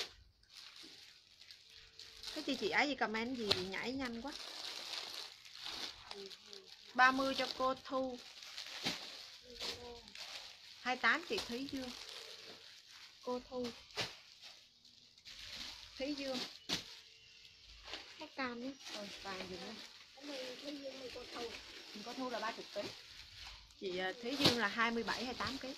Cái chị chị ấy gì comment gì nhảy nhanh quá. ba mươi cho cô Thu. hai mươi tám chị Thúy Dương. Cô Thu Thúy Dương. Cái cam nhé. Rồi vàng dùng đây. Cô Thu là ba mươi ký. Chị Thúy Dương là hai mươi bảy hai mươi tám ký.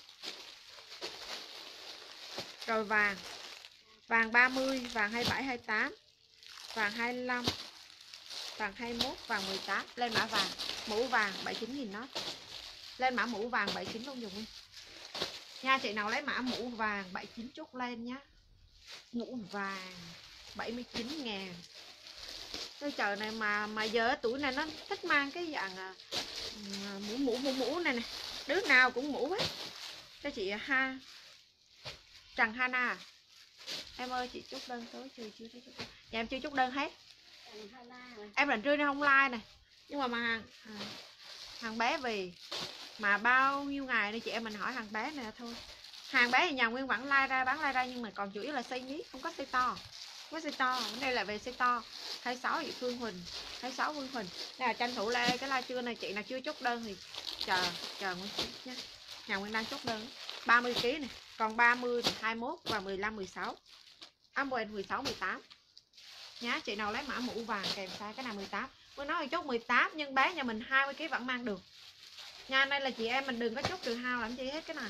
Rồi vàng. Vàng ba mươi, vàng hai mươi bảy hai mươi tám, vàng hai mươi lăm, vàng hai mươi mốt, vàng mười tám. Lên mã vàng, mũ vàng bảy mươi chín nghìn nót. Lên mã mũ vàng bảy mươi chín luôn dùng đi. Nha chị nào lấy mã mũ vàng bảy mươi chín chốt lên nhá. Mũ vàng bảy mươi chín ngàn. Cái trời này mà mà giờ tuổi này nó thích mang cái dạng mũ mũ mũ mũ này nè. Đứa nào cũng mũ hết. Cho chị ha Trần Hana. Em ơi chị chốt đơn tối chưa chưa chưa. Dạ em chưa chốt đơn hết. Em rảnh trưa nên không like này. Nhưng mà mà hàng à, hàng bé về mà bao nhiêu ngày đây chị em mình hỏi hàng bé nè thôi. Hàng bé thì nhà Nguyên vẫn like ra bán like ra nhưng mà còn chủ yếu là size nhí, không có size to. Có size to, đây là về size to. hai mươi sáu chị Phương Huỳnh, hai mươi sáu Phương Huỳnh. Đây là tranh thủ lê cái like trưa này chị nào chưa chốt đơn thì chờ chờ Nguyên chút nha. Nhà Nguyên đang chốt đơn ba mươi ký này, còn ba mươi, hai mươi mốt và mười lăm, mười sáu. Amboen mười sáu, mười tám. Nhá, chị nào lấy mã mũ vàng kèm size cái nào mười tám. Mới nói chốt mười tám nhưng bé nhà mình hai mươi ký vẫn mang được. Nha, đây là chị em mình đừng có chốt trừ hao làm chi hết cái này.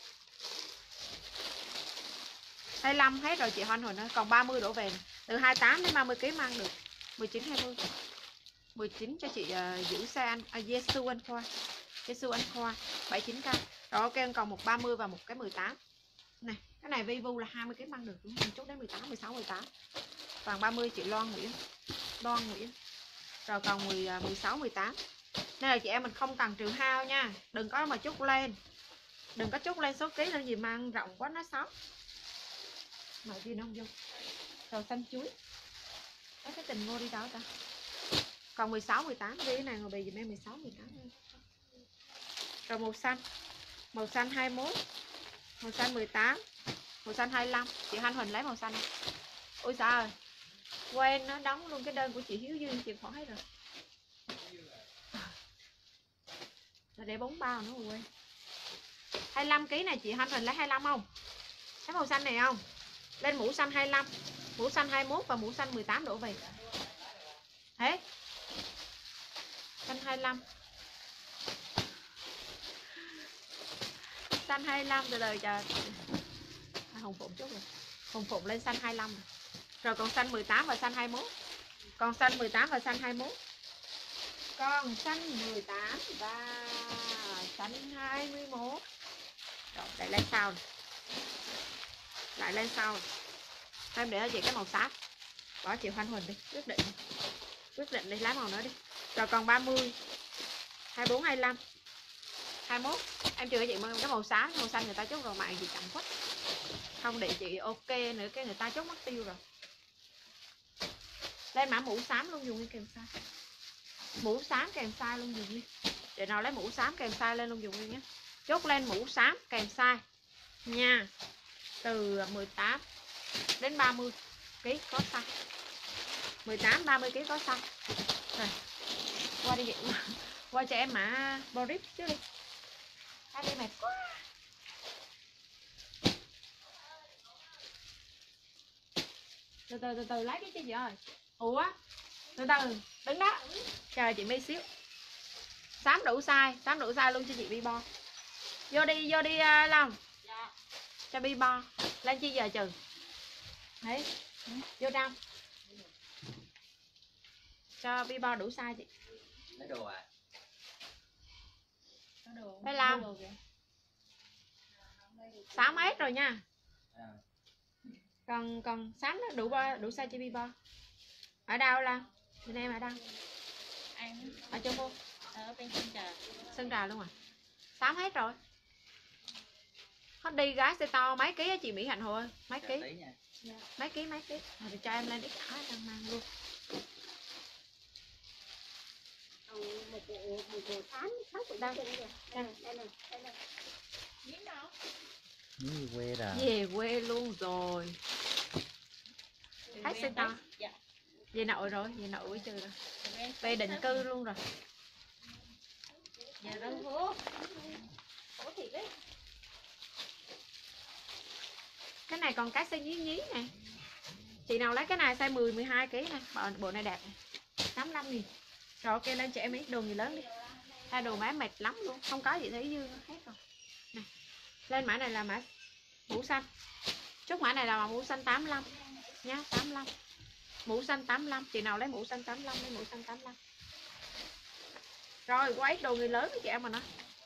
hai mươi lăm hết rồi chị Hoan hồi nữa, còn ba mươi đổ về này. Từ hai mươi tám đến ba mươi ký mang được. mười chín hai mươi. mười chín cho chị uh, giữ xe anh à, Jesu anh Khoa. Jesu anh Khoa bảy mươi chín k. Rồi ok còn một ba mươi và một cái mười tám. Này, cái này Vivu là hai mươi ký mang được, mình chốt đến mười tám, mười sáu, mười tám. Vàng ba mươi chị Loan Nguyễn. Loan Nguyễn. Rồi còn mười, mười sáu, mười tám. Nên là chị em mình không cần trừ hao nha. Đừng có mà chốt lên. Đừng có chốt lên số ký lên gì mang rộng quá nó xấu. Mà gì nó không vô. Rồi xanh chuối. Đó, cái tình ngô đi đâu ta. Còn mười sáu, mười tám. Đi cái này ngồi bì dùm em mười sáu, mười tám. Rồi màu xanh. Màu xanh hai mươi mốt. Màu xanh mười tám. Màu xanh hai mươi lăm. Chị Thanh Huỳnh lấy màu xanh này. Ôi sao rồi. Quên nó đóng luôn cái đơn của chị Hiếu Dương. Chị khỏi hết rồi. Rồi để bốn bao nữa quên. hai mươi lăm ký này chị Thanh Huỳnh lấy hai mươi lăm không? Thấy màu xanh này không? Lên mũ xanh hai mươi lăm. Mũ xanh hai mươi mốt và mũ xanh mười tám đổ về. Thế. Xanh hai mươi lăm. Xanh hai mươi lăm từ từ chờ. À, Hồng Phụng chút rồi. Hồng Phụng lên xanh hai mươi lăm rồi. Rồi còn xanh mười tám và xanh hai mươi mốt. Còn xanh mười tám và xanh hai mươi mốt. Còn xanh mười tám và xanh hai mươi mốt. Rồi lại lên sau này. Lại lên sau này. Em để cho chị cái màu xám. Bỏ chị Hoan Huỳnh đi. Quyết định. Quyết định đi lấy màu nữa đi. Rồi còn ba mươi, hai mươi bốn, hai mươi lăm, hai mươi mốt. Em chưa cho chị cái màu xám. Màu xanh người ta chốt rồi mạng gì chậm quá. Không để chị ok nữa cái người ta chốt mất tiêu rồi. Lên mã mũ xám luôn dùng đi kèm size. Mũ xám kèm size luôn dùng đi. Để nào lấy mũ xám kèm size lên luôn dùng đi nhé. Chốt lên mũ xám kèm size nha. Từ mười tám đến ba mươi ký có size. mười tám ba mươi ký có size. đi chị. Qua cho em mã Boris chứ đi. Hai đi mệt quá. Từ từ từ từ lấy cái chứ chị ơi. Ủa? Từ từ, đứng đó. Chờ chị mi xíu. Xám đủ size, xám đủ size luôn cho chị Bi Bo. Vô đi, vô đi uh, Long. Dạ. Cho Bi Bo. Lên chi giờ trừ. Đấy. Vô trong. Cho Bi Bo đủ size chị. Lấy đồ à? Đây Long. sáu mét rồi nha. À. Còn còn xám nó đủ bo, đủ size cho Bi Bo. Ở đâu Long? Bên em ở đâu? Anh Ở chỗ cô. ở bên Sơn Trà. Sơn Trà luôn à? Xám hết rồi. Hết đi gái xe to mấy ký á chị Mỹ Hạnh Hồ ơi? Mấy ký? Dạ. Mấy ký mấy ký? À, thì cho em lên ít áo đang mang luôn. Một bộ một bộ tám sáu của đâu? Đây này, đây này, đây này. Miếng đâu? Miếng gì quê rồi. Về quê luôn rồi. Hết xe to. Dạ. Về nội rồi, về nội buổi trừ rồi. Về định cư luôn rồi. Dạ răng hố. Khổ thiệt đấy. Cái này còn cái size nhí nhí nè. Chị nào lấy cái này size mười, mười hai ký nè. Bộ, bộ này đẹp nè. tám mươi lăm nghìn. Rồi ok lên cho em ít đồ gì lớn đi. Hai đồ má mệt lắm luôn. Không có gì thấy dư hết rồi. Này. Lên mã này là mã mũ xanh. Chốt mã này là mũ xanh tám mươi lăm nhá, tám mươi lăm. Mũ xanh tám mươi lăm, chị nào lấy mũ xanh tám mươi lăm lấy mũ xanh tám mươi lăm. Rồi quay đồ người lớn với chị em mà nó.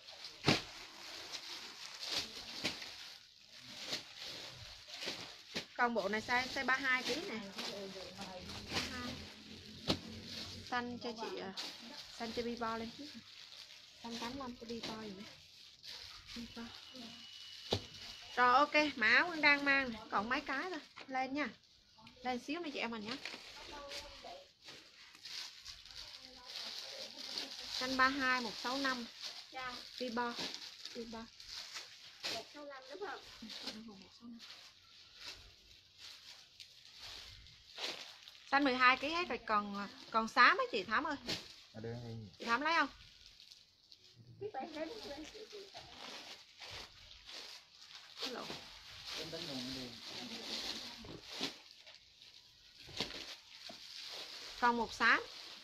Còn bộ này size size ba mươi hai ký nè. ba mươi hai. Xanh cho chị xanh cho Bi Bo lên trước. Xanh tám mươi lăm cho Bi Bo gì nữa. Bi Bo. Rồi ok, mã áo Quân đang mang này. Còn mấy cái thôi. Lên nha. Lên xíu nữa chị em mình nhé. Xanh ba mươi hai một sáu năm. Bi Bo. Bi Bo. một sáu năm đúng không? Xanh mười hai ký hết rồi, còn còn xám ấy chị Thắm ơi. Ở đây. Chị Thắm lấy không? Lộn. Còn một xám.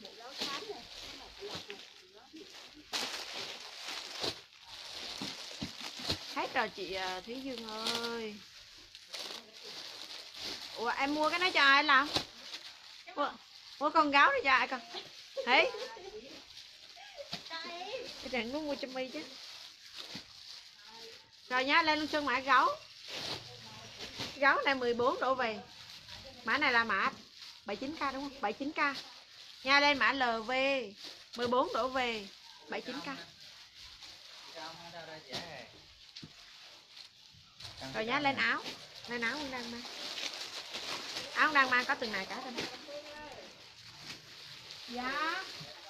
Hết rồi chị Thúy Dương ơi. Ủa em mua cái đó cho ai làm? Ủa, Ủa con gáo đi cho ai con? Thấy? Cái trận nó mua cho mi chứ. Rồi nhá, lên luôn chân mã gấu. Gấu này mười bốn đổ về. Mã này là mã bảy mươi chín k đúng không? bảy mươi chín k. Nha, lên mã lờ vê mười bốn đổ về bảy mươi chín k. Rồi nhá, lên áo. Lên áo cũng đang mang. Áo đang mang có từng này cả thôi. Dạ.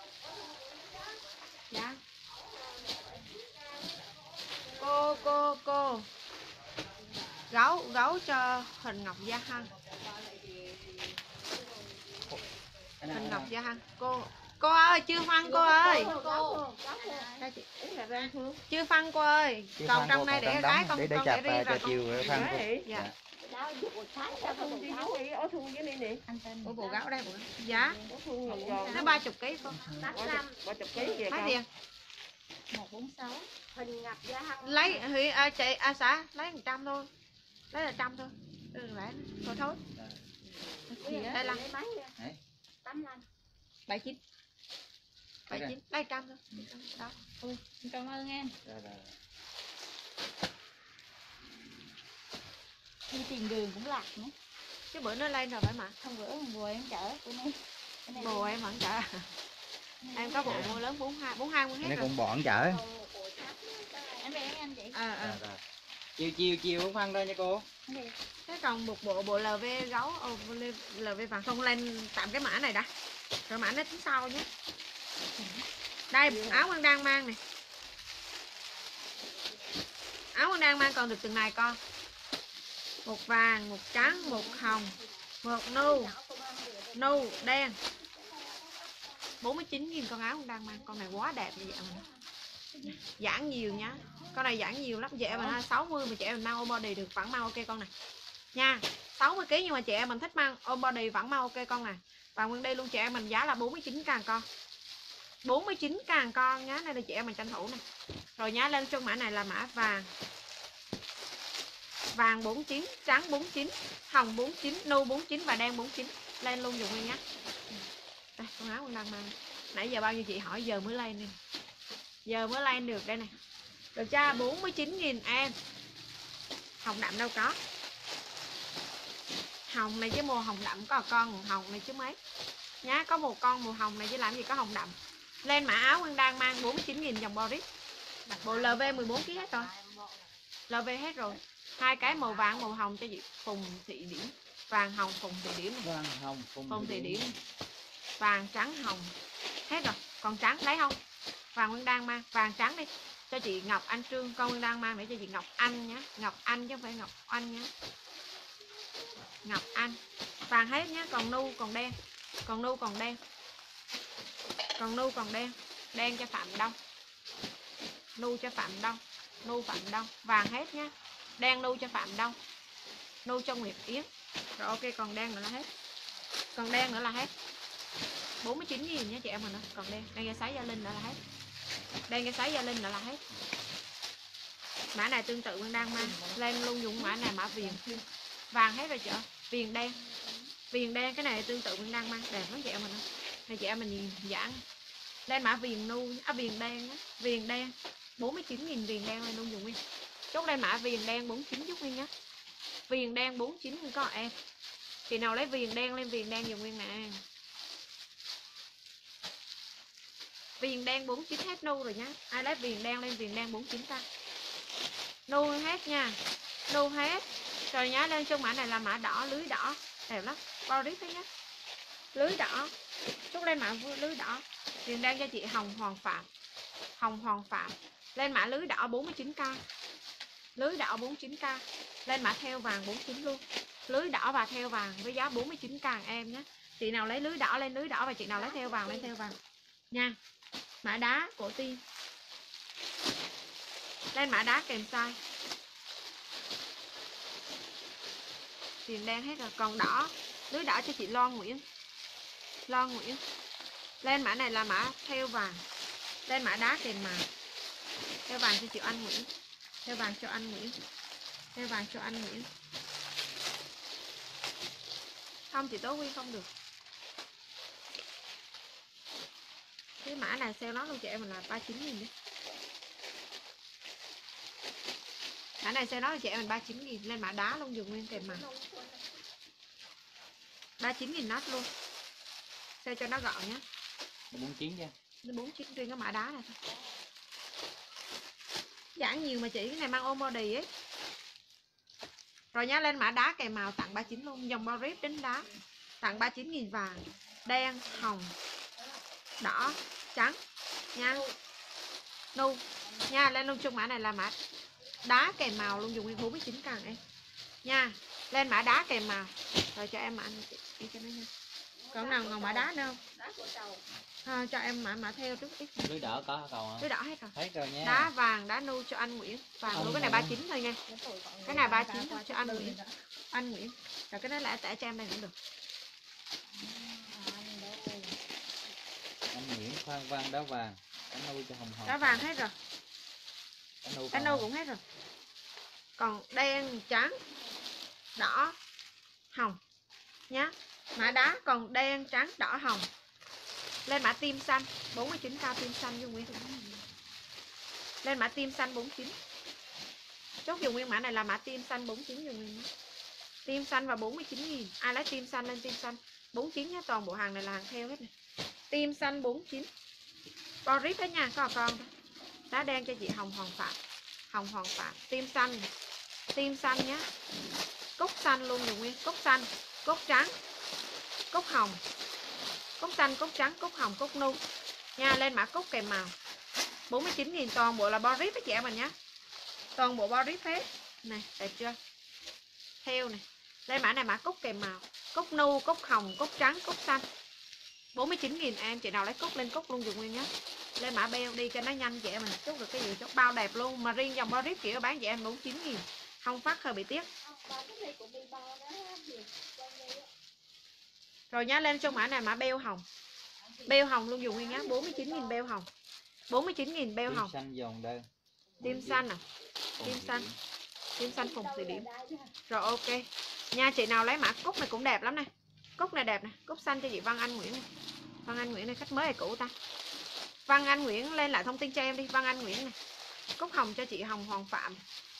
Dạ. Cô cô cô. Gấu gấu cho Hình Ngọc Gia Hân. Hình Ngọc Gia Hân. Cô cô ơi, chưa phân cô ơi. Đây chị. Chưa phân cô ơi. Còn trong này để gái con để để con chặt để riêng rồi chiều phân cô. Dạ. Đó, bộ sáng cho bộ Ở thun cái này nè. Ủa bộ gáo đây bộ. Dạ. Nó ba mươi ký con. tám mươi lăm. ba mươi ký về Mấy tiền? một bốn sáu. Hình Ngọc Gia Hân. Lấy thì à, chị à xã lấy một trăm thôi. Lấy là trăm thôi. Đừng lấy thôi thôi. Đây là tám mươi lăm. bảy mươi chín. bảy mươi chín, lấy trăm thôi. Đó. Ừ, cảm ơn em. Đi tìm đường cũng lạc nữa. Cái bữa nó lên rồi phải mà. Hôm bữa bùa em chở của nó. Bồ em vẫn chở. Em có bộ mua lớn bốn mươi hai, bốn mươi hai mua hết Nó rồi. cũng bọn chở. Em về anh chị. À, à. Chiều chiều chiều không phân đâu nha cô. Thế còn một bộ bộ lờ vê gấu, oh, lờ vê vàng không, lên tạm cái mã này đã. Rồi mã nó tính sau nhé. Đây áo Quân đang mang này. Áo Quân đang mang còn được từng này con. Một vàng, một trắng, một hồng, một nâu, nâu, đen. bốn mươi chín nghìn con áo con đang mang. Con này quá đẹp như vậy mà. Giãn nhiều nhá. Con này giãn nhiều lắm. Chị em mình sáu mươi mà chị em mình mang ôm body được vẫn mang ok con này. Nha. sáu mươi ki lô gam nhưng mà chị em mình thích mang ôm body vẫn mang ok con này. Và nguyên đây luôn chị em mình giá là bốn mươi chín ngàn con. bốn mươi chín ngàn con nhá. Đây là chị em mình tranh thủ này. Rồi nhá, lên chân mã này là mã vàng. Vàng bốn mươi chín, trắng bốn mươi chín, hồng bốn mươi chín, nâu bốn mươi chín và đen bốn mươi chín. Lên luôn dùng nguyên nhá. Đây, con áo con đang mang. Nãy giờ bao nhiêu chị hỏi giờ mới lên nè. Giờ mới lên được đây này. Được chưa? bốn mươi chín nghìn em. Hồng đậm đâu có. Hồng này chứ màu hồng đậm có con màu hồng này chứ mấy. Nhá, có một con màu hồng này chứ làm gì có hồng đậm. Lên mã áo con đang mang bốn mươi chín nghìn dòng Boris. Bộ lờ vê mười bốn ki lô gam hết rồi. lờ vê hết rồi. Hai cái màu vàng màu hồng cho chị Phùng Thị Điểm. Vàng hồng Phùng Thị Điểm này. Vàng hồng Phùng, Phùng Thị Điểm. Vàng trắng hồng. Hết rồi. Còn trắng lấy không? Vàng Nguyên đang mang. Vàng trắng đi. Cho chị Ngọc Anh Trương. Con Nguyên đang mang để cho chị Ngọc Anh nhé. Ngọc Anh chứ không phải Ngọc Anh nhé. Ngọc Anh. Vàng hết nhé. Còn nu còn đen. Còn nu còn đen. Còn nu còn đen. Đen cho Phạm Đông. Nu cho Phạm Đông. Nu Phạm Đông. Vàng hết nhé. Đen nu cho Phạm Đông. Nu cho Nguyệt Yến. Rồi ok, còn đen nữa là hết. Còn đen nữa là hết. bốn mươi chín nghìn nhé chị em mình ơi. Còn đen. Đen cái sái Gia Linh nữa là hết. Đen cái sái Gia Linh nữa là hết. Mã này tương tự Nguyên đang mang. Lên luôn dùng mã này mã viền. Vàng hết rồi chị ơi. Viền đen. Viền đen cái này tương tự Nguyên đang mang. Đẹp lắm chị em mình ơi. Này chị em mình nhìn giãn. Lên mã viền nu. À viền đen nhé. Viền đen. bốn mươi chín nghìn viền đen lên luôn dùng Nguyên. Chốt lên mã viền đen bốn mươi chín giúp Nguyên nhé. Viền đen bốn mươi chín có em. Chị nào lấy viền đen lên viền đen dùng Nguyên nè. Viền đen bốn mươi chín hết nu rồi nhá. Ai lấy viền đen lên viền đen bốn mươi chín ta. Nu hết nha. Nu hết. Rồi nhá, lên chân mã này là mã đỏ, lưới đỏ. Đẹp lắm. Boris đấy nhá. Lưới đỏ. Chốt lên mã lưới đỏ. Viền đen cho chị Hồng Hoàng Phạm. Hồng Hoàng Phạm. Lên mã lưới đỏ bốn mươi chín k. Lưới đỏ bốn mươi chín k. Lên mã theo vàng bốn mươi chín luôn. Lưới đỏ và theo vàng với giá bốn mươi chín k em nhé. Chị nào lấy lưới đỏ lên lưới đỏ và chị nào lấy theo vàng lên theo vàng nha. Mã đá cổ tiên. Lên mã đá kèm size. Tiền đen hết rồi. Còn đỏ. Lưới đỏ cho chị Loan Nguyễn. Loan Nguyễn. Lên mã này là mã theo vàng. Lên mã đá kèm màu. Theo vàng cho chị Anh Nguyễn. Theo vàng cho anh Nguyễn. Theo vàng cho anh Nguyễn. Không chị Tố Nguyên không được. Cái mã này sale nó luôn chị em mình là ba mươi chín nghìn đi. Mã này sale nó là chị em mình ba mươi chín nghìn. Lên mã đá luôn dùng nguyên kèm màu. ba mươi chín nghìn nát luôn. Sale cho nó gọn nhé. bốn mươi chín chứ. bốn mươi chín riêng cái mã đá này thôi. Giãn nhiều mà chị, cái này mang ôm body ấy. Rồi nhá, lên mã đá kèm màu tặng ba mươi chín luôn. Dòng Boris đính đá. Tặng ba mươi chín nghìn vàng. Đen, hồng, đỏ, trắng nha. Nu nha. Lên luôn chung mã này là mã đá kèm màu luôn dùng nguyên bốn mươi chín càng em nha. Lên mã đá kèm màu. Rồi cho em mã anh chị đi cho nó nha. Còn nào còn mã đá nữa không? À, cho em mã mã theo trước ít. Lưới đỏ có cầu hả? Lưới đỏ hết rồi. Hết rồi nha. Đá vàng, đá nu cho anh Nguyễn. Vàng luôn, cái này ba mươi chín thôi nha. Cái này ba mươi chín thôi cho anh Nguyễn. Anh Nguyễn. Rồi cái đó lại tẻ cho em đây cũng được. Anh Nguyễn khoan vàng đá vàng. Anh nuôi cho hồng hồng. Đá vàng hết rồi. Anh nu cũng hết rồi. Còn đen, trắng, đỏ, hồng nhá. Mã đá còn đen, trắng, đỏ, hồng. Lên mã tim xanh bốn mươi chín k tim xanh dùng nguyên. Lên mã tim xanh bốn mươi chín. Chốt dùng nguyên mã này là mã tim xanh bốn mươi chín dùng nguyên. Tim xanh và bốn mươi chín nghìn. Ai lấy tim xanh lên tim xanh bốn mươi chín nhé. Toàn bộ hàng này là hàng theo hết này. Tim xanh bốn mươi chín. Boris hết nha, có con thôi. Đá đen cho chị Hồng Hoàng Phạm. Hồng Hoàng Phạm. Tim xanh. Tim xanh nhé. Cúc xanh luôn dùng nguyên. Cúc xanh, cúc trắng, cúc hồng. Cúc xanh, cúc trắng, cúc hồng, cúc nu nha. Lên mã cúc kèm màu bốn mươi chín nghìn. Toàn bộ là Boris với chị em mình nhé. Toàn bộ Boris hết. Này, đẹp chưa? Theo này. Lên mã này mã cúc kèm màu. Cúc nu, cúc hồng, cúc trắng, cúc xanh. bốn mươi chín nghìn em. Chị nào lấy cúc lên cúc luôn dùng nguyên nhá. Lên mã beo đi cho nó nhanh chị em mình chốt được cái gì chốt bao đẹp luôn. Mà riêng dòng Boris chỉ bán chị em bốn mươi chín nghìn. Không phát hơi bị tiếc. Rồi nhá, lên trong mã này mã beo hồng. Beo hồng luôn dùng nguyên nhá, bốn mươi chín nghìn beo hồng. bốn mươi chín nghìn beo Tim hồng. xanh dòng đơn. Tim xanh à? Tim xanh. Tim xanh phùng xì điểm. Rồi ok. Nha, chị nào lấy mã cúc này cũng đẹp lắm này. Cúc này đẹp này, cúc xanh cho chị Văn Anh Nguyễn này. Văn Anh Nguyễn này khách mới hay cũ ta? Văn Anh Nguyễn lên lại thông tin cho em đi, Văn Anh Nguyễn này. Cúc hồng cho chị Hồng Hoàng Phạm.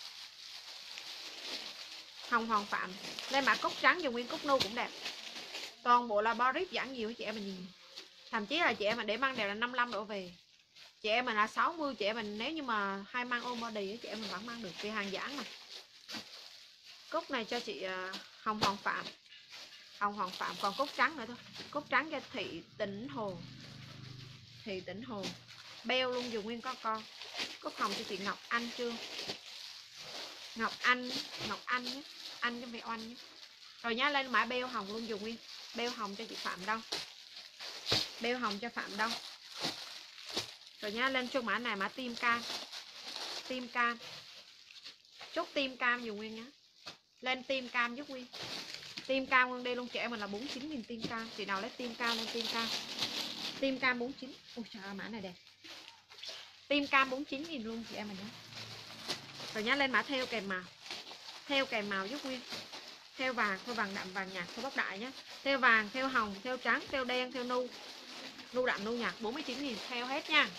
Hồng Hoàng Phạm. Lên mã cúc trắng dùng nguyên cúc nu cũng đẹp. Toàn bộ là Boris giãn nhiều chị em mình nhìn. Thậm chí là chị em mình để mang đều là năm mươi lăm độ về. Chị em mình là sáu mươi, chị em mình nếu như mà hay mang ôm body chị em mình vẫn mang được vì hàng giãn mà. Cúc này cho chị uh, Hồng Hoàng Phạm. Hồng Hoàng Phạm còn cúc trắng nữa thôi. Cúc trắng cho Thị Tĩnh Hồ. Thị Tĩnh Hồ. Beo luôn dùng nguyên có con. Cúc hồng cho chị Ngọc Anh Trương. Ngọc Anh, Ngọc Anh nhé. Anh cho mẹ Oanh nhé. Rồi nhá, lên mã beo hồng luôn dùng nguyên. Beo hồng cho chị Phạm Đông. Beo hồng cho Phạm Đông. Rồi nhá, lên chung mã này mã tim cam. Tim cam. Chốt tim cam dùng nguyên nhá. Lên tim cam giúp nguyên. Tim cam nguyên đây luôn trẻ mình là bốn mươi chín nghìn tim cam. Chị nào lấy tim cam lên tim cam. Tim cam bốn mươi chín. Ui trời ơi, mã này đẹp. Tim cam bốn mươi chín nghìn luôn chị em mình nhé. Rồi nhá, lên mã theo kèm màu. Theo kèm màu giúp nguyên. Theo vàng, theo vàng đậm, vàng nhạt, theo bóc đại nhé. Theo vàng, theo hồng, theo trắng, theo đen, theo nu. Nu đậm, nu nhạt bốn mươi chín nghìn. Theo hết nha.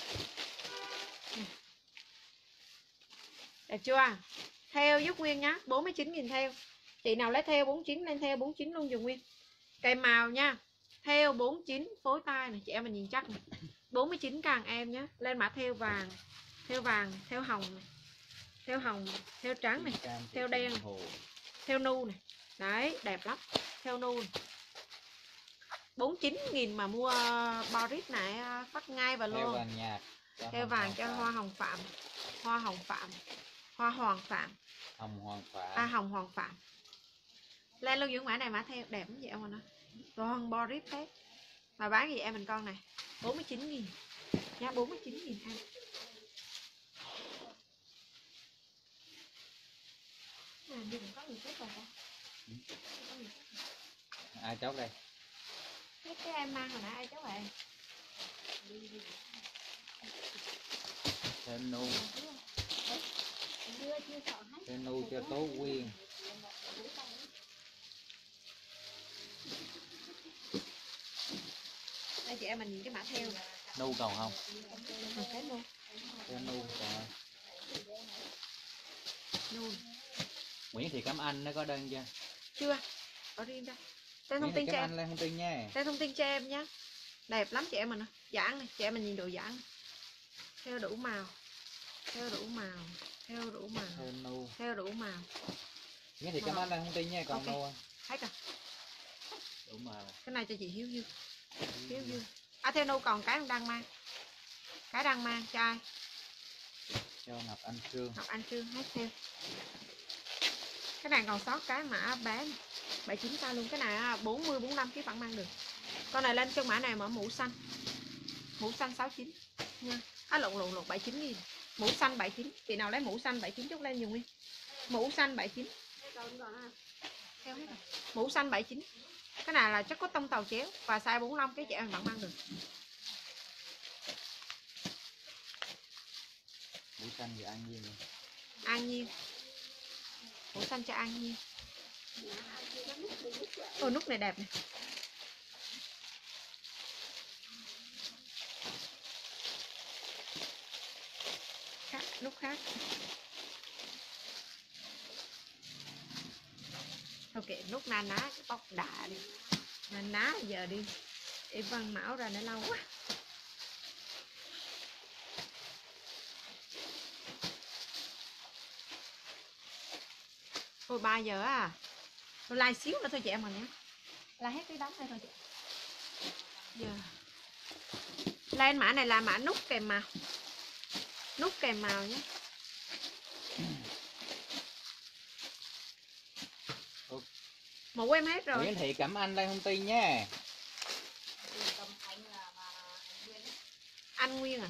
Đẹp chưa? Theo giúp nguyên nhá, bốn mươi chín nghìn theo. Chị nào lấy theo bốn mươi chín lên theo bốn mươi chín luôn dùng nguyên. Kèm màu nha. Theo bốn mươi chín phối tay này, chị em mình nhìn chắc này. bốn mươi chín càng em nhé. Lên mã theo vàng, theo vàng, theo hồng này. Theo hồng, theo trắng này, theo đen, theo nu này. Đấy, đẹp lắm. Theo nu này. bốn mươi chín nghìn mà mua Boris này phát ngay và luôn. Theo vàng nhạt. Theo vàng cho hoa hồng Phạm. Hoa hồng Phạm. Hoa hoàng Phạm. Hồng Hoàng Phạm. À, hồng hoàng Phạm. Lên luôn những mã này mã theo đẹp lắm vậy em ơi. Toàn Boris hết. Mà bán gì em mình con này bốn mươi chín nghìn. Giá bốn mươi chín nghìn em. À, có người chết rồi hả? Ai chốt đây? Cái, cái em mang hồi nãy ai chốt vậy? Thêm nu. Thêm nu cho Tố Quyên. Đây chị em mình nhìn cái mã theo. Nu còn không? Còn cái nu. Theo nu còn. Nu. Nguyễn Thị Cẩm Anh nó có đơn chưa? Chưa. Có riêng đây. Tên thông tin cho em. Lên thông tin nha. Tên thông tin cho em nhé. Đẹp lắm chị em mình. Giãn này, chị em mình nhìn độ giãn. Theo đủ màu. Theo đủ màu. Theo đủ màu. Theo nu. Theo đủ màu. Nguyễn Thị Cẩm Anh lên thông tin nha, còn okay. nu. Hết rồi. Đủ màu. Cái này cho chị Hiếu Dương. Hiếu Dương. À, theo nu còn cái đang mang. Cái đang mang cho ai? Cho Ngọc Anh Trương. Ngọc Anh Trương hết theo. Cái này còn sót cái mã bé này. bảy mươi chín k luôn. Cái này bốn mươi bốn mươi lăm ký vẫn mang được. Con này lên chân mã này mở mũ xanh. Mũ xanh sáu mươi chín nha. À, lộn lộn lộn bảy mươi chín nghìn. Mũ xanh bảy mươi chín. Chị nào lấy mũ xanh bảy mươi chín chút lên dùng nguyên. Mũ xanh bảy mươi chín. Theo hết rồi. Mũ xanh bảy mươi chín. Cái này là chất có tông tàu chéo và size bốn mươi lăm cái chị em vẫn mang được. Mũ xanh thì An Nhiên rồi. An Nhiên. Mũ xanh cho An Nhiên. Ồ, nút này đẹp này. Khác, nút khác. Ok, nút na ná cái bóc đà đi. Na ná giờ đi. Em văn mão ra nó lâu quá. Ôi ba giờ à. Tôi like xíu nữa thôi chị em mình nhé. Like hết cái đóng đây thôi chị. Giờ lên mã này là mã nút kèm màu. Nút kèm màu nhé. Mũ em hết rồi. Nguyễn Thị Cẩm Anh lên thông tin nha. Anh nguyên à.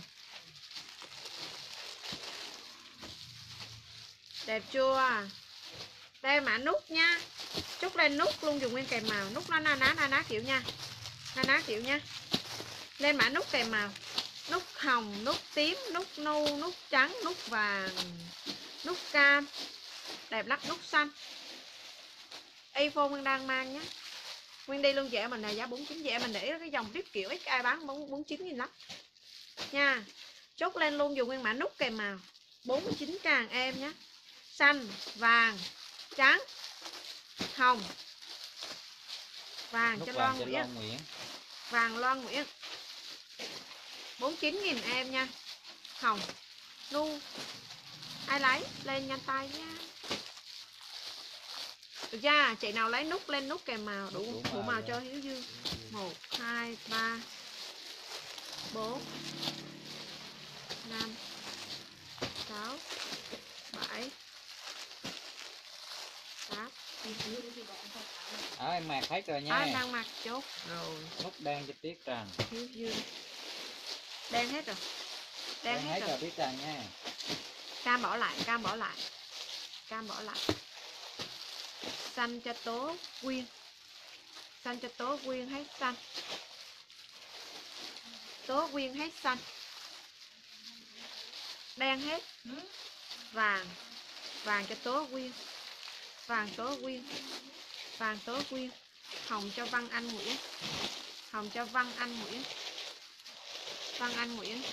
Đẹp chưa? Đây mã nút nha. Trúc lên nút luôn, dùng nguyên kèm màu. Nút nó na ná na ná kiểu nha. Na ná kiểu nha. Lên mã nút kèm màu. Nút hồng, nút tím, nút nâu, nút trắng, nút vàng, nút cam. Đẹp lắm, nút xanh. iPhone Nguyên đang mang nhé. Nguyên đi luôn rẻ mình này giá bốn mươi chín, rẻ mình để cái dòng tiếp kiểu ít ai bán bốn mươi chín nghìn lắm nha. Chốt lên luôn dùng nguyên mã nút kèm màu bốn mươi chín càng em nhé. Xanh, vàng, trắng, hồng, vàng Nút cho vàng Loan cho Nguyễn. Loan Nguyễn. Vàng Loan Nguyễn bốn mươi chín nghìn em nha. Hồng, nu. Ai lấy lên nhanh tay nha. Được chưa? Chị nào lấy nút lên nút kèm màu đủ đủ, đủ màu cho Hiếu Dương. một hai ba bốn năm sáu bảy tám. Ở em mặc hết rồi nha. À, em đang mặc chốt rồi. Nút đen cho Tiết Trần. Hiếu Dương. Đen hết rồi. Đen, Đen hết, hết rồi. rồi Tiết Trần nha. Cam bỏ lại, cam bỏ lại. Cam bỏ lại. Xanh cho Tố Quyên. Xanh cho Tố Quyên hết xanh. Tố Quyên hết xanh. Đen hết. Vàng. Vàng cho Tố Quyên. Vàng Tố Quyên. Vàng Tố Quyên. Hồng cho Văn Anh Nguyễn. Hồng cho Văn Anh Nguyễn. Văn Anh Nguyễn.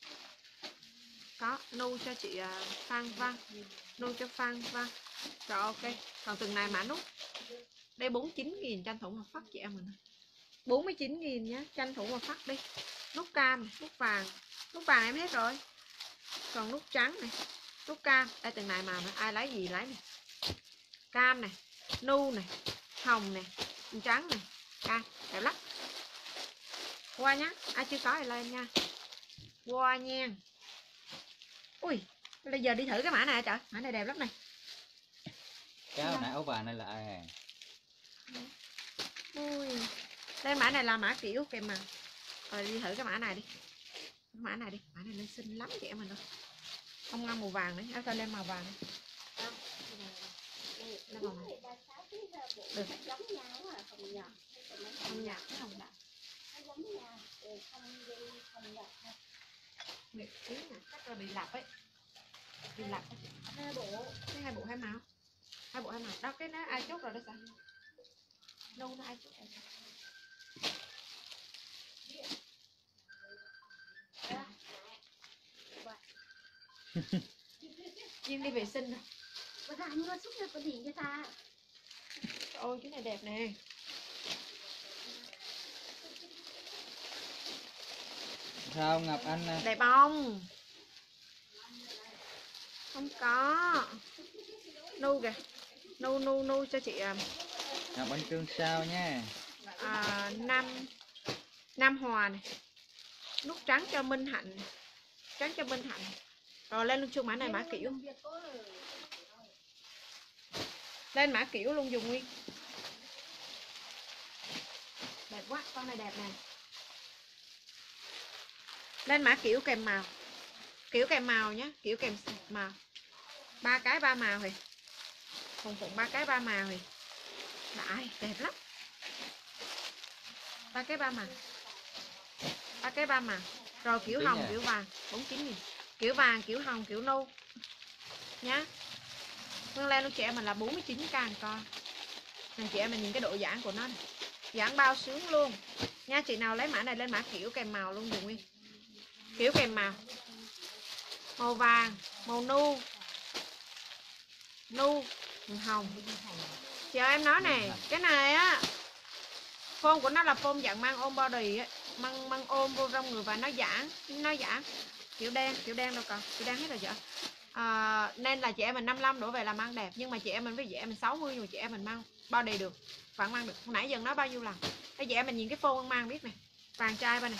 Có nu cho chị Phan Văn. Nu cho Phan Văn. Rồi ok. Còn từng này mã nút. Đây bốn mươi chín nghìn tranh thủ một phát chị em mình. bốn mươi chín nghìn nhé, tranh thủ một phát đi. Nút cam, nút vàng. Nút vàng em hết rồi. Còn nút trắng này, nút cam. Đây từng này màu nữa, ai lấy gì lấy này. Cam này, nu này, hồng này, trắng này, cam, đẹp lắm. Qua nhá, ai chưa có thì lên nha. Qua nha. Ui, bây giờ đi thử cái mã này trời, mã này đẹp lắm này. Cái áo nãy áo vàng này là ai hàng? Ui, đây mã này là mã kiểu kèm màu. Rồi đi thử cái mã này đi. Mã này đi, mã này lên xinh lắm chị em mình ơi. Không ngâm màu vàng nữa, áo sao lên màu vàng đi. Lên màu này. Được. Không nhạt, cái hồng đậm. Nguyệt tí nè, chắc là bị lặp ấy. Bị lặp ấy. Hai bộ, cái hai bộ hai màu. Hai bộ hai màu. Đó cái nó ai chốt rồi đó sao? Đâu nó ai chốt rồi. Chim đi vệ sinh rồi. Bà ta mua xúc cho có gì cho ta. Ôi cái này đẹp nè. Sao Ngọc Anh nè? Đẹp không? Không có. Nu kìa. Nu nu nu cho chị Ngọc Anh Trương sao nha. à, Nam Nam Hòa này. Nút trắng cho Minh Hạnh. Trắng cho Minh Hạnh. Rồi lên luôn chung mã này mã kiểu. Lên mã kiểu luôn dùng nguyên. Đẹp quá, con này đẹp nè. Lên mã kiểu kèm màu. Kiểu kèm màu nhé, kiểu kèm màu. Ba cái ba màu thì. Phùng phụng ba cái ba màu thì. Đại, đẹp lắm. Ba cái ba màu. Ba cái ba màu. Rồi kiểu Tí hồng, nha. kiểu vàng, bốn mươi chín nghìn. Kiểu vàng, kiểu hồng, kiểu nâu. Nhá. Nguyên lên luôn chị em mình là bốn mươi chín càng con. Này chị em mình nhìn cái độ giãn của nó này. Giãn bao sướng luôn. Nha, chị nào lấy mã này lên mã kiểu kèm màu luôn dùng nguyên. Kiểu kèm màu. Màu vàng, màu nu. Nu, màu hồng. Chờ em nói nè, cái này á phông của nó là phông dạng mang ôm body á, mang mang ôm vô trong người và nó giãn, nó giãn. Kiểu đen, kiểu đen đâu còn, kiểu đen hết rồi chị. À, nên là chị em mình năm mươi lăm đổ về là mang đẹp, nhưng mà chị em mình với chị em mình sáu mươi nhưng mà chị em mình mang body được, vẫn mang được. Hồi nãy giờ nói bao nhiêu lần. Bây giờ em mình nhìn cái phông mang biết này. Vàng trai bên này.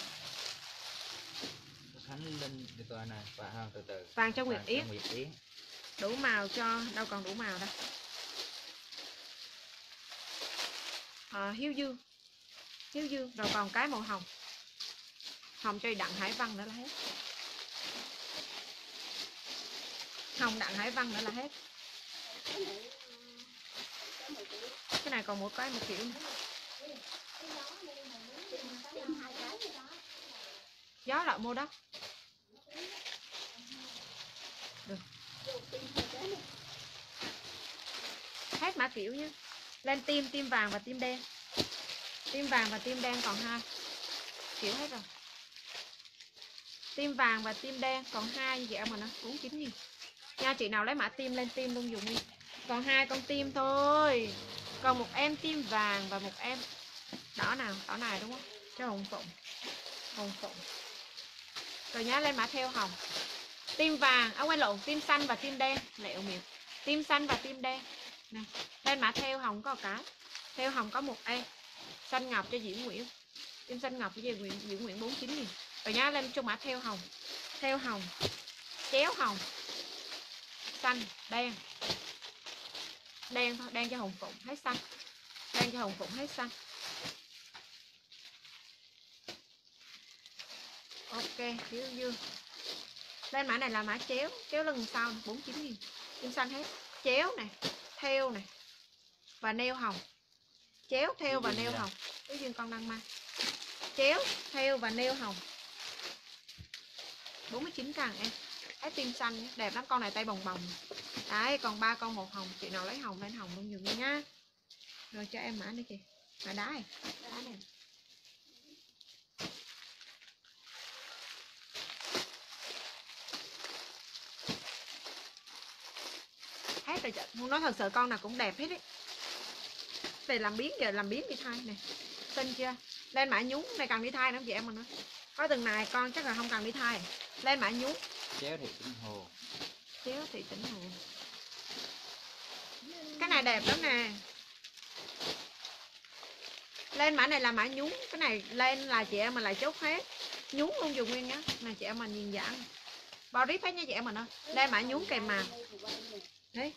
Khánh Linh từ tòa này và không từ từ. Vàng cho Nguyệt Vàng cho Yến. Nguyệt Yến. Đủ màu cho đâu còn đủ màu đâu. À, Hiếu Dương. Hiếu Dương rồi còn cái màu hồng. Hồng cho Đặng Hải Văn nữa là hết. Hồng Đặng Hải Văn nữa là hết. Cái này còn một cái một kiểu nữa. Gió lại mua đó. Được. Hết mã kiểu nhé. Lên tim, tim vàng và tim đen. Tim vàng và tim đen còn hai. Kiểu hết rồi. Tim vàng và tim đen còn hai như vậy mà nó bốn mươi chín nghìn. Nha, chị nào lấy mã tim lên tim luôn dùng đi. Còn hai con tim thôi. Còn một em tim vàng và một em đỏ nào, đỏ này đúng không? Cho hồng phụng. Hồng phụng. Rồi nhá, lên mã theo hồng. Tim vàng, à quên lộn, tim xanh và tim đen, lẹo miệng. Tim xanh và tim đen. Này, lên mã theo hồng có một cái. Theo hồng có một em. Xanh ngọc cho Diễm Nguyễn. Tim xanh ngọc cho Diễm Nguyễn, Diễm Nguyễn bốn mươi chín nghìn. Rồi nhá, lên cho mã theo hồng. Theo hồng. Chéo hồng. Xanh, đen. Đen thôi, đen cho hồng phụng hết xanh. Đen cho hồng phụng hết xanh. Ok, Hiếu Dương. Lên mã này là mã chéo, chéo lưng sau bốn mươi chín nghìn. Tim xanh hết. Chéo này, theo này và neo hồng. Chéo, theo và neo hồng. Hiếu Dương con đang mang. Chéo, theo và neo hồng. bốn mươi chín càng em. Hết tim xanh đẹp lắm, con này tay bồng bồng. Đấy, còn ba con một hồng, chị nào lấy hồng lên hồng luôn dùng đi nhá. Rồi cho em mã đây kìa. Mã đá này, đá này. Hết rồi, không nói thật sự con nào cũng đẹp hết đấy. Về làm biến giờ làm biến đi thai nè. Xinh chưa? Lên mã nhúng này cần đi thai nữa chị em mà nữa. Có từng này con chắc là không cần đi thai. Lên mã nhúng. Chéo thì tính hồ. Chéo thì tính hồ. Cái này đẹp lắm nè. Lên mã này là mã nhúng. Cái này lên là chị em mà lại chốt hết. Nhúng luôn dùng nguyên nhá. Này chị em mà nhìn dạng. Bao rip hết nha chị em mình ơi. Lên mã nhúng kèm màu. Đấy.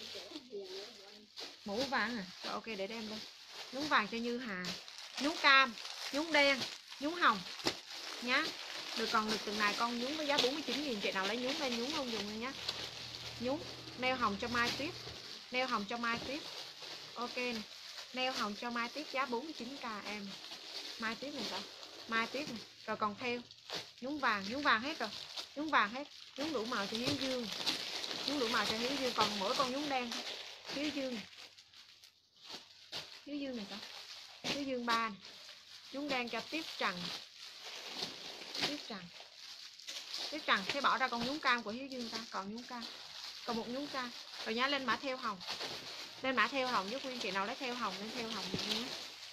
Mũ vàng à. Rồi ok để đem lên. Nhúng vàng cho Như Hà. Nhúng cam, nhúng đen, nhúng hồng nhá. Được, còn được từng này con nhúng với giá bốn mươi chín nghìn. Chị nào lấy nhúng lên nhúng luôn dùng nhá. Nhúng neo hồng cho Mai Tuyết. Neo hồng cho Mai Tuyết. Ok nè. Neo hồng cho Mai Tuyết giá bốn mươi chín k em. Mai Tuyết này sao? Mai Tuyết này. Rồi còn theo nhúng vàng, nhúng vàng hết rồi. Nhúng vàng hết. Nhúng đủ màu cho Hiếu Dương. Nhúng đủ màu cho Hiếu Dương. Còn mỗi con nhúng đen thôi. Hiếu Dương này. Hiếu Dương này sao? Hiếu Dương ba này. Nhúng đen cho Tiếp Trần. Tiếp Trần. Tiếp Trần sẽ bỏ ra con nhúng cam của Hiếu Dương ta. Còn nhúng cam. Còn một nhúng cam. Rồi nhá, lên mã theo hồng. Lên mã theo hồng giúp Nguyên chị nào lấy theo hồng lên theo hồng nhé.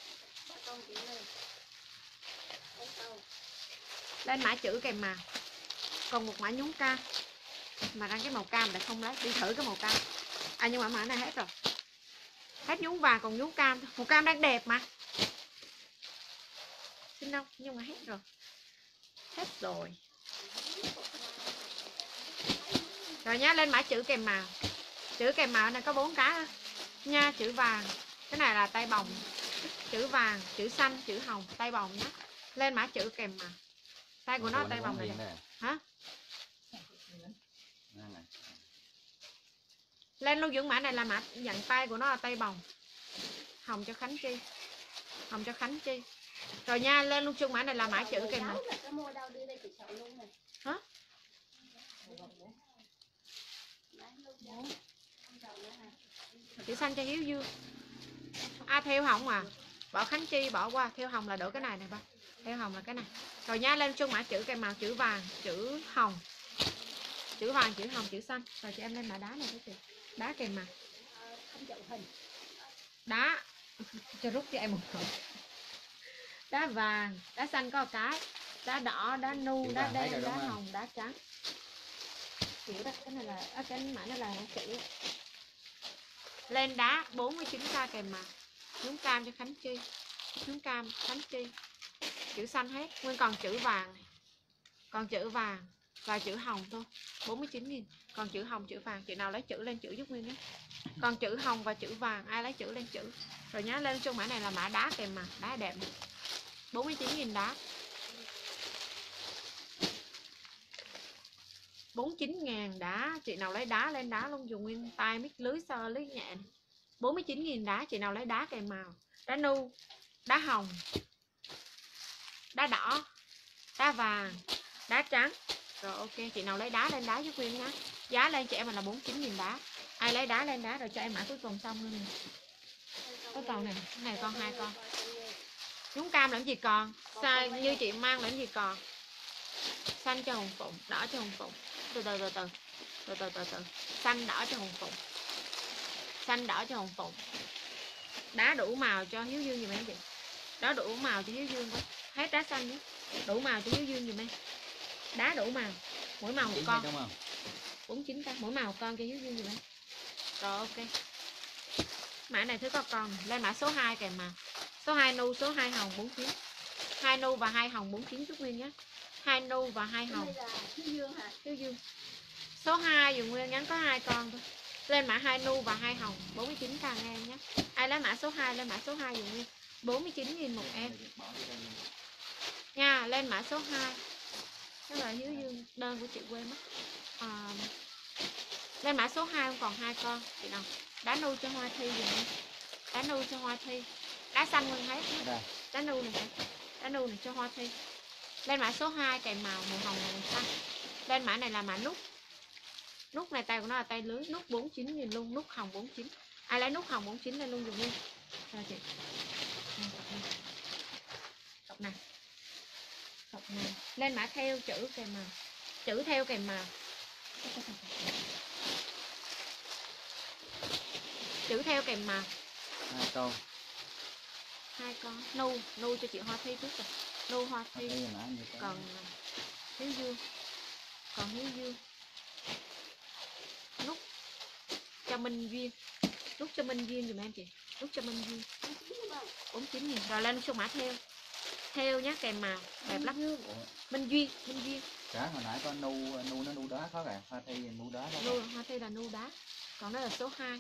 Lên mã chữ kèm màu. Còn một mã nhúng cam. Mà đang cái màu cam lại không lấy. Đi thử cái màu cam. À nhưng mà mã này hết rồi. Hết nhúng vàng còn nhúng cam thôi. Màu cam đang đẹp mà. Xin đâu, nhưng mà hết rồi. Hết rồi. Rồi nhá, lên mã chữ kèm màu. Chữ kèm màu này có bốn cái đó. Nha, chữ vàng. Cái này là tay bồng. Chữ vàng, chữ xanh, chữ hồng, tay bồng nhá. Lên mã chữ kèm màu. Tay của nó tay bồng này. này. Hả? Lên luôn dưỡng mã này là mã dặn tay của nó là tay bồng. Hồng cho Khánh Chi. Hồng cho Khánh Chi. Rồi nha, lên luôn chung mã này là mã chữ kèm màu. Hả? Chữ xanh cho Hiếu Dương. À theo hồng à. Bỏ Khánh Chi bỏ qua. Theo hồng là đổi cái này này ba. Theo hồng là cái này. Rồi nha, lên chung mã chữ kèm màu. Chữ vàng, chữ hồng. Chữ vàng, chữ hồng, chữ xanh. Rồi chị em lên mã đá này với chị. Đá kèm màu. Đá. Cho rút cho em một hộp. Đá vàng, đá xanh có một cái. Đá đỏ, đá nu, đá đen, đá hồng, đá trắng. Kiểu đó, cái này là à, cái mã này là chữ. Lên đá bốn mươi chín k kèm màu. Nhúng cam cho Khánh Chi. Nhúng cam Khánh Chi. Chữ xanh hết, nguyên còn chữ vàng này. Còn chữ vàng và chữ hồng thôi. bốn mươi chín nghìn. Còn chữ hồng, chữ vàng, chị nào lấy chữ lên chữ giúp Nguyên nhé. Còn chữ hồng và chữ vàng ai lấy chữ lên chữ. Rồi nhá, lên chung mã này là mã đá kèm màu, đá đẹp này. bốn mươi chín nghìn đá. bốn mươi chín ngàn đá. Chị nào lấy đá lên đá luôn, dùng nguyên tay mít lưới sơ lưới nhẹ. bốn mươi chín nghìn đá. Chị nào lấy đá kèm màu, đá nu, đá hồng, đá đỏ, đá vàng, đá trắng. Rồi ok, chị nào lấy đá lên đá giúp Nguyên nhá. Giá lên chị em mình là bốn mươi chín nghìn đá. Ai lấy đá lên đá rồi cho em mã cuối cùng xong luôn nè. Cái con này, cái này con hai con. Nhúng cam làm gì còn, sai như chị mang làm gì còn. Xanh cho hồng phụng, đỏ cho hồng phụng. Từ từ từ từ. Từ từ từ từ. Xanh đỏ cho hồng phụng. Xanh đỏ cho hồng phụng. Đá đủ màu cho Hiếu Dương giùm em chị. Đó đủ màu cho Hiếu Dương quá. Hết đá xanh nhé. Đủ màu cho Hiếu Dương giùm em. Đá đủ màu. Mỗi màu một con. bốn mươi chín k, mỗi màu một con cho Hiếu Dương giùm em. Rồi ok. Mã này thứ có con. Lên mã số hai kèm màu. Số hai nu, số hai hồng bốn mươi chín. hai nu và hai hồng bốn mươi chín chút Nguyên nhé. hai nu và hai hồng. Hiếu Dương hả? Hiếu Dương. Số hai dùng Nguyên nhắn có hai con thôi. Lên mã hai nu và hai hồng bốn mươi chín k em nhé. Ai lấy mã số hai lên mã số hai dùng Nguyên. bốn mươi chín nghìn một em. Nha, lên mã số hai. Đó là Hiếu Dương, đơn của chị quên mất. À, lên mã số hai không còn hai con chị nào. Đá nu cho Hoa Thi dùng Nguyên. Đá nu cho Hoa Thi. Đá xanh Nguyên hết. Đá nu này. Đá nu này cho Hoa Thi. Lên mã số hai kèm màu màu hồng và màu xanh. Lên mã này là mã nút. Nút này tay của nó là tay lưới. Nút bốn mươi chín nghìn luôn. Nút hồng bốn mươi chín. Ai lấy nút hồng bốn mươi chín lên luôn dùng Nguyên. Cho chị. Cọc này. Cọc này. Lên mã theo chữ kèm màu. Chữ theo kèm màu. Chữ theo kèm màu. Hai con. Hai con. Nu. Nu cho chị Hoa Thi trước rồi. Nu Hoa Thi. Còn Hiếu Dương. Còn Hiếu Dương. Nút cho Minh Duyên. Nút cho Minh Duyên dùm em chị. Nút cho Minh Duyên bốn mươi chín nghìn. Rồi lên số mã theo. Theo nhá kèm màu. Đẹp lắm. Minh Duyên. Minh Duyên. Cả hồi nãy có nu nu nó nu đá khó kìa. Hoa Thi nu đá đó. Nu Hoa Thi là nu đá. Còn đó là số hai.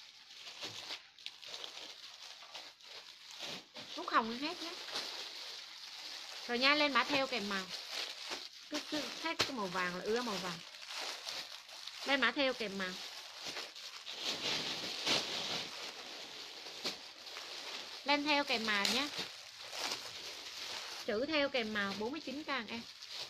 Nút hồng hết nhé. Rồi nha, lên mã theo kèm màu. Cứ, cứ hết cái màu vàng là ưa màu vàng. Lên mã theo kèm màu. Lên theo kèm màu nhé. Chữ theo kèm màu bốn mươi chín k em.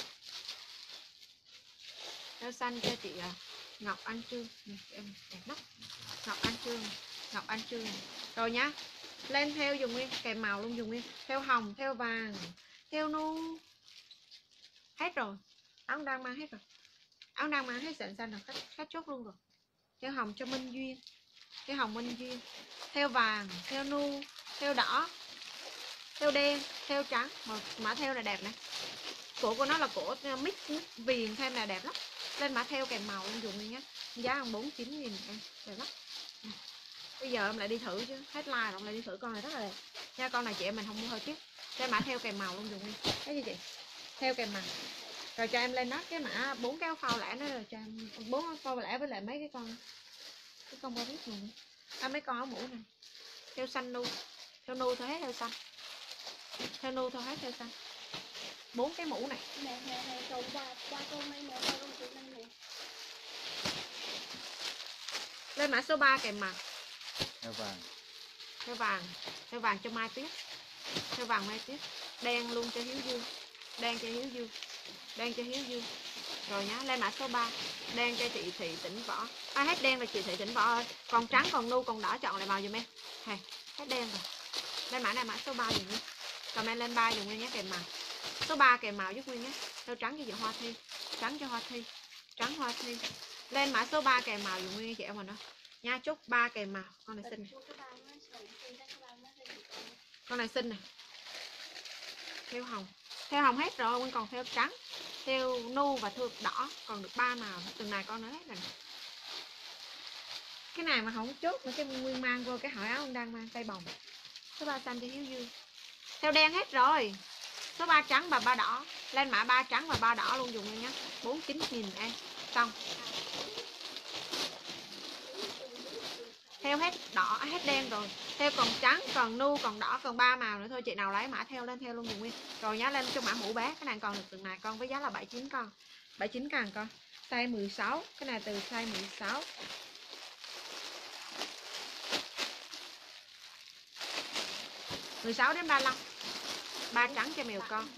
Theo xanh cho chị Ngọc Anh Trương. Em đẹp lắm. Ngọc Anh Trương. Ngọc Anh Trương. Rồi nhá. Lên theo dùng Nguyên, kèm màu luôn dùng Nguyên. Theo hồng, theo vàng, theo nu. Hết rồi. Áo đang mang hết rồi. Áo đang mang hết sẵn xanh rồi, khách, khách chốt luôn rồi. Theo hồng cho Minh Duyên. Theo hồng Minh Duyên. Theo vàng, theo nu, theo đỏ, theo đen, theo trắng. Mà mã theo này đẹp này. Cổ của nó là cổ mix, mix viền thêm là đẹp lắm. Lên mã theo kèm màu luôn dùng đi nhé. Giá bằng bốn mươi chín nghìn em. Đẹp lắm. Bây giờ em lại đi thử chứ. Hết like rồi em lại đi thử con này rất là đẹp. Nha, con này chị em mình không mua hơi tiếc. Lên mã theo kèm màu luôn dùng đi. Thấy gì chị? Theo kèm màu. Rồi cho em lên đó cái mã bốn cái phao lẻ nữa rồi cho em bốn phao lẻ với lại mấy cái con cái con bao biết luôn. À, mấy con áo mũ này. Theo xanh nu. Theo nu thôi hết theo xanh. Theo nu thôi hết theo xanh. Bốn cái mũ này. Nè nè nè trồng qua qua con này nè, qua con chị này nè. Lên mã số ba kèm màu. Theo vàng. Theo vàng. Theo vàng cho Mai Tuyết. Theo vàng Mai Tuyết. Đen luôn cho Hiếu Dương. Đen cho Hiếu Dương. Đen cho Hiếu Dương. Rồi nhá, lên mã số ba. Đen cho chị Thị Tĩnh Võ. À, hết đen là chị Thị Tĩnh Võ ơi. Còn trắng, còn nu, còn đỏ chọn lại màu dùm em. Hay, hết đen rồi. Lên mã này mã số ba dùm Nguyên. Comment lên ba dùm Nguyên nhé kèm màu. Số ba kèm màu giúp Nguyên nhé. Theo trắng cho chị Hoa Thi. Trắng cho Hoa Thi. Trắng Hoa Thi. Lên mã số ba kèm màu dùm Nguyên chị em mình đó. Nha, chúc ba kèm màu. Con này xinh này. Con này xinh này. Theo hồng. Theo hồng hết rồi, Nguyên còn theo trắng, theo nu và theo đỏ. Còn được ba màu. Từng này con nữa hết rồi. Cái này mà không chốt mà cái Nguyên mang vô cái hỏi áo ông đang mang tay bồng. Số ba xanh cho Hiếu Dương. Theo đen hết rồi. Số ba trắng và ba đỏ. Lên mã ba trắng và ba đỏ luôn dùng luôn nhé. bốn mươi chín nghìn em. Xong. Theo hết đỏ, hết đen rồi. Theo còn trắng, còn nu, còn đỏ, còn ba màu nữa thôi. Chị nào lấy mã theo lên theo luôn dùng Nguyên. Rồi nhá, lên cho mã mũ bé. Cái này còn được từng này con với giá là bảy mươi chín con. bảy mươi chín ngàn con. size mười sáu, cái này từ size mười sáu. mười sáu đến ba mươi lăm. Ba trắng cho mèo con.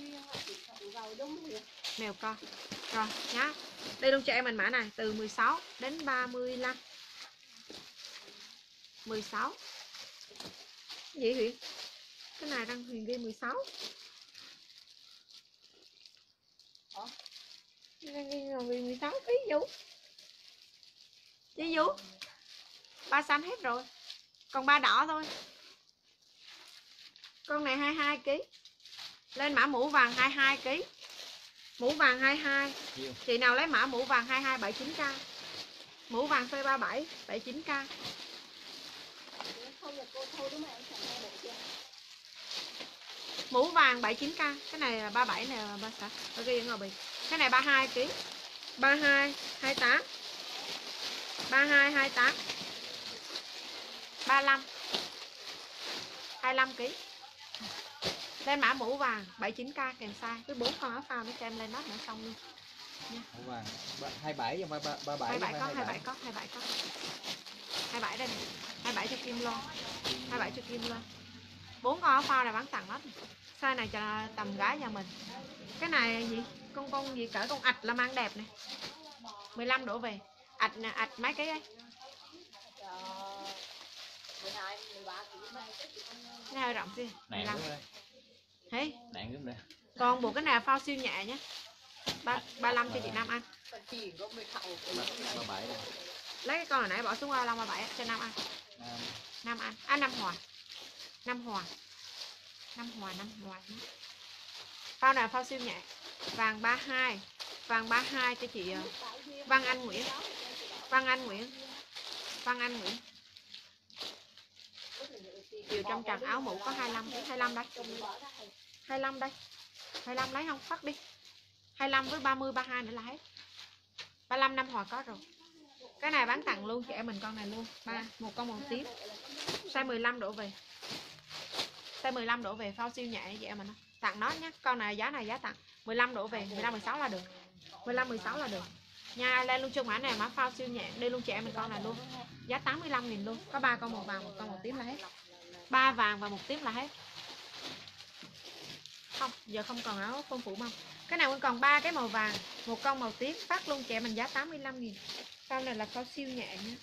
Mèo con. Rồi nhá. Đây luôn cho em mình mã này từ mười sáu đến ba mươi lăm. mười sáu. Gì Huyền? Cái này đang Huyền ghi mười sáu. Ủa? Đang ghi mười sáu ký Vũ. Chị Vũ. Ba xanh hết rồi. Còn ba đỏ thôi. Con này hai mươi hai ký. Lên mã mũ vàng hai mươi hai ký. Mũ vàng hai mươi hai. Nhiều. Chị nào lấy mã mũ vàng hai mươi hai bảy mươi chín k. Mũ vàng size ba mươi bảy bảy mươi chín k. Không là cô thôi đúng không? Em chọn hai bộ chưa? Mũ vàng bảy mươi chín k. Cái này là ba mươi bảy này là ba mươi sáu. Ok ngồi bì. Cái này ba mươi hai ký. ba mươi hai hai mươi tám. ba mươi hai hai mươi tám. ba mươi lăm. hai mươi lăm ký. Lên mã mũ vàng bảy mươi chín k kèm size với bốn con áo phao nó cho em lên nắp nữa xong luôn. Mũ vàng hai mươi bảy và ba mươi bảy. hai mươi bảy có, hai mươi bảy có, hai mươi bảy có. hai mươi bảy đây này. hai mươi bảy cho Kim Loan. hai mươi bảy cho Kim Loan. bốn con áo phao này bán tặng hết. Size này cho tầm gái nhà mình. Cái này gì? Con con gì cỡ con ạch là mang đẹp này. mười lăm đổ về. Ạch nè, ạch mấy cái ấy. Cái này hơi rộng xí. Nặng đúng rồi. Thấy? Nặng đúng rồi. Còn bộ cái này phao siêu nhẹ nhé. ba mươi lăm cho chị Nam ăn. ba mươi bảy đây. Lấy cái con hồi nãy bỏ xuống ba mươi lăm ba mươi bảy cho Nam ăn. À, Nam ăn. À Nam Hòa. Nam Hòa. Nam Hòa Nam Hòa nhé. Phao này phao siêu nhẹ. Vàng ba mươi hai. Vàng ba mươi hai cho chị Văn Anh Nguyễn. Văn Anh Nguyễn. Văn Anh Nguyễn. Chiều trong trần áo mũ có hai mươi lăm, hai mươi lăm đây. hai mươi lăm đây. hai mươi lăm lấy không? Phát đi. hai mươi lăm với ba mươi, ba mươi hai nữa là hết. ba mươi lăm Nam Hòa có rồi. Cái này bán tặng luôn chị em mình con này luôn. Ba, một con màu tím. Size mười lăm đổ về. Size mười lăm đổ về phao siêu nhẹ chị em mình. Tặng nó nhé. Con này giá này giá tặng. mười lăm đổ về, mười lăm mười sáu là được. mười lăm mười sáu là được. Nha, lên luôn chung mã này mã phao siêu nhẹ, đi luôn chị em mình con này luôn. Giá tám mươi lăm nghìn luôn. Có ba con màu vàng, một con màu tím là hết. Ba vàng và một tím là hết. Không, giờ không còn áo phong phủ mông. Cái này vẫn còn ba cái màu vàng, một con màu tím, phát luôn chị em mình giá tám mươi lăm nghìn. Phao này là phao siêu nhẹ nhé.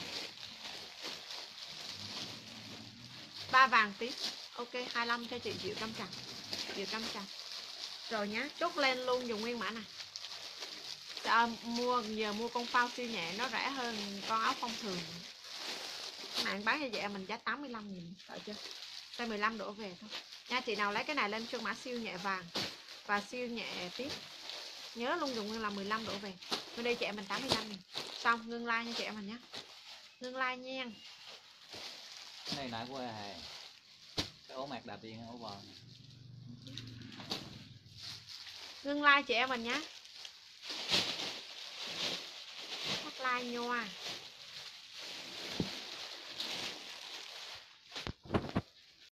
Ba vàng tím. Ok, hai mươi lăm cho chị Diệu Trăm Trần. Diệu Trăm Trần. Rồi nhá, chốt lên luôn dùng nguyên mã này. À, mua giờ mua con phao siêu nhẹ nó rẻ hơn con áo thông thường. Cái này bán cho chị em mình giá tám mươi lăm nghìn, sợ chưa? Size mười lăm đổ về thôi. Nha, chị nào lấy cái này lên cho mã siêu nhẹ vàng và siêu nhẹ tiếp. Nhớ luôn dùng nguyên là mười lăm đổ về. Bên đây chị em mình tám mươi lăm nghìn. Xong, ngưng like nha chị em mình nhé. Ngưng like nha. cái này nãy của Hà. Cái ổ mạc đạp điện ổ bò. Ngưng like chị em mình nhé. Tắt like nhoa.